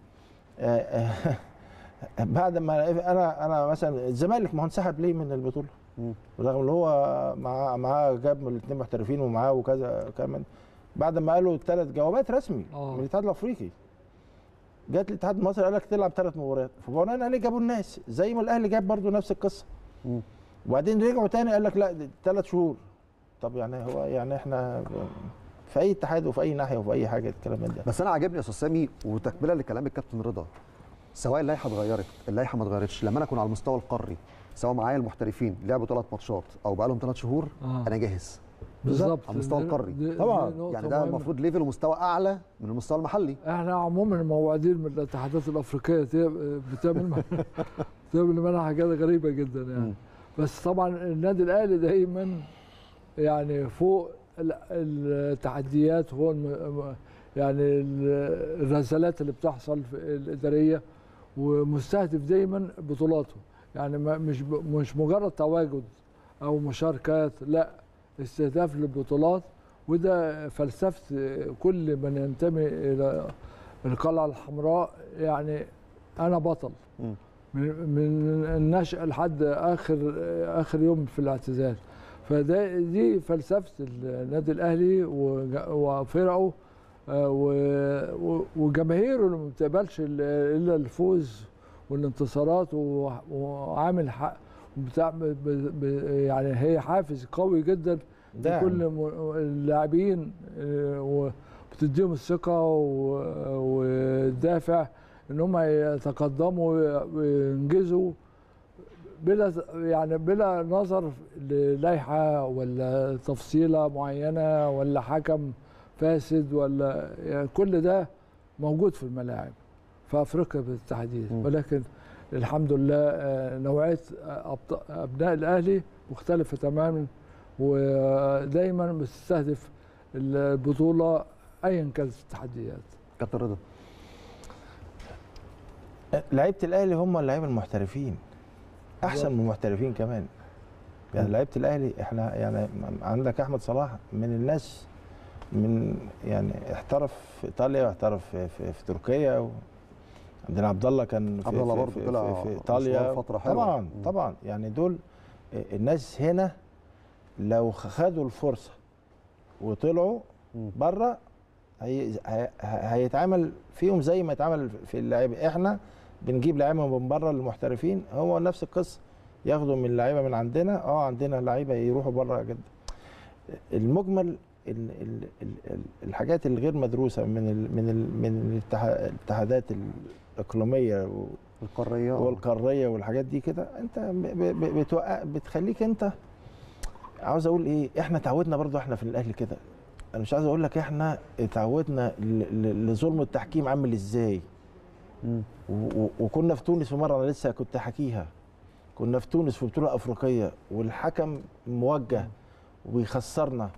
بعد ما انا انا مثلا الزمالك ما هو انسحب ليه من البطوله؟ رغم ان هو معاه معاه جاب من الاثنين محترفين ومعاه وكذا كمان بعد ما قالوا ثلاث جوابات رسمي أوه. من الاتحاد الافريقي. جت الاتحاد المصري قال لك تلعب ثلاث مباريات فبناء عليه جابوا الناس زي ما الاهلي جاب برضو نفس القصه. م. وبعدين رجعوا تاني قال لك لا ثلاث شهور. طب يعني هو يعني احنا في اي اتحاد وفي اي ناحيه وفي اي حاجه الكلام ده. بس انا عاجبني يا استاذ سامي وتكمله لكلام الكابتن رضا سواء اللائحه اتغيرت اللائحه ما اتغيرتش لما انا اكون على المستوى القاري سواء معايا المحترفين لعبوا ثلاث ماتشات او بقى لهم ثلاث شهور آه. انا جاهز بالظبط على المستوى القاري طبعا. يعني ده المفروض ليفل ومستوى اعلى من المستوى المحلي. احنا عموما موعدين من الاتحادات الافريقيه بتعمل بتعمل معانا حاجات غريبه جدا يعني. م. بس طبعا النادي الاهلي دايما يعني فوق التحديات هو يعني الرسالات اللي بتحصل في الاداريه ومستهدف دايما بطولاته يعني مش مش مجرد تواجد او مشاركات لا استهداف للبطولات. وده فلسفه كل من ينتمي الى القلعه الحمراء يعني انا بطل م. من النشأة لحد اخر اخر يوم في الاعتزال. فده دي فلسفه النادي الاهلي وفرقه وجماهيره اللي ما بتقبلش الا الفوز والانتصارات وعامل حق وبتاع يعني هي حافز قوي جدا لكل اللاعبين وبتديهم الثقه والدافع ان هم يتقدموا وينجزوا بلا يعني بلا نظر للائحه ولا تفصيله معينه ولا حكم فاسد ولا يعني كل ده موجود في الملاعب في افريقيا بالتحديد. ولكن الحمد لله نوعيه ابناء الاهلي مختلفه تماما ودايما بتستهدف البطوله ايا كانت التحديات. كابتن رضا لعيبه الاهلي هم اللعيبه المحترفين احسن من المحترفين كمان. يعني لعيبه الاهلي احنا يعني عندك احمد صلاح من الناس من يعني احترف في ايطاليا واحترف في, في, في تركيا. عندنا عبد الله كان في, في, في, في, في ايطاليا فتره حلوه. طبعا م. طبعا يعني دول الناس هنا لو خدوا الفرصه وطلعوا بره هي هيتعامل فيهم زي ما يتعامل في اللعيبه. احنا بنجيب لعيبه من بره المحترفين هو نفس القصه ياخدوا من اللعيبه من عندنا. اه عندنا لعيبه يروحوا بره جدا. المجمل ال ال ال الحاجات الغير مدروسه من ال من ال من الاتحادات الاقليميه القاريه والقاريه والحاجات دي كده، انت بتوقع بتخليك انت عاوز اقول ايه، احنا اتعودنا برضو احنا في الاهلي كده. انا مش عايز اقول لك احنا اتعودنا لظلم التحكيم عامل ازاي. وكنا في تونس في مره، انا لسه كنت حكيها، كنا في تونس في بطوله افريقيه والحكم موجه وبيخسرنا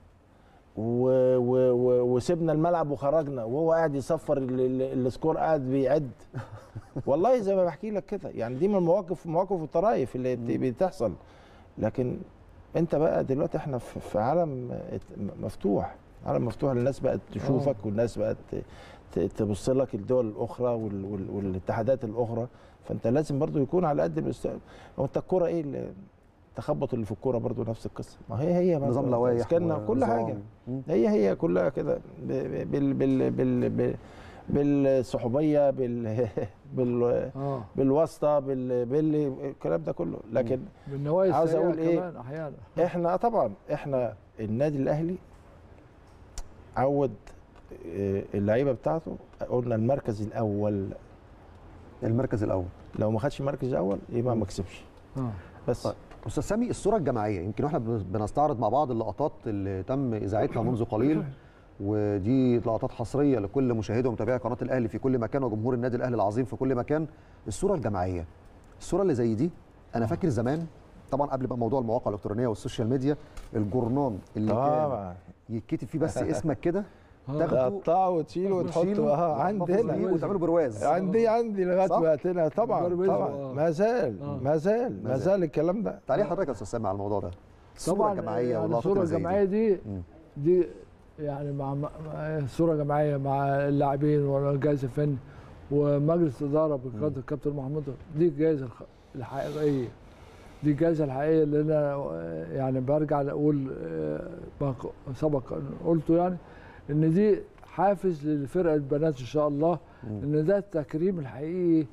وسيبنا الملعب وخرجنا وهو قاعد يصفر السكور، قاعد بيعد. والله زي ما بحكي لك كده، يعني دي من المواقف مواقف الطرايف اللي بتحصل. لكن انت بقى دلوقتي احنا في عالم مفتوح، عالم مفتوح، الناس بقت تشوفك والناس بقت تبص لك، الدول الاخرى والاتحادات الاخرى، فانت لازم برضو يكون على قد المستوى. هو انت الكوره ايه التخبط اللي في الكوره برضو نفس القصه، ما هي هي نظام لوائح كل حاجه هي هي كلها كده بال بال بال بال بالصحوبيه بال بال آه. بالواسطه بال بال الكلام ده كله. لكن عاوز اقول ايه، احيانا احنا طبعا احنا النادي الاهلي عود اللعيبه بتاعته، قلنا المركز الاول المركز الاول لو ما خدش المركز الاول يبقى ما كسبش. اه بس طيب. استاذ سامي، الصوره الجماعيه يمكن احنا بنستعرض مع بعض اللقطات اللي تم اذاعتها منذ قليل، ودي لقطات حصريه لكل مشاهدي ومتابعي قناه الاهلي في كل مكان وجمهور النادي الاهلي العظيم في كل مكان. الصوره الجماعيه، الصوره اللي زي دي انا فاكر زمان طبعا قبل بقى موضوع المواقع الالكترونيه والسوشيال ميديا، الجورنان اللي كان يتكتب فيه بس اسمك كده تقطعه وتشيله وتحطه. اه عندنا وتعمله برواز، عندي عندي لغايه وقتنا طبعا طبعا ما زال آه. ما زال ما زال الكلام ده. تعليق حضرتك يا استاذ سامي على الموضوع ده؟ الصوره الجماعيه يعني الصوره الجماعيه دي دي يعني مع صوره جماعيه مع اللاعبين والجهاز الفني ومجلس الاداره بقياده الكابتن محمود، دي الجائزه الحقيقيه، دي الجائزه الحقيقيه اللي انا يعني برجع اقول سبق قلته، يعني ان دي حافز للفرقه البنات ان شاء الله، ان ده التكريم الحقيقي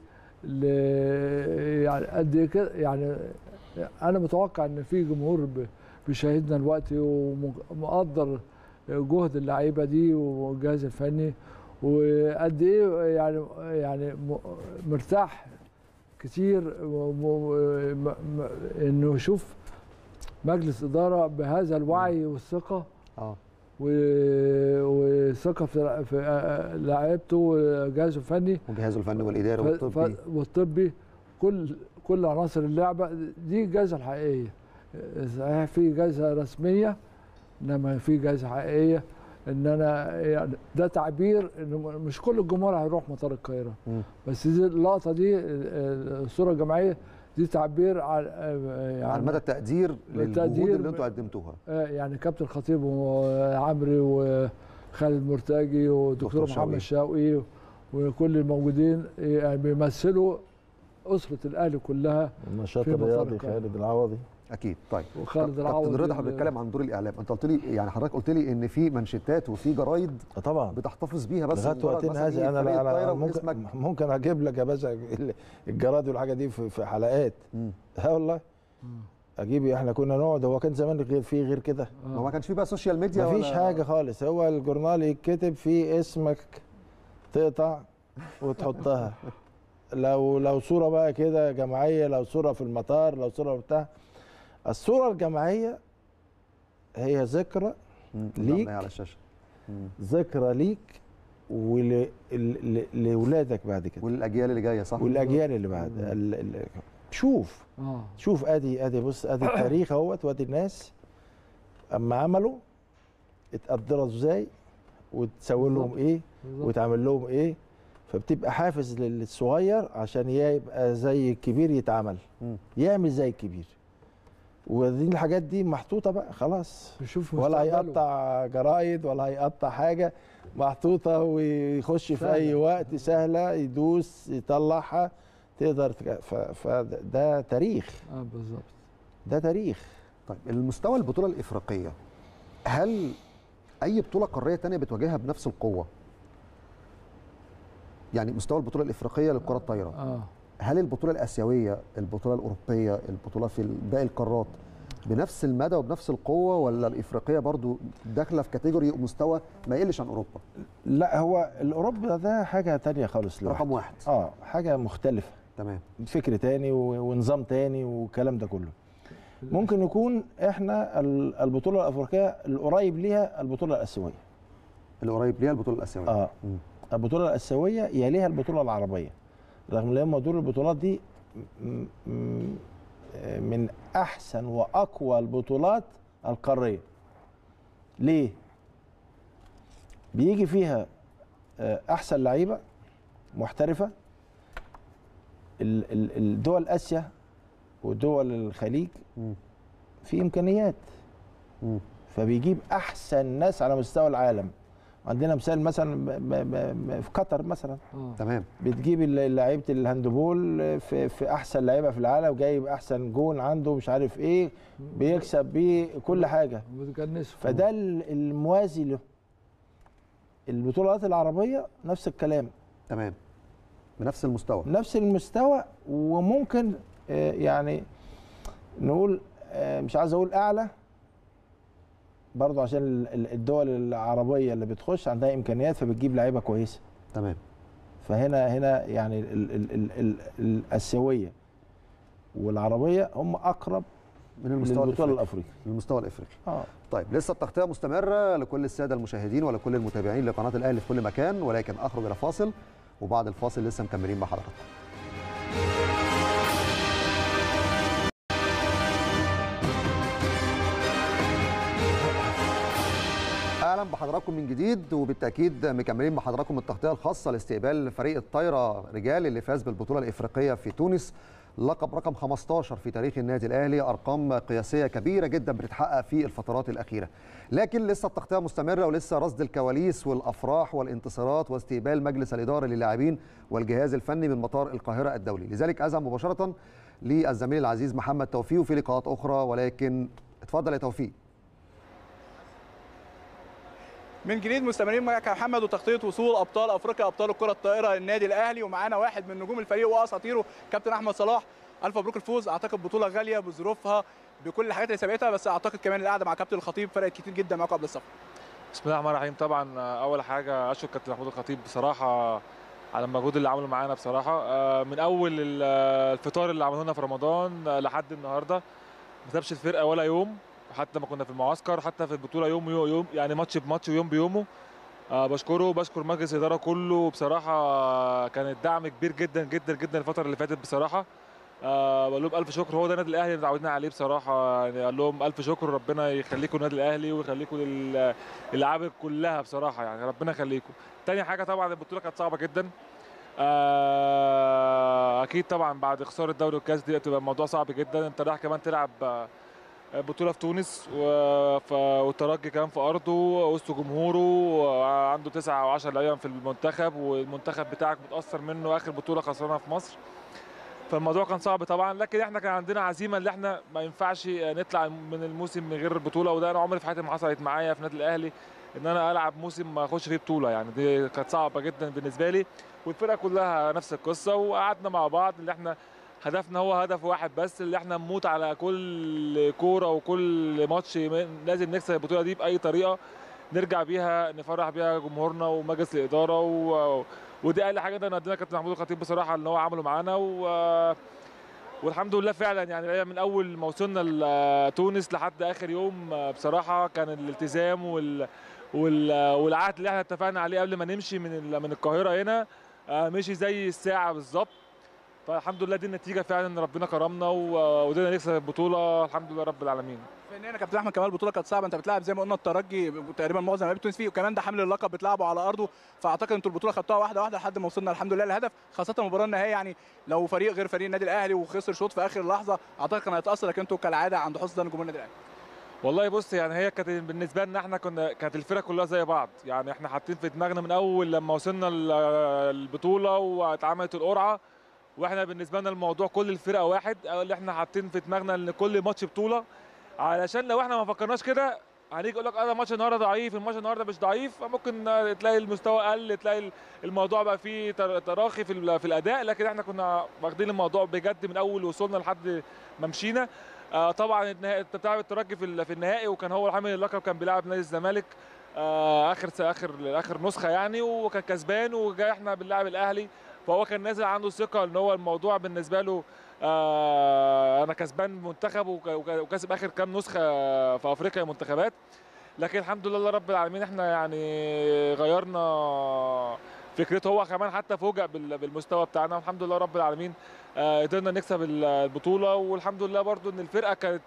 يعني قد كده. يعني انا متوقع ان في جمهور بيشاهدنا دلوقتي ومقدر جهد اللعيبه دي والجهاز الفني، وقد ايه يعني يعني مرتاح كتير انه يشوف مجلس اداره بهذا الوعي والثقه اه وثقه في في لعيبته وجهازه الفني وجهازه الفني والاداري والطبي والطبي كل كل عناصر اللعبه دي الجائزه الحقيقيه. صحيح في جائزه رسميه، انما في جائزه حقيقيه، ان انا يعني ده تعبير انه مش كل الجمهور هيروح مطار القاهره، م. بس دي اللقطه دي الصوره الجماعيه دي تعبير على يعني على مدى التقدير للجهود اللي انتم قدمتوها. يعني كابتن الخطيب وعمري وخالد مرتجي ودكتور محمد شوقي وكل الموجودين يعني بيمثلوا اسره الاهلي كلها. النشاط الرياضي خالد العوضي اكيد. طيب وخالد العوضي كابتن رضا، احنا بنتكلم عن دور الاعلام، انت قلت لي يعني حضرتك قلت لي ان في منشطات وفي جرايد طبعا بتحتفظ بيها، بس لغايه وقتنا هذا انا انا ممكن, ممكن اجيب لك يا باشا الجرايد والحاجه دي في, في حلقات. ها والله اجيب. احنا كنا نقعد، هو كان زمان غير في غير كده، ما ما كانش في بقى سوشيال ميديا ما فيش حاجه خالص. هو الجورنال يتكتب فيه اسمك تقطع وتحطها، لو لو صوره بقى كده جماعيه، لو صوره في المطار، لو صوره بتاع. الصوره الجماعيه هي ذكرى ليك على الشاشه، ذكرى ليك ولولادك بعد كده والاجيال اللي جايه. صح، والاجيال اللي بعد ال ال شوف آه. شوف ادي ادي بص ادي التاريخ اهوت، وادي الناس اما عملوا اتقدروا ازاي وتسوي لهم ايه وتعمل لهم ايه، فبتبقى حافز للصغير عشان يبقى زي الكبير، يتعمل م. يعمل زي الكبير. ودي الحاجات دي محطوطه بقى خلاص، ولا هيقطع جرايد ولا هيقطع حاجه، محطوطه ويخش في اي وقت سهله يدوس يطلعها تقدر. فده تاريخ. اه بالظبط، ده تاريخ. طيب المستوى البطوله الافريقيه، هل اي بطوله قاريه ثانيه بتواجهها بنفس القوه؟ يعني مستوى البطوله الافريقيه للكره الطايره، اه هل البطوله الاسيويه، البطوله الاوروبيه، البطوله في باقي القارات بنفس المدى وبنفس القوه، ولا الافريقيه برضو داخله في كاتيجوري مستوى ما يقلش عن اوروبا؟ لا، هو الاوروبا ده حاجه تانية خالص لوحده. رقم واحد. اه حاجه مختلفه تمام، فكر تاني ونظام تاني والكلام ده كله. ممكن يكون احنا البطوله الافريقيه القريب ليها البطوله الاسيويه. القريب ليها البطوله الاسيويه. اه م. البطوله الاسيويه يليها البطوله العربيه، رغم ان هم دول البطولات دي من احسن واقوى البطولات القاريه. ليه؟ بيجي فيها احسن لعيبه محترفه. الدول اسيا ودول الخليج في امكانيات، فبيجيب احسن ناس على مستوى العالم. عندنا مثال مثلا في قطر مثلا، تمام، بتجيب لعيبه الهاندبول في, في احسن لعيبه في العالم، وجايب احسن جون عنده مش عارف ايه، بيكسب بيه كل حاجه، فده الموازي له. البطولات العربيه نفس الكلام، تمام، بنفس المستوى نفس المستوى، وممكن يعني نقول مش عايز اقول اعلى برضه، عشان الدول العربيه اللي بتخش عندها امكانيات فبتجيب لعيبه كويسه. تمام. فهنا هنا يعني ال ال ال ال الاسيويه والعربيه هم اقرب من المستوى للبطوله الافريقيه، المستوى الافريقي. اه طيب، لسه التغطيه مستمره لكل الساده المشاهدين ولكل المتابعين لقناه الاهلي في كل مكان، ولكن اخرج الى فاصل، وبعد الفاصل لسه مكملين مع حضراتكم. اهلا بحضراتكم من جديد، وبالتاكيد مكملين مع حضراتكم التغطيه الخاصه لاستقبال فريق الطايره رجال اللي فاز بالبطوله الافريقيه في تونس، لقب رقم خمستاشر في تاريخ النادي الاهلي، ارقام قياسيه كبيره جدا بتتحقق في الفترات الاخيره. لكن لسه التغطيه مستمره، ولسه رصد الكواليس والافراح والانتصارات واستقبال مجلس الاداره للاعبين والجهاز الفني من مطار القاهره الدولي. لذلك اذهب مباشره للزميل العزيز محمد توفيق في لقاءات اخرى، ولكن اتفضل يا توفيق. من جديد مستمرين معاك يا محمد، وتغطيه وصول ابطال افريقيا ابطال الكره الطائره النادي الاهلي، ومعانا واحد من نجوم الفريق واساطيره كابتن احمد صلاح. الف مبروك الفوز، اعتقد بطوله غاليه بظروفها بكل الحاجات اللي سابقتها، بس اعتقد كمان القعده مع كابتن الخطيب فرقت كتير جدا معاكم قبل السفر. بسم الله الرحمن الرحيم. طبعا اول حاجه اشكر كابتن محمود الخطيب بصراحه على المجهود اللي عمله معانا بصراحه، من اول الفطار اللي عملوه لنا في رمضان لحد النهارده ما سابش الفرقه ولا يوم، حتى ما كنا في المعسكر، حتى في البطوله يوم يوم يعني ماتش بماتش ويوم بيومه. أه بشكره، بشكر مجلس الاداره كله بصراحه، كان الدعم كبير جدا جدا جدا الفتره اللي فاتت بصراحه. أه بقول لهم الف شكر، هو ده النادي الاهلي اللي متعودين عليه بصراحه، يعني قال لهم الف شكر، ربنا يخليكم النادي الاهلي ويخليكم للعابه كلها بصراحه، يعني ربنا يخليكم. تاني حاجه طبعا البطوله كانت صعبه جدا، أه اكيد طبعا بعد خساره الدوري والكاس دي بتبقى الموضوع صعب جدا، انت رايح كمان تلعب بطوله في تونس والترجي كمان في ارضه وسط جمهوره، عنده تسعة او عشرة لعيبه في المنتخب، والمنتخب بتاعك متاثر منه اخر بطوله خسرانها في مصر، فالموضوع كان صعب طبعا. لكن احنا كان عندنا عزيمه ان احنا ما ينفعش نطلع من الموسم من غير البطوله، وده انا عمري في حياتي ما حصلت معايا في النادي الاهلي ان انا العب موسم ما اخش فيه بطوله، يعني دي كانت صعبه جدا بالنسبه لي، والفرقه كلها نفس القصه، وقعدنا مع بعض اللي احنا هدفنا هو هدف واحد بس، اللي احنا نموت على كل كوره وكل ماتش لازم نكسب البطوله دي باي طريقه نرجع بيها نفرح بيها جمهورنا ومجلس الاداره، و... ودي اقل حاجه ده ندينا كابتن محمود الخطيب بصراحه اللي هو عمله معانا، و... والحمد لله فعلا يعني من اول ما وصلنا لتونس لحد اخر يوم بصراحه كان الالتزام وال... وال... والعهد اللي احنا اتفقنا عليه قبل ما نمشي من ال... من القاهره هنا مشي زي الساعه بالظبط، فالحمد لله دي النتيجه فعلا ان ربنا كرمنا وقدرنا نكسب البطوله الحمد لله رب العالمين. فنيا كابتن احمد كمان البطوله كانت صعبه، انت بتلعب زي ما قلنا الترجي تقريبا معظم لعيبه تونس فيه، وكمان ده حامل اللقب بتلعبه على ارضه، فاعتقد انتوا البطوله خدتوها واحده واحده لحد ما وصلنا الحمد لله للهدف، خاصه المباراه النهائيه. يعني لو فريق غير فريق النادي الاهلي وخسر شوط في اخر لحظه اعتقد كان هيتاثر، لكن انتوا كالعاده عند حسن ظن جمهور النادي الاهلي. والله بص يعني هي كانت بالنسبه لنا احنا كنا كانت الفرقه كلها زي بعض، يعني احنا حاطين في دماغنا من اول لما وصلنا البطوله واتعملت القرعه، واحنا بالنسبه لنا الموضوع كل الفرقه واحد، اللي احنا حاطين في دماغنا ان كل ماتش بطوله، علشان لو احنا ما فكرناش كده هنيجي يقول لك اه الماتش النهارده ضعيف، الماتش النهارده مش ضعيف، ممكن تلاقي المستوى قل، تلاقي الموضوع بقى فيه تراخي في في الاداء، لكن احنا كنا واخدين الموضوع بجد من اول وصولنا لحد ما مشينا. آه طبعا النهائي انت بتلعب الترجي في في النهائي، وكان هو حامل اللقب، كان بيلعب نادي الزمالك آه اخر اخر اخر نسخه يعني، وكان كسبان، وجاي احنا بنلعب الاهلي، فهو كان نازل عنده ثقه ان هو الموضوع بالنسبه له آه انا كسبان منتخب وكسب اخر كام نسخه في افريقيا منتخبات. لكن الحمد لله رب العالمين احنا يعني غيرنا فكرته، هو كمان حتى فوجئ بالمستوى بتاعنا، والحمد لله رب العالمين قدرنا نكسب البطوله. والحمد لله برضو ان الفرقه كانت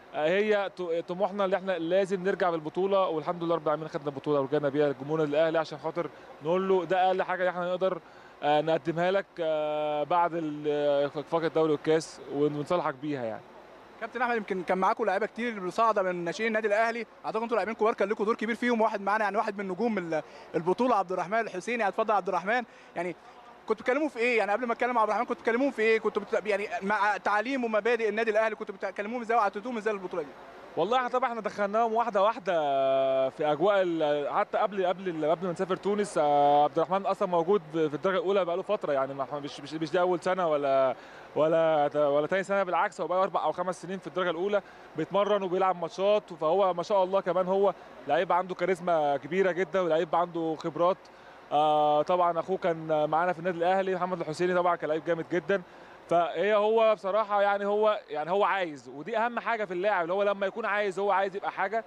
هي طموحنا اللي احنا لازم نرجع بالبطوله، والحمد لله رب العالمين خدنا البطوله ورجعنا بيها لجمهور الاهلي عشان خاطر نقول له ده اقل حاجه احنا نقدر نقدمها لك بعد اخفاق الدوري والكاس ونصالحك بيها يعني. كابتن احمد، يمكن كان معاكم لعيبه كتير صاعده من ناشئين النادي الاهلي، اعتقد انتوا لاعبين كبار كان لكم دور كبير فيهم، واحد معانا يعني واحد من نجوم البطوله عبد الرحمن الحسيني. اتفضل عبد الرحمن، يعني كنتوا بتتكلموا في ايه؟ يعني قبل ما اتكلم عبد الرحمن كنتوا بتتكلموا في ايه؟ كنتوا بت... يعني مع تعليم ومبادئ النادي الاهلي كنتوا بتتكلموا ازاي وعدتوهم ازاي البطوله دي؟ والله احنا طبعا احنا دخلناهم واحده واحده في اجواء حتى قبل قبل قبل ما نسافر تونس. عبد الرحمن اصلا موجود في الدرجه الاولى بقاله فتره، يعني مش مش مش دي اول سنه ولا ولا ولا ثاني سنه، بالعكس هو بقى اربع او خمس سنين في الدرجه الاولى بيتمرن وبيلعب ماتشات، فهو ما شاء الله كمان هو لعيب عنده كاريزما كبيره جدا ولعيب عنده خبرات. آه طبعا اخوه كان معانا في النادي الاهلي محمد الحسيني، طبعا كان لعيب جامد جدا. فهي هو بصراحه يعني هو يعني هو عايز، ودي اهم حاجه في اللاعب، اللي هو لما يكون عايز هو عايز يبقى حاجه.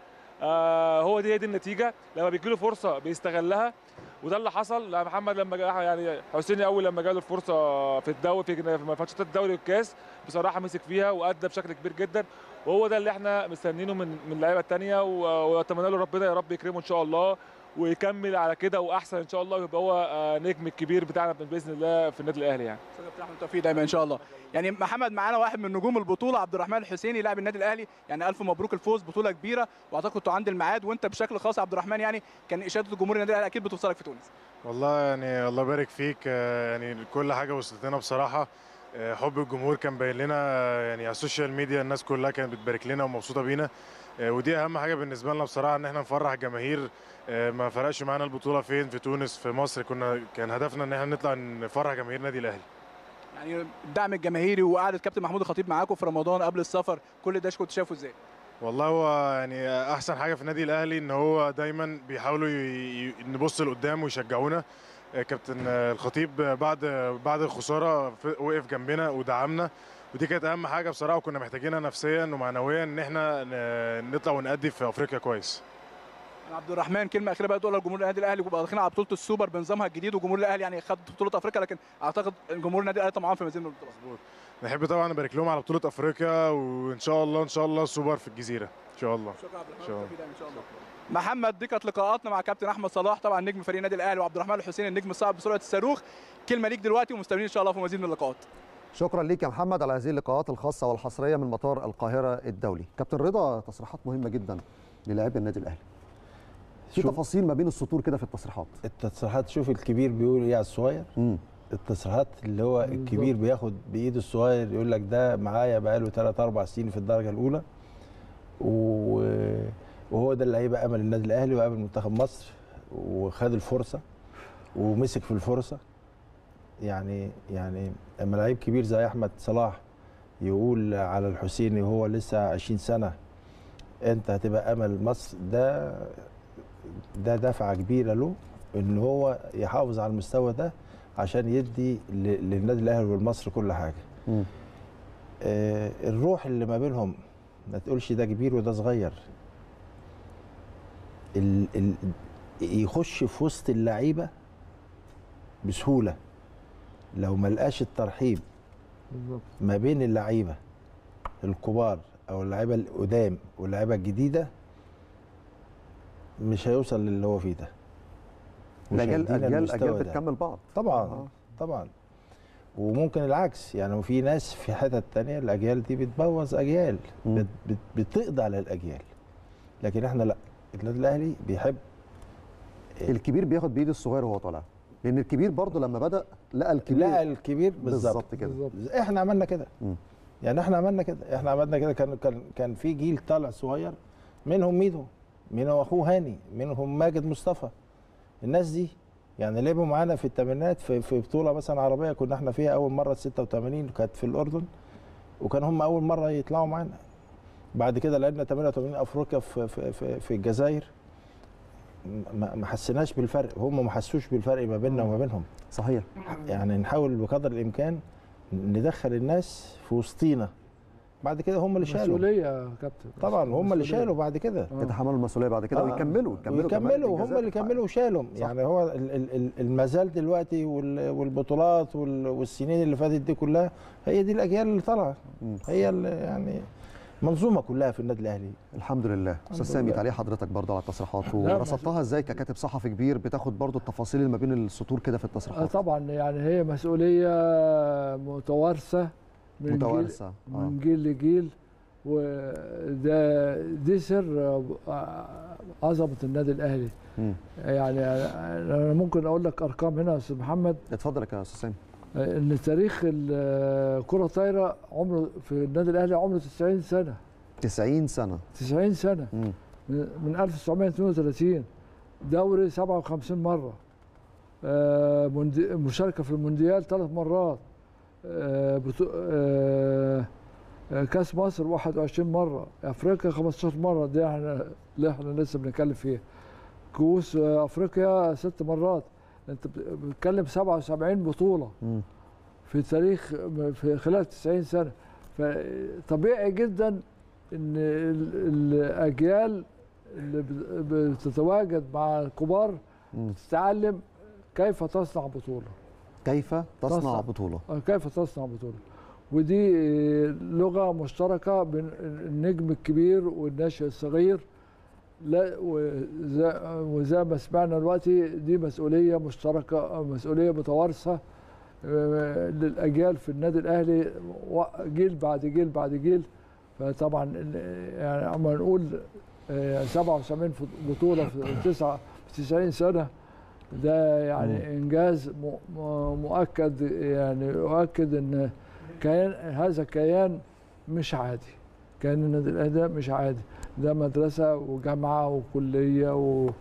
آه هو دي دي النتيجه، لما بيجي له فرصه بيستغلها، وده اللي حصل. محمد لما يعني حسيني اول لما جاله الفرصه في الدوري في ماتشات الدوري والكاس بصراحه مسك فيها وادى بشكل كبير جدا، وهو ده اللي احنا مستنيينه من من اللعيبه الثانيه، واتمنى له ربنا يا رب يكرمه ان شاء الله ويكمل على كده واحسن ان شاء الله، ويبقى هو نجم الكبير بتاعنا باذن الله في النادي الاهلي يعني. كابتن احمد توفيق دايما ان شاء الله. يعني محمد معانا واحد من نجوم البطوله عبد الرحمن الحسيني لاعب النادي الاهلي، يعني الف مبروك الفوز، بطوله كبيره واعتقد كنتوا عند الميعاد، وانت بشكل خاص عبد الرحمن يعني كان اشاده جمهور النادي الاهلي اكيد بتوصلك في تونس. والله يعني الله يبارك فيك، يعني كل حاجه وصلت لنا بصراحه، حب الجمهور كان باين لنا يعني على السوشيال ميديا، الناس كلها كانت بتبارك لنا ومبسوطه بينا، ودي اهم حاجه بالنسبه لنا بصراحه، ان احنا نفرح الجماهير. ما فرقش معانا البطوله فين، في تونس في مصر، كنا كان هدفنا ان احنا نطلع نفرح جماهير النادي الاهلي. يعني الدعم الجماهيري وقعده كابتن محمود الخطيب معاكم في رمضان قبل السفر، كل ده كنت شايفه ازاي؟ والله هو يعني احسن حاجه في النادي الاهلي ان هو دايما بيحاولوا نبص لقدام ويشجعونا. كابتن الخطيب بعد بعد الخساره وقف جنبنا ودعمنا، ودي كانت اهم حاجه بصراحه، وكنا محتاجينها نفسيا ومعنويا ان احنا نطلع ونأدي في افريقيا كويس. عبد الرحمن، كلمه اخيره بقى تقولها لجمهور النادي الاهلي، وبقى داخلين على بطوله السوبر بنظامها الجديد، وجمهور الاهلي يعني خد بطوله افريقيا، لكن اعتقد جمهور النادي الاهلي طمعان في مزيد من البطولات. مظبوط. نحب طبعا نبارك لهم على بطوله افريقيا، وان شاء الله ان شاء الله السوبر في الجزيره ان شاء الله. شكرا عبد الرحمن، ان شاء الله. محمد، دي كانت لقاءاتنا مع كابتن احمد صلاح طبعا نجم فريق النادي الاهلي، وعبد الرحمن الحسيني النجم الصاعد بسرعه الصاروخ. كلمه ليك دلوقتي، ومستنيين ان شاء الله في مزيد من اللقاءات. شكرا ليك يا محمد على هذه اللقاءات الخاصه والحصريه من مطار القاهره الدولي. كابتن رضا، تصريحات مهمه جدا للاعبي النادي الاهلي، في تفاصيل ما بين السطور كده في التصريحات. التصريحات شوف الكبير بيقول ايه على الصغير، امم التصريحات اللي هو الكبير بياخد بايد الصغير يقول لك ده معايا بقاله ثلاث اربع سنين في الدرجه الاولى، وهو ده اللي هيبقى امل النادي الاهلي وامل منتخب مصر، وخد الفرصه ومسك في الفرصه. يعني يعني اما لعيب كبير زي احمد صلاح يقول على الحسيني وهو لسه عشرين سنه انت هتبقى امل مصر، ده ده دفعه كبيره له ان هو يحافظ على المستوى ده عشان يدي للنادي الاهلي والمصر كل حاجه. م. آه الروح اللي ما بينهم، ما تقولش ده كبير وده صغير، ال ال يخش في وسط اللعيبه بسهوله لو ما لقاش الترحيب ما بين اللعيبه الكبار او اللعيبه القدام واللعيبه الجديده، مش هيوصل للي هو فيه ده. الاجيال اجيال اجيال بتكمل بعض طبعا. آه. طبعا. وممكن العكس، يعني في ناس في حتت تانية الاجيال دي بتبوظ اجيال، بت بت بتقضي على الاجيال، لكن احنا لا، النادي الاهلي بيحب الكبير بياخد بايد الصغير وهو طالع، لان الكبير برضه لما بدا لقى الكبير لقى الكبير بالظبط كده. احنا عملنا كده، يعني احنا عملنا كده احنا عملنا كده كان كان كان في جيل طالع صغير، منهم ميدو، منهم اخوه هاني، منهم ماجد مصطفى. الناس دي يعني لعبوا معانا في الثمانينات في, في بطوله مثلا عربيه كنا احنا فيها اول مره ستة وثمانين، كانت في الاردن، وكان هم اول مره يطلعوا معانا. بعد كده لعبنا ثمانية وثمانين افريقيا في في في, في الجزائر، ما ما حسيناش بالفرق، هم ما حسوش بالفرق ما بيننا وما بينهم. صحيح. يعني نحاول بقدر الامكان ندخل الناس في وسطينا، بعد كده هم اللي شالوا مسؤوليه يا كابتن. طبعا هم اللي شالوا بعد كده، يتحملوا المسؤوليه بعد كده، ويكملوا يكملوا يكملوا هم اللي كملوا وشالوا. يعني هو المازال دلوقتي والبطولات والسنين اللي فاتت دي كلها هي دي الاجيال اللي طالعه، هي اللي يعني منظومه كلها في النادي الاهلي. الحمد لله. استاذ سامي، تعليق حضرتك برضه على التصريحات، ورصدتها ازاي ككاتب صحفي كبير بتاخد برضه التفاصيل اللي ما بين السطور كده في التصريحات؟ طبعا يعني هي مسؤوليه متوارثه من متوارثه جيل آه. من جيل لجيل، وده دي سر عظمه النادي الاهلي. م. يعني انا ممكن اقول لك ارقام هنا يا استاذ محمد. اتفضل يا استاذ سامي. ان تاريخ الكره الطايره عمره في النادي الاهلي عمره تسعين سنه. تسعين سنه. تسعين سنه. م. من ألف وتسعمائة واثنين وثلاثين، دوري سبعة وخمسين مره، مشاركه في المونديال ثلاث مرات، كاس مصر واحد وعشرين مره، افريقيا خمستاشر مره، دي احنا اللي احنا لسه بنتكلم فيها. كؤوس افريقيا ست مرات، انت بتتكلم سبعة وسبعين بطوله م. في تاريخ في خلال تسعين سنه. فطبيعي جدا ان الاجيال اللي بتتواجد مع الكبار تتعلم كيف تصنع بطوله. كيف تصنع, تصنع بطوله. كيف تصنع بطوله. ودي لغه مشتركه بين النجم الكبير والناشئ الصغير. لا وزي ما سمعنا دلوقتي دي مسؤوليه مشتركه، مسؤوليه متوارثه للاجيال في النادي الاهلي، جيل بعد جيل بعد جيل. فطبعا يعني عم نقول سبعة وسبعين بطوله في تسعين سنه، ده يعني انجاز مؤكد، يعني يؤكد ان كيان هذا كيان مش عادي. كيان النادي الاهلي ده مش عادي، ده مدرسه وجامعه وكليه و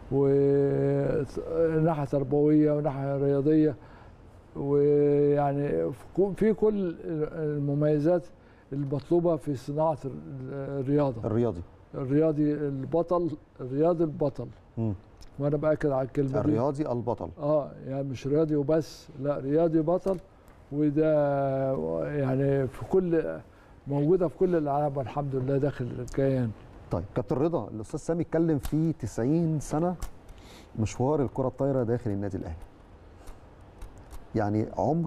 وناحيه تربويه وناحيه رياضيه، ويعني في كل المميزات المطلوبه في صناعه الرياضه. الرياضي الرياضي البطل، الرياضي البطل. م. وانا باكد على الكلمه دي. الرياضي البطل. اه يعني مش رياضي وبس، لا رياضي بطل. وده يعني في كل موجوده في كل الالعاب والحمد لله داخل الكيان. طيب كابتن رضا، الاستاذ سامي اتكلم في تسعين سنه مشوار الكره الطايره داخل النادي الاهلي. يعني عمر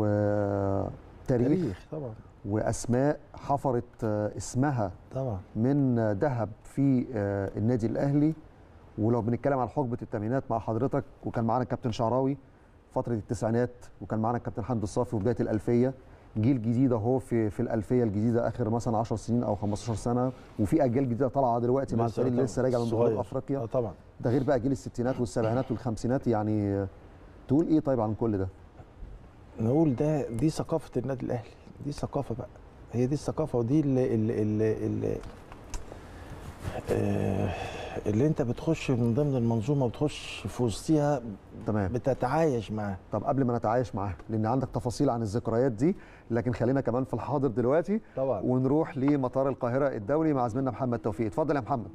وتاريخ طبعا، واسماء حفرت اسمها طبعا من ذهب في النادي الاهلي. ولو بنتكلم على حقبه الثمانينات مع حضرتك، وكان معانا الكابتن شعراوي فتره التسعينات، وكان معانا الكابتن حمدي الصافي وبدايه الالفيه، جيل جديد اهو في في الالفيه الجديده اخر مثلا عشر سنين او خمستاشر سنه، وفي اجيال جديده طالعه دلوقتي مع الفريق اللي لسه راجع من بطوله افريقيا. اه طبعا. ده غير بقى جيل الستينات والسبعينات والخمسينات. يعني تقول ايه طيب عن كل ده؟ نقول ده دي ثقافه النادي الاهلي، دي ثقافه بقى، هي دي الثقافه، ودي اللي اللي اللي, اللي آه اللي انت بتخش من ضمن المنظومه وبتخش في وسطيها، تمام، بتتعايش معاها. طب قبل ما نتعايش معاها، لان عندك تفاصيل عن الذكريات دي، لكن خلينا كمان في الحاضر دلوقتي طبعا، ونروح لمطار القاهره الدولي مع زميلنا محمد توفيق. اتفضل يا محمد.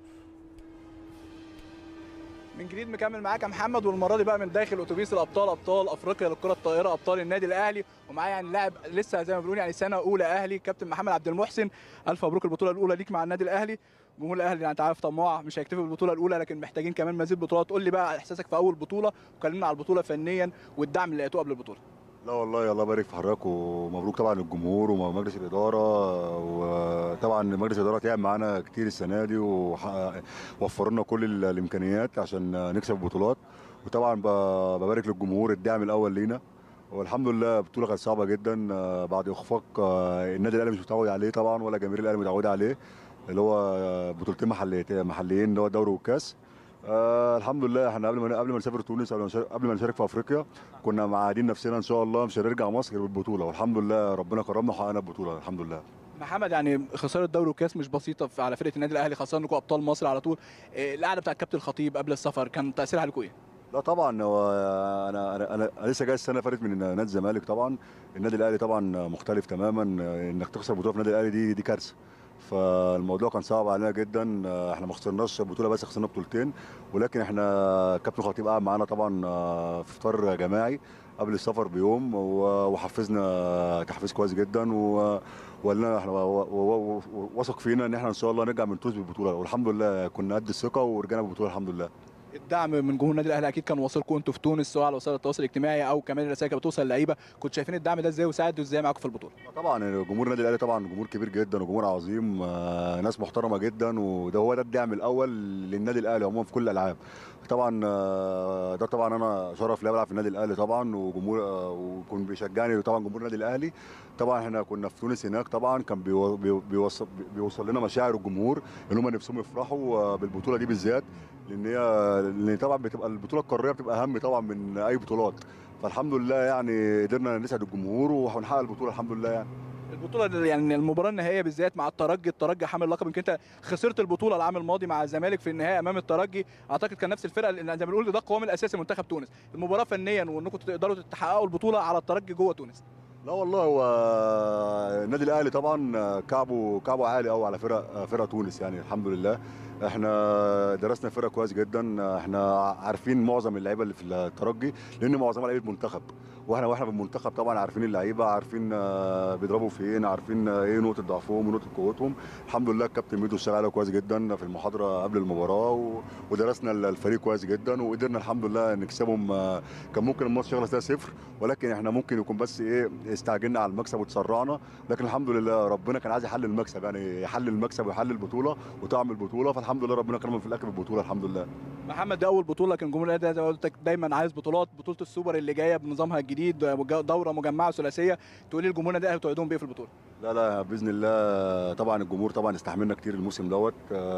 من جديد مكمل معاك يا محمد، والمره دي بقى من داخل اتوبيس الابطال، ابطال افريقيا للكره الطائره، ابطال النادي الاهلي، ومعايا يعني لاعب لسه زي ما بنقول يعني سنه اولى اهلي، كابتن محمد عبد المحسن. الف مبروك البطوله الاولى ليك مع النادي الاهلي. جمهور الاهلي يعني انت عارف طماع، مش هيكتفي بالبطوله الاولى، لكن محتاجين كمان مزيد بطولات. قول لي بقى احساسك في اول بطوله، وكلمنا على البطوله فنيا والدعم اللي لقيتوه قبل البطوله. لا والله الله يبارك في حضرتك، ومبروك طبعا للجمهور ومجلس الاداره، وطبعا مجلس الاداره تعب معانا كتير السنه دي ووفر لنا كل الامكانيات عشان نكسب البطولات. وطبعا ببارك للجمهور الدعم الاول لينا، والحمد لله البطوله كانت صعبه جدا بعد اخفاق النادي الاهلي مش متعود عليه طبعا، ولا جماهير الاهلي متعوده عليه، اللي هو بطولتين محليتين محليين اللي هو الدوري والكاس. آه الحمد لله احنا قبل ما قبل ما نسافر تونس، قبل ما قبل ما نشارك في افريقيا، كنا معادين نفسنا ان شاء الله مش هنرجع مصر غير بالبطوله، والحمد لله ربنا كرمنا وحققنا البطوله الحمد لله. محمد، يعني خساره الدوري والكاس مش بسيطه على فرقه النادي الاهلي، خاصه انكم ابطال مصر على طول. القعده بتاع الكابتن الخطيب قبل السفر كان تاثيرها عليكم ايه؟ لا طبعا هو انا انا انا لسه جاي السنه اللي فاتت من نادي الزمالك. طبعا النادي الاهلي طبعا مختلف تماما، انك تخسر بطوله في النادي الاهلي دي دي كارثه. فالموضوع كان صعب علينا جدا. احنا ما خسرناش بطوله بس، خسرنا بطولتين، ولكن احنا كابتن خطيب قعد معانا طبعا في فطار جماعي قبل السفر بيوم وحفزنا تحفيز كويس جدا، وقال لنا احنا وثق فينا ان احنا ان شاء الله نرجع من تونس بالبطوله، والحمد لله كنا قد الثقه ورجعنا بالبطوله الحمد لله. الدعم من جمهور النادي الاهلي اكيد كان واصلكم انتوا في تونس، سواء على وسائل التواصل الاجتماعي او كمان الرسائل كانت بتوصل للعيبه، كنتوا شايفين الدعم ده ازاي وساعدوا ازاي معاكم في البطوله؟ طبعا جمهور النادي الاهلي طبعا جمهور كبير جدا وجمهور عظيم، ناس محترمه جدا، وده هو ده الدعم الاول للنادي الاهلي عموما في كل الالعاب. طبعا ده طبعا انا شرف ليا بلعب في النادي الاهلي طبعا، وجمهور وكان بيشجعني طبعا جمهور النادي الاهلي. طبعا احنا كنا في تونس هناك، طبعا كان بيوصل بيوصل لنا مشاعر الجمهور ان هم نفسهم يفرحوا بالبطوله دي بالذات، لان هي لان طبعا بتبقى البطوله القاريه بتبقى اهم طبعا من اي بطولات، فالحمد لله يعني قدرنا نسعد الجمهور وهنحقق البطوله الحمد لله. يعني البطوله يعني المباراه النهائيه بالذات مع الترجي، الترجي حامل اللقب، يمكن انت خسرت البطوله العام الماضي مع الزمالك في النهائي امام الترجي، اعتقد كان نفس الفرقه اللي زي ما بنقول ده القوام الاساسي منتخب تونس. المباراه فنيا وانكم تقدروا تحققوا البطوله على الترجي جوه تونس. لا والله هو النادي الاهلي طبعا كعبه كعبه عالي قوي على فرق فرق تونس، يعني الحمد لله احنا درسنا فرقه كويس جدا، احنا عارفين معظم اللعيبه اللي في الترجي لان معظمها لعيبه منتخب، واحنا واحنا في المنتخب طبعا عارفين اللعيبه، عارفين بيضربوا فين، عارفين ايه نقطه ضعفهم ونقطه قوتهم. الحمد لله الكابتن ميدو اشتغل كويس جدا في المحاضره قبل المباراه، ودرسنا الفريق كويس جدا وقدرنا الحمد لله نكسبهم. كان ممكن الماتش يخلص ثلاثة صفر، ولكن احنا ممكن يكون بس ايه استعجلنا على المكسب وتسرعنا، لكن الحمد لله ربنا كان عايز يحل المكسب، يعني يحل المكسب ويحل البطوله وطعم البطوله، فالحمد لله ربنا كرمنا في الاخر بالبطوله الحمد لله. محمد ده اول بطوله، لكن جمهور الاهلي زي ما قلت دايما عايز بطولات، بطوله السوبر اللي جايه بنظامها الجديد دوره مجمعه ثلاثيه، تقولي لجمهور النادي الاهلي توعدهم بايه في البطوله؟ لا لا باذن الله طبعا الجمهور طبعا استحملنا كتير الموسم دوت،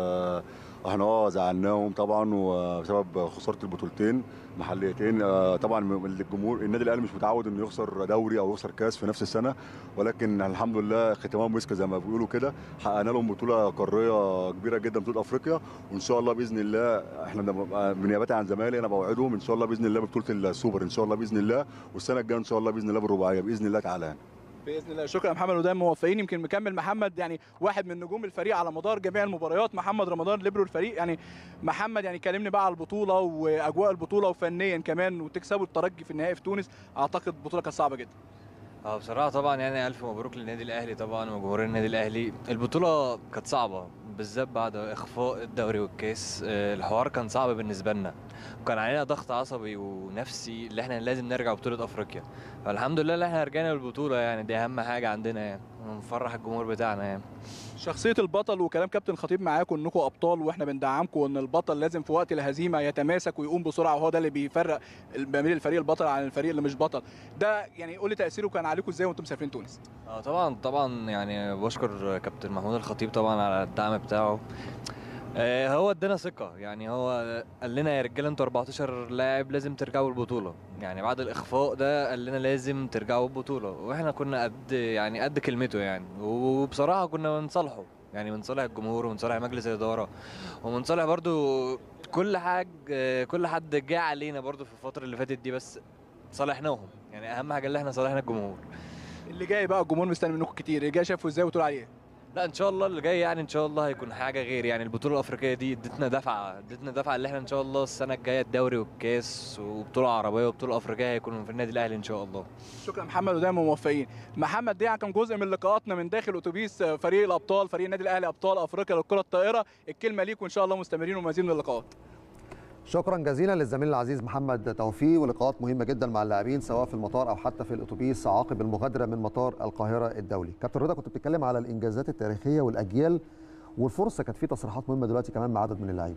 احنا اه زعلناهم طبعا وبسبب خساره البطولتين محليتين. طبعا الجمهور النادي الاهلي مش متعود انه يخسر دوري او يخسر كاس في نفس السنه، ولكن الحمد لله ختامهم مسك زي ما بيقولوا كده، حققنا لهم بطوله قاريه كبيره جدا بطوله افريقيا، وان شاء الله باذن الله احنا بنيابه عن زمايلي انا بوعدهم ان شاء الله باذن الله ببطوله السوبر ان شاء الله باذن الله، والسنه الجايه ان شاء الله باذن الله بالرباعيه باذن الله تعالى. يعني باذن الله. شكرا يا محمد، ودايما موفقين. يمكن مكمل محمد يعني واحد من نجوم الفريق على مدار جميع المباريات، محمد رمضان ليبرو الفريق. يعني محمد يعني كلمني بقى على البطوله واجواء البطوله وفنيا كمان، وتكسبوا الترجي في النهائي في تونس، اعتقد البطوله كانت صعبه جدا. اه بصراحه طبعا يعني الف مبروك للنادي الاهلي طبعا وجمهور النادي الاهلي. البطوله كانت صعبه بالذات بعد اخفاء الدوري والكاس، الحوار كان صعب بالنسبه لنا، وكان علينا ضغط عصبي ونفسي اللي احنا لازم نرجع بطوله افريقيا، فالحمد لله اللي احنا رجعنا بالبطوله، يعني دي اهم حاجه عندنا يعني، ونفرح الجمهور بتاعنا. يعني شخصيه البطل وكلام كابتن الخطيب معاكم انكم ابطال واحنا بندعمكم، وان البطل لازم في وقت الهزيمه يتماسك ويقوم بسرعه، وهو ده اللي بيفرق ما بين الفريق البطل عن الفريق اللي مش بطل. ده يعني قول لي تاثيره كان عليكم ازاي وانتم مسافرين تونس؟ اه طبعا طبعا يعني بشكر كابتن محمود الخطيب طبعا على الدعم بتاعه. آه هو ادانا ثقه، يعني هو قال لنا يا رجاله انتوا أربعتاشر لاعب لازم ترجعوا البطوله، يعني بعد الاخفاء ده قال لنا لازم ترجعوا البطوله، واحنا كنا قد يعني قد كلمته يعني، وبصراحه كنا بنصالحه، يعني بنصالح الجمهور وبنصالح مجلس الاداره وبنصالح برضو كل حاجه، كل حد جه علينا برضو في الفتره اللي فاتت دي، بس صالحناهم، يعني اهم حاجه اللي احنا صالحنا الجمهور. اللي جاي بقى الجمهور مستني منكم كتير، اللي جاي شافوا ازاي وتقول عليه؟ لا ان شاء الله اللي جاي يعني ان شاء الله هيكون حاجه غير، يعني البطوله الافريقيه دي ادتنا دفعه ادتنا دفعه اللي احنا ان شاء الله السنه الجايه الدوري والكاس وبطوله عربيه وبطوله افريقيه هيكونوا في النادي الاهلي ان شاء الله. شكرا محمد ودايما موفقين. محمد ده كان جزء من لقاءاتنا من داخل اتوبيس فريق الابطال، فريق النادي الاهلي ابطال افريقيا للكره الطائره، الكلمه ليك وان شاء الله مستمرين ومزيد من اللقاءات. شكرا جزيلا للزميل العزيز محمد توفيق، ولقاءات مهمه جدا مع اللاعبين سواء في المطار او حتى في الاتوبيس عقب المغادره من مطار القاهره الدولي. كابتن رضا كنت بتتكلم على الانجازات التاريخيه والاجيال والفرصه، كانت في تصريحات مهمه دلوقتي كمان مع عدد من اللعيبه.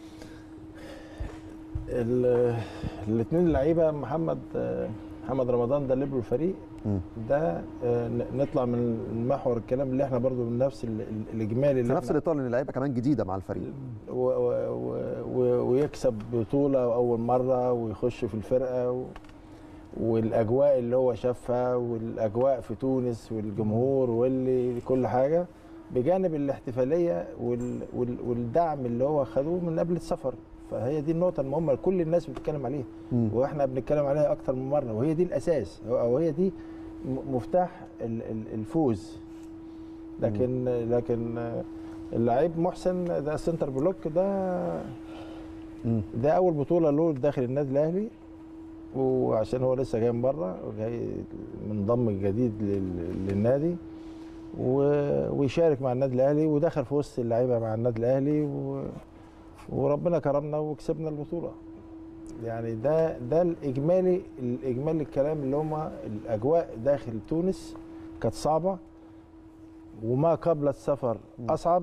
الاثنين اللعيبه محمد محمد رمضان ده ليبرو الفريق ده، نطلع من محور الكلام اللي احنا برضو من نفس الاجمالي في نفس الاطار ان اللعيبه كمان جديده مع الفريق و و و ويكسب بطوله اول مره ويخش في الفرقه و والاجواء اللي هو شافها والاجواء في تونس والجمهور واللي كل حاجه، بجانب الاحتفاليه وال وال والدعم اللي هو خدوه من قبل السفر. فهي دي النقطة المهمة اللي كل الناس بتتكلم عليها، م. واحنا بنتكلم عليها أكتر من مرة، وهي دي الأساس أو هي دي مفتاح الفوز. لكن لكن اللعيب محسن ده سنتر بلوك ده ده اول بطوله له داخل النادي الاهلي، وعشان هو لسه جاي من بره وجاي منضم جديد للنادي ويشارك مع النادي الاهلي، ودخل في وسط اللعيبه مع النادي الاهلي وربنا كرمنا وكسبنا البطوله. يعني ده ده الاجمالي الاجمالي الكلام اللي هم الاجواء داخل تونس كانت صعبه، وما قبل السفر اصعب،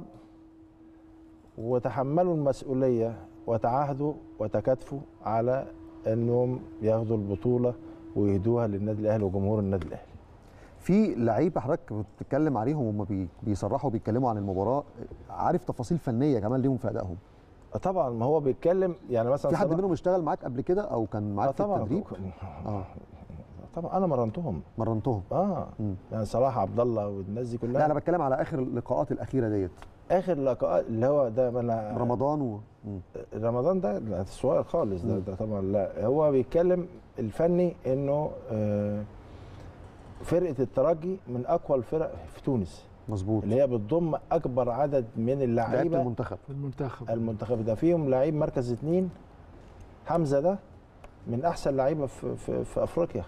وتحملوا المسؤوليه وتعاهدوا وتكاتفوا على انهم ياخدوا البطوله ويهدوها للنادي الاهلي وجمهور النادي الاهلي. في لعيبه حضرتك بتتكلم عليهم هم بيصرحوا بيتكلموا عن المباراه، عارف تفاصيل فنيه كمان ليهم في ادائهم؟ طبعا، ما هو بيتكلم يعني مثلا في حد منهم اشتغل معاك قبل كده او كان معاك في التدريب؟ اه طبعا انا مرنتهم مرنتهم اه م. يعني صلاح عبد الله والناس دي كلها. لا انا بتكلم على اخر اللقاءات الاخيره ديت. اخر لقاءات اللي هو ده انا رمضان و م. رمضان ده الصغير خالص ده, ده طبعا. لا هو بيتكلم الفني انه آه فرقه الترجي من اقوى الفرق في تونس. مظبوط. اللي هي بتضم اكبر عدد من اللعيبه. المنتخب المنتخب المنتخب ده فيهم لعيب مركز اثنين، حمزه ده من احسن لعيبه في, في, في افريقيا.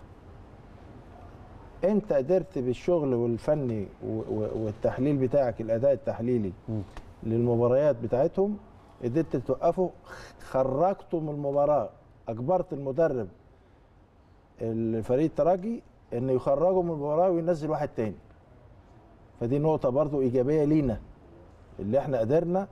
انت قدرت بالشغل والفني والتحليل بتاعك، الاداء التحليلي م. للمباريات بتاعتهم، قدرت توقفه، خرجته من المباراه، اجبرت المدرب الفريق الترجي انه يخرجه من المباراه وينزل واحد تاني. فدي نقطه برضو ايجابيه لينا، اللي احنا قدرنا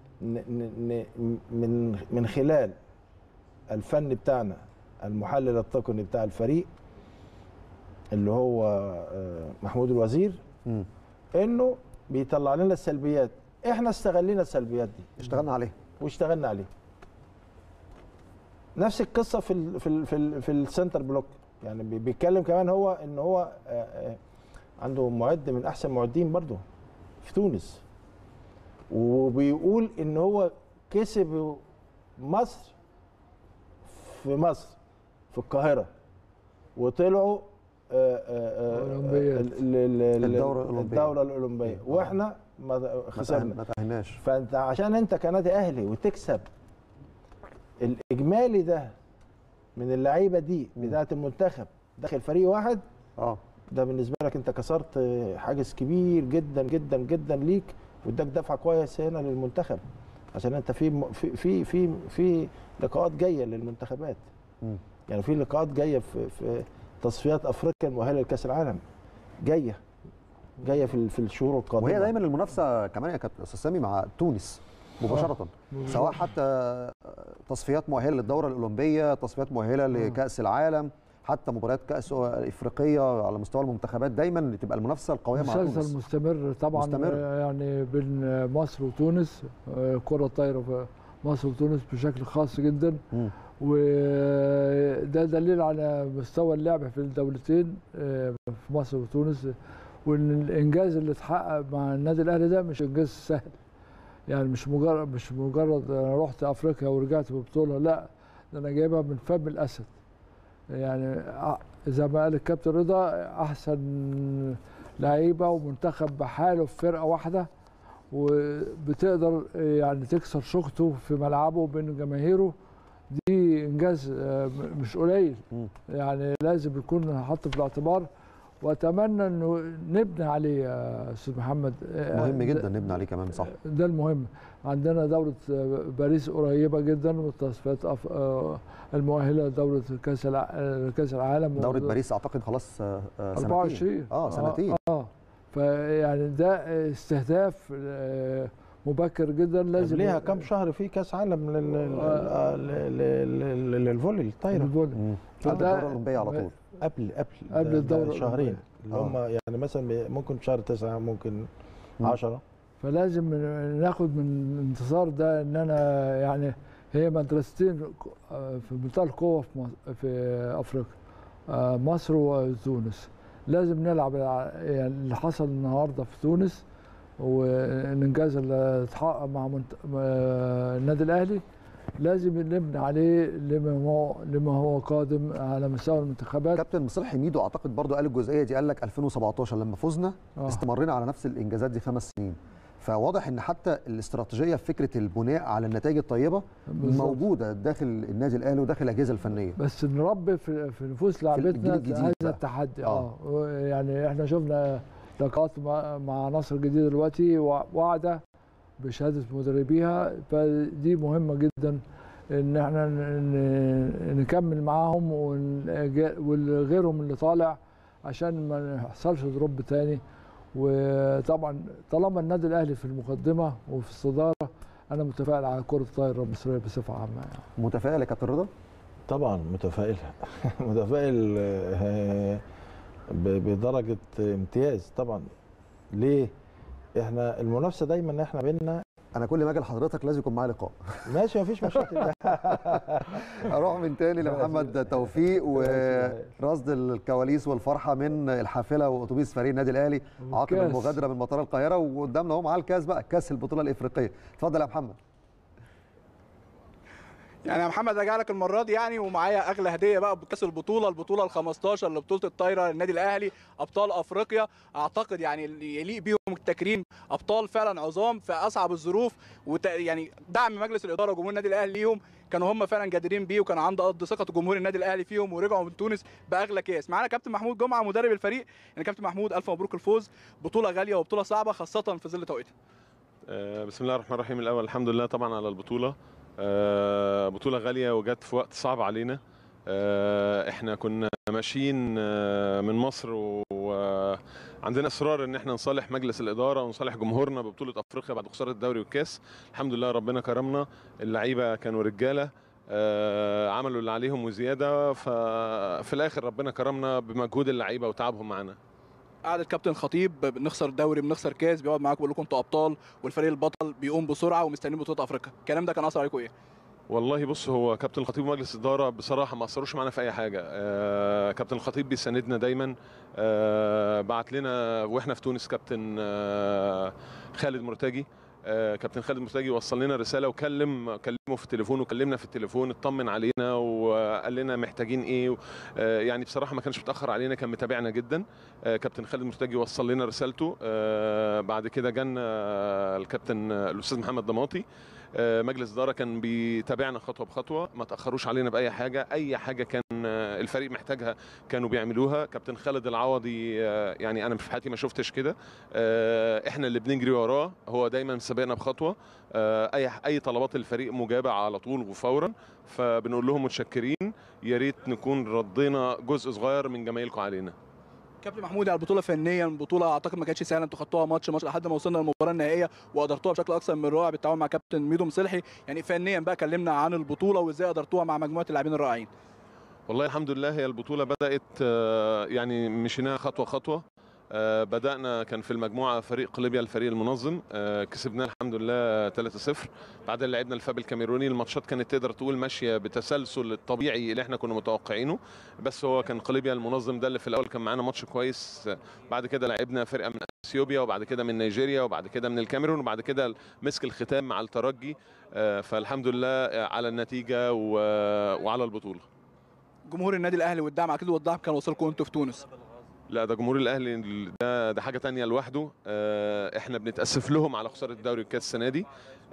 من من خلال الفن بتاعنا، المحلل التقني بتاع الفريق اللي هو محمود الوزير، م. انه بيطلع لنا السلبيات، احنا استغلينا السلبيات دي، اشتغلنا عليها واشتغلنا عليها. نفس القصه في ال في ال في, ال في السنتر بلوك، يعني بيتكلم كمان هو ان هو عنده معد من احسن معدين برضه في تونس، وبيقول ان هو كسب مصر في مصر في القاهره، وطلعوا الدوره الاولمبيه الدوره الاولمبيه واحنا ما خسرنا، ما تاهلناش. فانت عشان انت كنادي اهلي وتكسب الاجمالي ده من اللعيبه دي بتاعه المنتخب داخل فريق واحد، اه ده بالنسبه لك انت كسرت حاجز كبير جدا جدا جدا ليك، واداك دفعه كويس هنا للمنتخب، عشان انت في في في في, في لقاءات جايه للمنتخبات. م. يعني في لقاءات جايه في في تصفيات افريقيا المؤهله لكاس العالم، جايه جايه في في الشهور القادمه، وهي دايما المنافسه كمان يا كابتن استاذ سامي مع تونس مباشره، آه. سواء حتى تصفيات مؤهله للدوره الاولمبيه، تصفيات مؤهله لكاس العالم، حتى مباريات كاس افريقيه على مستوى المنتخبات، دايما تبقى المنافسه القويه مع تونس. مسلسل مستمر طبعا مستمر. يعني بين مصر وتونس، كره طايره في مصر وتونس بشكل خاص جدا، م. وده دليل على مستوى اللعب في الدولتين في مصر وتونس، وان الانجاز اللي اتحقق مع النادي الاهلي ده مش انجاز سهل، يعني مش مجرد مش مجرد انا رحت افريقيا ورجعت ببطوله، لا ده انا جايبها من فم الاسد. يعني زي ما قال الكابتن رضا، احسن لعيبه ومنتخب بحاله في فرقه واحده، وبتقدر يعني تكسر شوكته في ملعبه بين جماهيره، دي انجاز مش قليل، يعني لازم يكون حاطه في الاعتبار، واتمنى انه نبني عليه يا استاذ محمد. مهم جدا نبني عليه كمان، صح، ده المهم. عندنا دوره باريس قريبه جدا، والتصفيات المؤهله لدوره كاس كاس العالم. دوره باريس اعتقد خلاص سنتين أربعة وعشرين اه سنتين اه, آه. فيعني ده استهداف مبكر جدا، لازم ليها كام شهر في كاس عالم للفولي الطايره، الفولي فده الدوره الاولمبيه على طول، قبل قبل قبل الدوره شهرين اللي هم يعني مثلا ممكن شهر تسعة، ممكن عشرة. فلازم ناخد من الانتصار ده ان انا يعني هي مدرستين في منتهى القوه في في افريقيا، مصر وتونس. لازم نلعب يعني اللي حصل النهارده في تونس والانجاز اللي اتحقق مع النادي الاهلي، لازم نبني عليه لما هو لما هو قادم على مستوى المنتخبات. كابتن مصلح ميدو اعتقد برضو قال الجزئيه دي، قال لك ألفين وسبعتاشر لما فزنا آه. استمرينا على نفس الانجازات دي خمس سنين، فواضح ان حتى الاستراتيجيه في فكره البناء على النتائج الطيبه بالزبط. موجوده داخل النادي الاهلي وداخل الاجهزه الفنيه، بس نربي في, في نفوس لاعبتنا هذا التحدي. اه, آه. يعني احنا شفنا لقاءات مع, مع نصر الجديد دلوقتي واعده بشهاده مدربيها، فدي مهمه جدا ان احنا نكمل معاهم وغيرهم اللي طالع عشان ما يحصلش دروب تاني. وطبعا طالما النادي الاهلي في المقدمه وفي الصداره، انا متفائل على كره الطايره المصريه بصفه عامه. يعني متفائل يا كابتن رضا؟ طبعا متفائل متفائل بدرجه امتياز طبعا. ليه؟ احنا المنافسه دايما احنا بينا. انا كل ما اجي لحضرتك لازم يكون معايا لقاء. ماشي مفيش مشاكل. اروح من تاني لمحمد توفيق ورصد الكواليس والفرحه من الحافله واتوبيس فريق النادي الاهلي عقب المغادره من مطار القاهره، وقدامنا اهو معاه الكاس بقى، كاس البطوله الافريقيه. اتفضل يا محمد. يعني يا محمد راجع لك المره دي يعني، ومعايا اغلى هديه بقى بكاس البطوله، البطوله ال خمستاشر لبطوله الطايره للنادي الاهلي، ابطال افريقيا. اعتقد يعني اللي يليق بيهم التكريم، ابطال فعلا عظام في اصعب الظروف، وت... يعني دعم مجلس الاداره وجمهور النادي الاهلي ليهم، كانوا هم فعلا جادرين بيه، وكان عنده قد ثقه جمهور النادي الاهلي فيهم، ورجعوا من تونس باغلى كاس. معانا كابتن محمود جمعه مدرب الفريق. يعني كابتن محمود الف مبروك الفوز، بطوله غاليه وبطوله صعبه خاصه في ظل توقيتها. أه بسم الله الرحمن الرحيم. الاول الحمد لله طبعا على البطوله، أه بطوله غاليه وجت في وقت صعب علينا. أه احنا كنا ماشيين أه من مصر وعندنا اصرار ان احنا نصالح مجلس الاداره ونصالح جمهورنا ببطوله افريقيا بعد خساره الدوري والكاس. الحمد لله ربنا كرمنا، اللعيبه كانوا رجاله أه عملوا اللي عليهم وزياده، ففي الاخر ربنا كرمنا بمجهود اللعيبه وتعبهم معانا. قعد الكابتن الخطيب بنخسر الدوري بنخسر كاس، بيقعد معاكم بيقول لكم انتوا ابطال والفريق البطل بيقوم بسرعه ومستنيين بطوله افريقيا، الكلام ده كان اثر عليكم ايه؟ والله بص، هو كابتن الخطيب ومجلس الاداره بصراحه ما اثروش معانا في اي حاجه. آه كابتن الخطيب بيساندنا دايما. آه بعت لنا واحنا في تونس كابتن آه خالد مرتجي. آه كابتن خالد مرتجي وصل لنا رساله وكلم كلمه في التليفون وكلمنا في التليفون، اطمن علينا وقال لنا محتاجين ايه. آه يعني بصراحه ما كانش متاخر علينا، كان متابعنا جدا. آه كابتن خالد مرتجي وصل لنا رسالته. آه بعد كده جانا الكابتن الاستاذ محمد ضماطي. آه مجلس الاداره كان بيتابعنا خطوه بخطوه، ما تاخروش علينا باي حاجه، اي حاجه كان الفريق محتاجها كانوا بيعملوها. كابتن خالد العوضي آه يعني انا في حياتي ما شفتش كده. آه احنا اللي بنجري وراه، هو دايما سابقنا بخطوه. آه اي اي طلبات الفريق مجابه على طول وفورا، فبنقول لهم متشكرين، يا ريت نكون ردينا جزء صغير من جمايلكم علينا. كابتن محمود على البطوله فنيا، البطوله اعتقد ما كانتش سهله، انتوا خدتوها ماتش ماتش لحد ما وصلنا للمباراه النهائيه وقدرتوها بشكل اكثر من رائع بالتعاون مع كابتن ميدو مصلحي. يعني فنيا بقى كلمنا عن البطوله وازاي قدرتوها مع مجموعه اللاعبين الرائعين. والله الحمد لله هي البطوله بدات يعني مشيناها خطوه خطوه. بدأنا كان في المجموعة فريق قليبيا الفريق المنظم، كسبناه الحمد لله ثلاثة صفر. بعدين لعبنا الفاب الكاميروني. الماتشات كانت تقدر تقول ماشية بتسلسل الطبيعي اللي احنا كنا متوقعينه، بس هو كان قليبيا المنظم ده اللي في الأول كان معانا ماتش كويس. بعد كده لعبنا فرقة من اثيوبيا، وبعد كده من نيجيريا، وبعد كده من الكاميرون، وبعد كده مسك الختام مع الترجي. فالحمد لله على النتيجة وعلى البطولة. جمهور النادي الأهلي والدعم أكيد والدعم كان وصلكم انتوا في تونس. لا ده جمهور الاهلي ده ده حاجه تانية لوحده. احنا بنتاسف لهم على خساره الدوري والكاس السنه دي،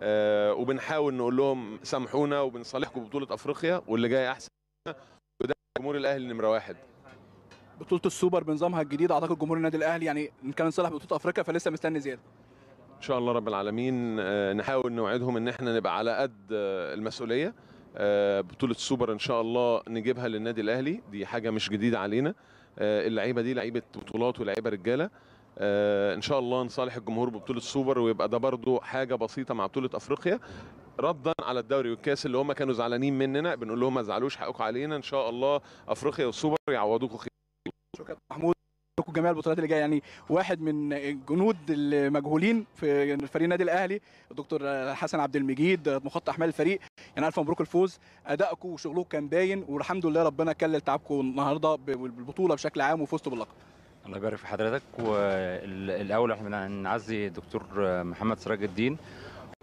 وبنحاول نقول لهم سامحونا وبنصالحكم ببطوله افريقيا واللي جاي احسن، وده جمهور الاهلي نمره واحد. بطوله السوبر بنظامها الجديد، اعتقد جمهور النادي الاهلي يعني ان كان نصالح ببطوله افريقيا فلسه مستني زياده. ان شاء الله رب العالمين نحاول نوعدهم ان احنا نبقى على قد المسؤوليه. بطوله السوبر ان شاء الله نجيبها للنادي الاهلي، دي حاجه مش جديده علينا. اللعيبه دي لعيبه بطولات ولاعيبه رجاله. ان شاء الله نصالح الجمهور ببطوله السوبر، ويبقى ده برضو حاجه بسيطه مع بطوله افريقيا، ردا على الدوري والكاس اللي هم كانوا زعلانين مننا. بنقول لهم ما تزعلوش، حقكم علينا، ان شاء الله افريقيا والسوبر يعوضوكم خير. شكرا محمود، جميع البطولات اللي جايه. يعني واحد من الجنود المجهولين في فريق النادي الاهلي الدكتور حسن عبد المجيد، مخطط احمال الفريق، يعني الف مبروك الفوز. ادائكم وشغلكم كان باين، والحمد لله ربنا كلل تعبكم النهارده بالبطوله بشكل عام وفزتوا باللقب. الله يبارك في حضرتك. والاول احنا بنعزي الدكتور محمد سراج الدين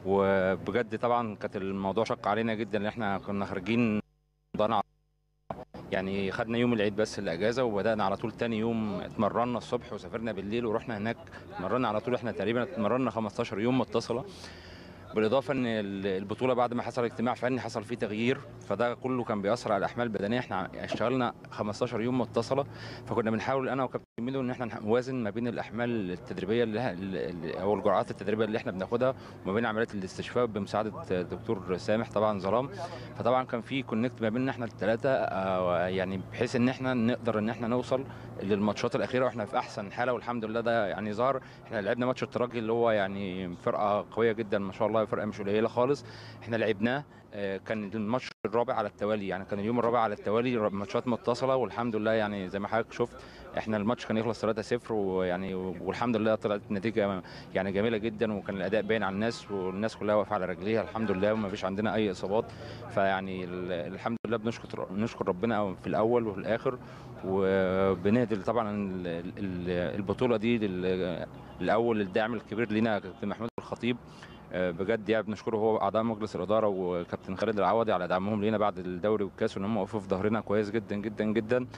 وبجد طبعا كانت الموضوع شق علينا جدا، ان احنا كنا خارجين ضنا يعني خدنا يوم العيد بس الاجازه، وبدانا على طول تاني يوم اتمرنا الصبح وسافرنا بالليل ورحنا هناك اتمرنا على طول. احنا تقريبا اتمرنا خمستاشر يوم متصله، بالاضافه ان البطوله بعد ما حصل اجتماع فني حصل فيه تغيير، فده كله كان بيأثر على الاحمال البدنيه. احنا اشتغلنا خمستاشر يوم متصله، فكنا بنحاول انا وكابتن ميدو ان احنا نوازن ما بين الاحمال التدريبيه اللي او الجرعات التدريبيه اللي احنا بناخدها وما بين عمليات الاستشفاء بمساعده الدكتور سامح طبعا ظلام. فطبعا كان في كونكت ما بيننا احنا الثلاثه، يعني بحيث ان احنا نقدر ان احنا نوصل للماتشات الاخيره واحنا في احسن حاله، والحمد لله ده يعني ظهر. احنا لعبنا ماتش الترجي اللي هو يعني فرقه قويه جدا ما شاء الله، فرقه مش قليله خالص، احنا لعبناه كان الماتش الرابع على التوالي، يعني كان اليوم الرابع على التوالي ماتشات متصله، والحمد لله يعني زي ما حضرتك شفت احنا الماتش كان يخلص ثلاثة صفر، ويعني والحمد لله طلعت نتيجه يعني جميله جدا، وكان الاداء باين على الناس والناس كلها واقفه على رجليها الحمد لله، وما فيش عندنا اي اصابات. فيعني الحمد لله بنشكر نشكر ربنا في الاول وفي الاخر، وبنهدي طبعا البطوله دي الاول الدعم الكبير لينا كابتن محمود الخطيب بجد، يعني بنشكره هو اعضاء مجلس الاداره وكابتن خالد العوضي على دعمهم لينا بعد الدوري والكاس، وان هم وقفوا في ظهرنا كويس جدا جدا جدا.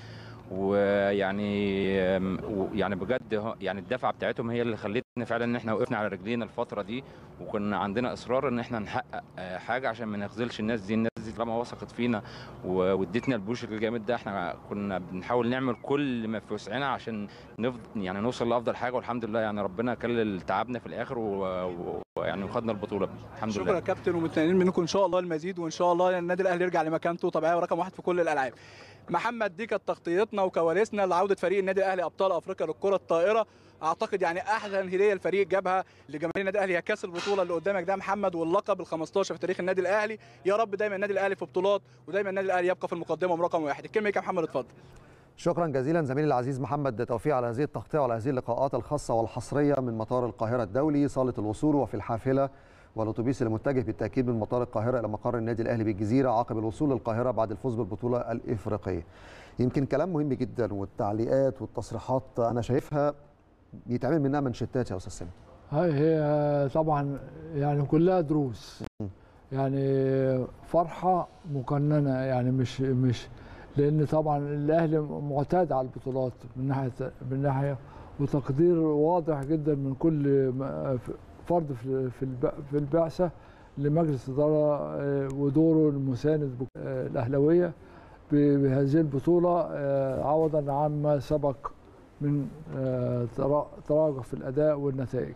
ويعني يعني بجد يعني الدفعه بتاعتهم هي اللي خلتنا فعلا ان احنا وقفنا على رجلينا الفتره دي، وكنا عندنا اصرار ان احنا نحقق حاجه عشان ما نخذلش الناس دي. الناس دي طالما وثقت فينا وادتنا البوش الجامد ده، احنا كنا بنحاول نعمل كل ما في وسعنا عشان نفضل يعني نوصل لافضل حاجه، والحمد لله يعني ربنا كلل تعبنا في الاخر ويعني وخدنا البطوله الحمد شكرا لله. شكرا يا كابتن، ومتمنين منكم ان شاء الله المزيد، وان شاء الله النادي الاهلي يرجع لمكانته طبيعيه ورقم واحد في كل الالعاب. محمد دي كانت تغطيتنا وكواليسنا لعوده فريق النادي الاهلي ابطال افريقيا للكره الطائره. اعتقد يعني احسن هديه الفريق جابها لجماهير النادي الاهلي هي كاس البطوله اللي قدامك ده محمد، واللقب ال خمستاشر في تاريخ النادي الاهلي. يا رب دايما النادي الاهلي في بطولات، ودايما النادي الاهلي يبقى في المقدمه رقم واحد. الكلمه ليك يا محمد، اتفضل. شكرا جزيلا زميلي العزيز محمد توفيق على هذه التغطيه وعلى هذه اللقاءات الخاصه والحصريه من مطار القاهره الدولي، صاله الوصول وفي الحافله والاتوبيس المتجه بالتاكيد من مطار القاهره الى مقر النادي الاهلي بالجزيره عقب الوصول للقاهره بعد الفوز بالبطوله الافريقيه. يمكن كلام مهم جدا، والتعليقات والتصريحات انا شايفها يتعمل منها منشتات يا استاذ سامي. هاي هي طبعا يعني كلها دروس، يعني فرحه مقننه، يعني مش مش لان طبعا الاهلي معتاد على البطولات من ناحيه من ناحيه وتقدير واضح جدا من كل فرد في في البعثه لمجلس الاداره ودوره المساند الاهلاويه بهذه البطوله، عوضا عما سبق من تراجع في الاداء والنتائج.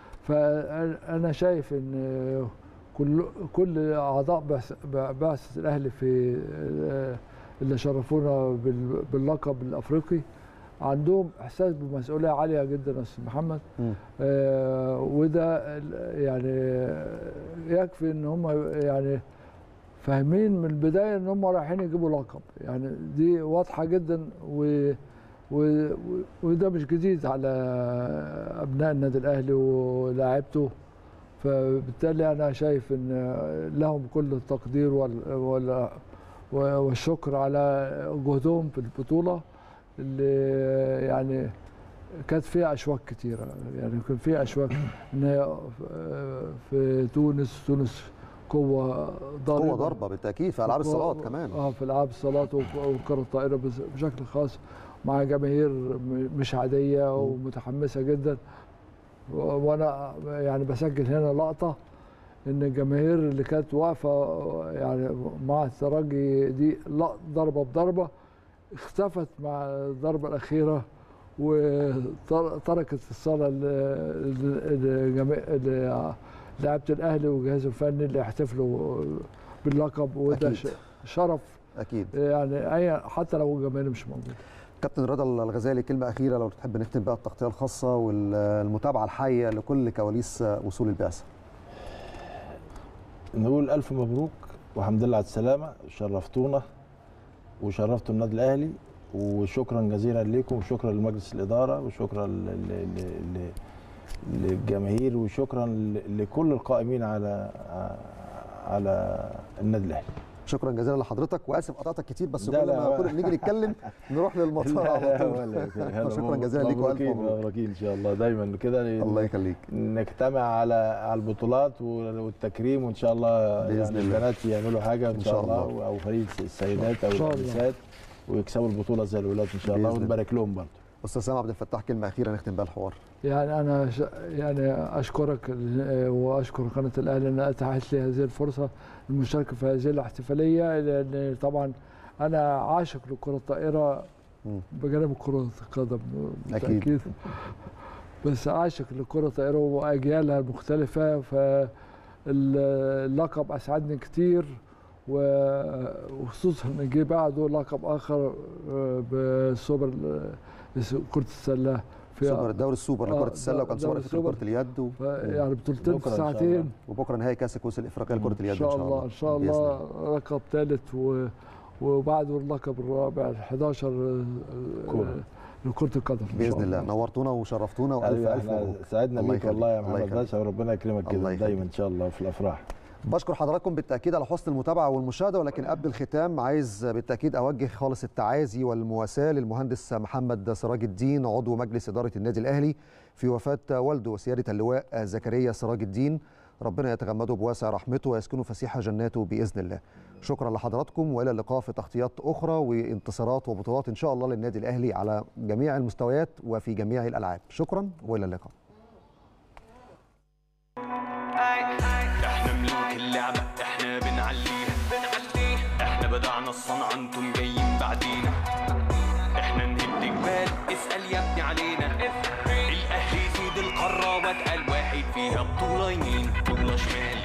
فانا شايف ان كل كل اعضاء بعثه الاهلي في اللي شرفونا باللقب الافريقي عندهم احساس بمسؤوليه عاليه جدا يا استاذ محمد، آه وده يعني يكفي ان هم يعني فاهمين من البدايه ان هم رايحين يجيبوا لقب، يعني دي واضحه جدا، و و وده مش جديد على ابناء النادي الاهلي ولاعيبته. فبالتالي انا شايف ان لهم كل التقدير وال والشكر على جهدهم في البطوله اللي يعني كانت فيها اشواك كثيره، يعني كان فيها اشواك ان هي في تونس تونس قوه ضاربه قوه ضربه بالتاكيد في العاب الصالات كمان، اه في العاب الصالات والكره الطائره بشكل خاص مع جماهير مش عاديه ومتحمسه جدا. وانا يعني بسجل هنا لقطه ان الجماهير اللي كانت واقفه يعني مع الترجي دي ضربه بضربه اختفت مع الضربه الاخيره وتركت الصاله لعيبه الاهلي وجهازه الفني اللي يحتفلوا باللقب، وده أكيد. شرف اكيد يعني اي حتى لو الجماهير مش موجوده. كابتن رضا الغزالي كلمه اخيره لو تحب نختم بقى التغطيه الخاصه والمتابعه الحيه لكل كواليس وصول البعثه. نقول الف مبروك والحمد لله على السلامه، شرفتونا وشرفتوا النادي الاهلي، وشكرا جزيلا لكم، وشكرا لمجلس الاداره، وشكرا للجماهير، وشكرا لكل القائمين على على النادي الاهلي. شكرا جزيلا لحضرتك، واسف قطعتك كتير بس لا كل لا ما نيجي نتكلم نروح للمطار على طول. شكرا جزيلا ليك والف مبروك. مبروكين ان شاء الله دايما كده. الله يخليك. نجتمع على على البطولات والتكريم وان شاء الله بإذن يعني الله. البنات يعملوا حاجه ان شاء الله, الله. او فريق السيدات او النساء ويكسبوا البطوله زي الولاد ان شاء الله ونبارك لهم برضه. استاذ سامي عبد الفتاح كلمه اخيره نختم بها الحوار. يعني انا ش... يعني اشكرك واشكر قناه الاهلي انها اتاحت لي هذه الفرصه المشاركه في هذه الاحتفاليه، لان طبعا انا عاشق لكره الطائره بجانب كره القدم اكيد، بس عاشق لكره الطائره واجيالها المختلفه، فاللقب اسعدني كتير، وخصوصا ان جه بعده لقب اخر بسوبر كره السله في سوبر الدوري السوبر لكره السله، وكان سوبر افريقيا لكره اليد و... يعني بطولتين في ساعتين، وبكره نهائي كاس الكؤوس الافريقيه لكره اليد ان شاء الله. ان شاء الله لقب ثالث و... وبعده اللقب الرابع الحداشر لكره القدم باذن الله. نورتونا وشرفتونا والف الف مبروك. سعدنا بيك والله يا محمد باشا، وربنا يكرمك كده دايما ان شاء الله في الافراح. بشكر حضراتكم بالتاكيد على حسن المتابعه والمشاهده، ولكن قبل الختام عايز بالتاكيد اوجه خالص التعازي والمواساه للمهندس محمد سراج الدين عضو مجلس اداره النادي الاهلي في وفاه والده وسياده اللواء زكريا سراج الدين، ربنا يتغمده بواسع رحمته ويسكنه فسيح جناته باذن الله. شكرا لحضراتكم، والى اللقاء في تغطيات اخرى وانتصارات وبطولات ان شاء الله للنادي الاهلي على جميع المستويات وفي جميع الالعاب. شكرا والى اللقاء. احنا ملوك اللعبة، احنا بنعليها بنعليها احنا بدعنا الصنعة انتم جايين بعدينا، احنا نهد جبال اسأل يا ابني علينا، الاهلي سيد القارة واتقل واحد فيها بطولة يمين بطولة شمال.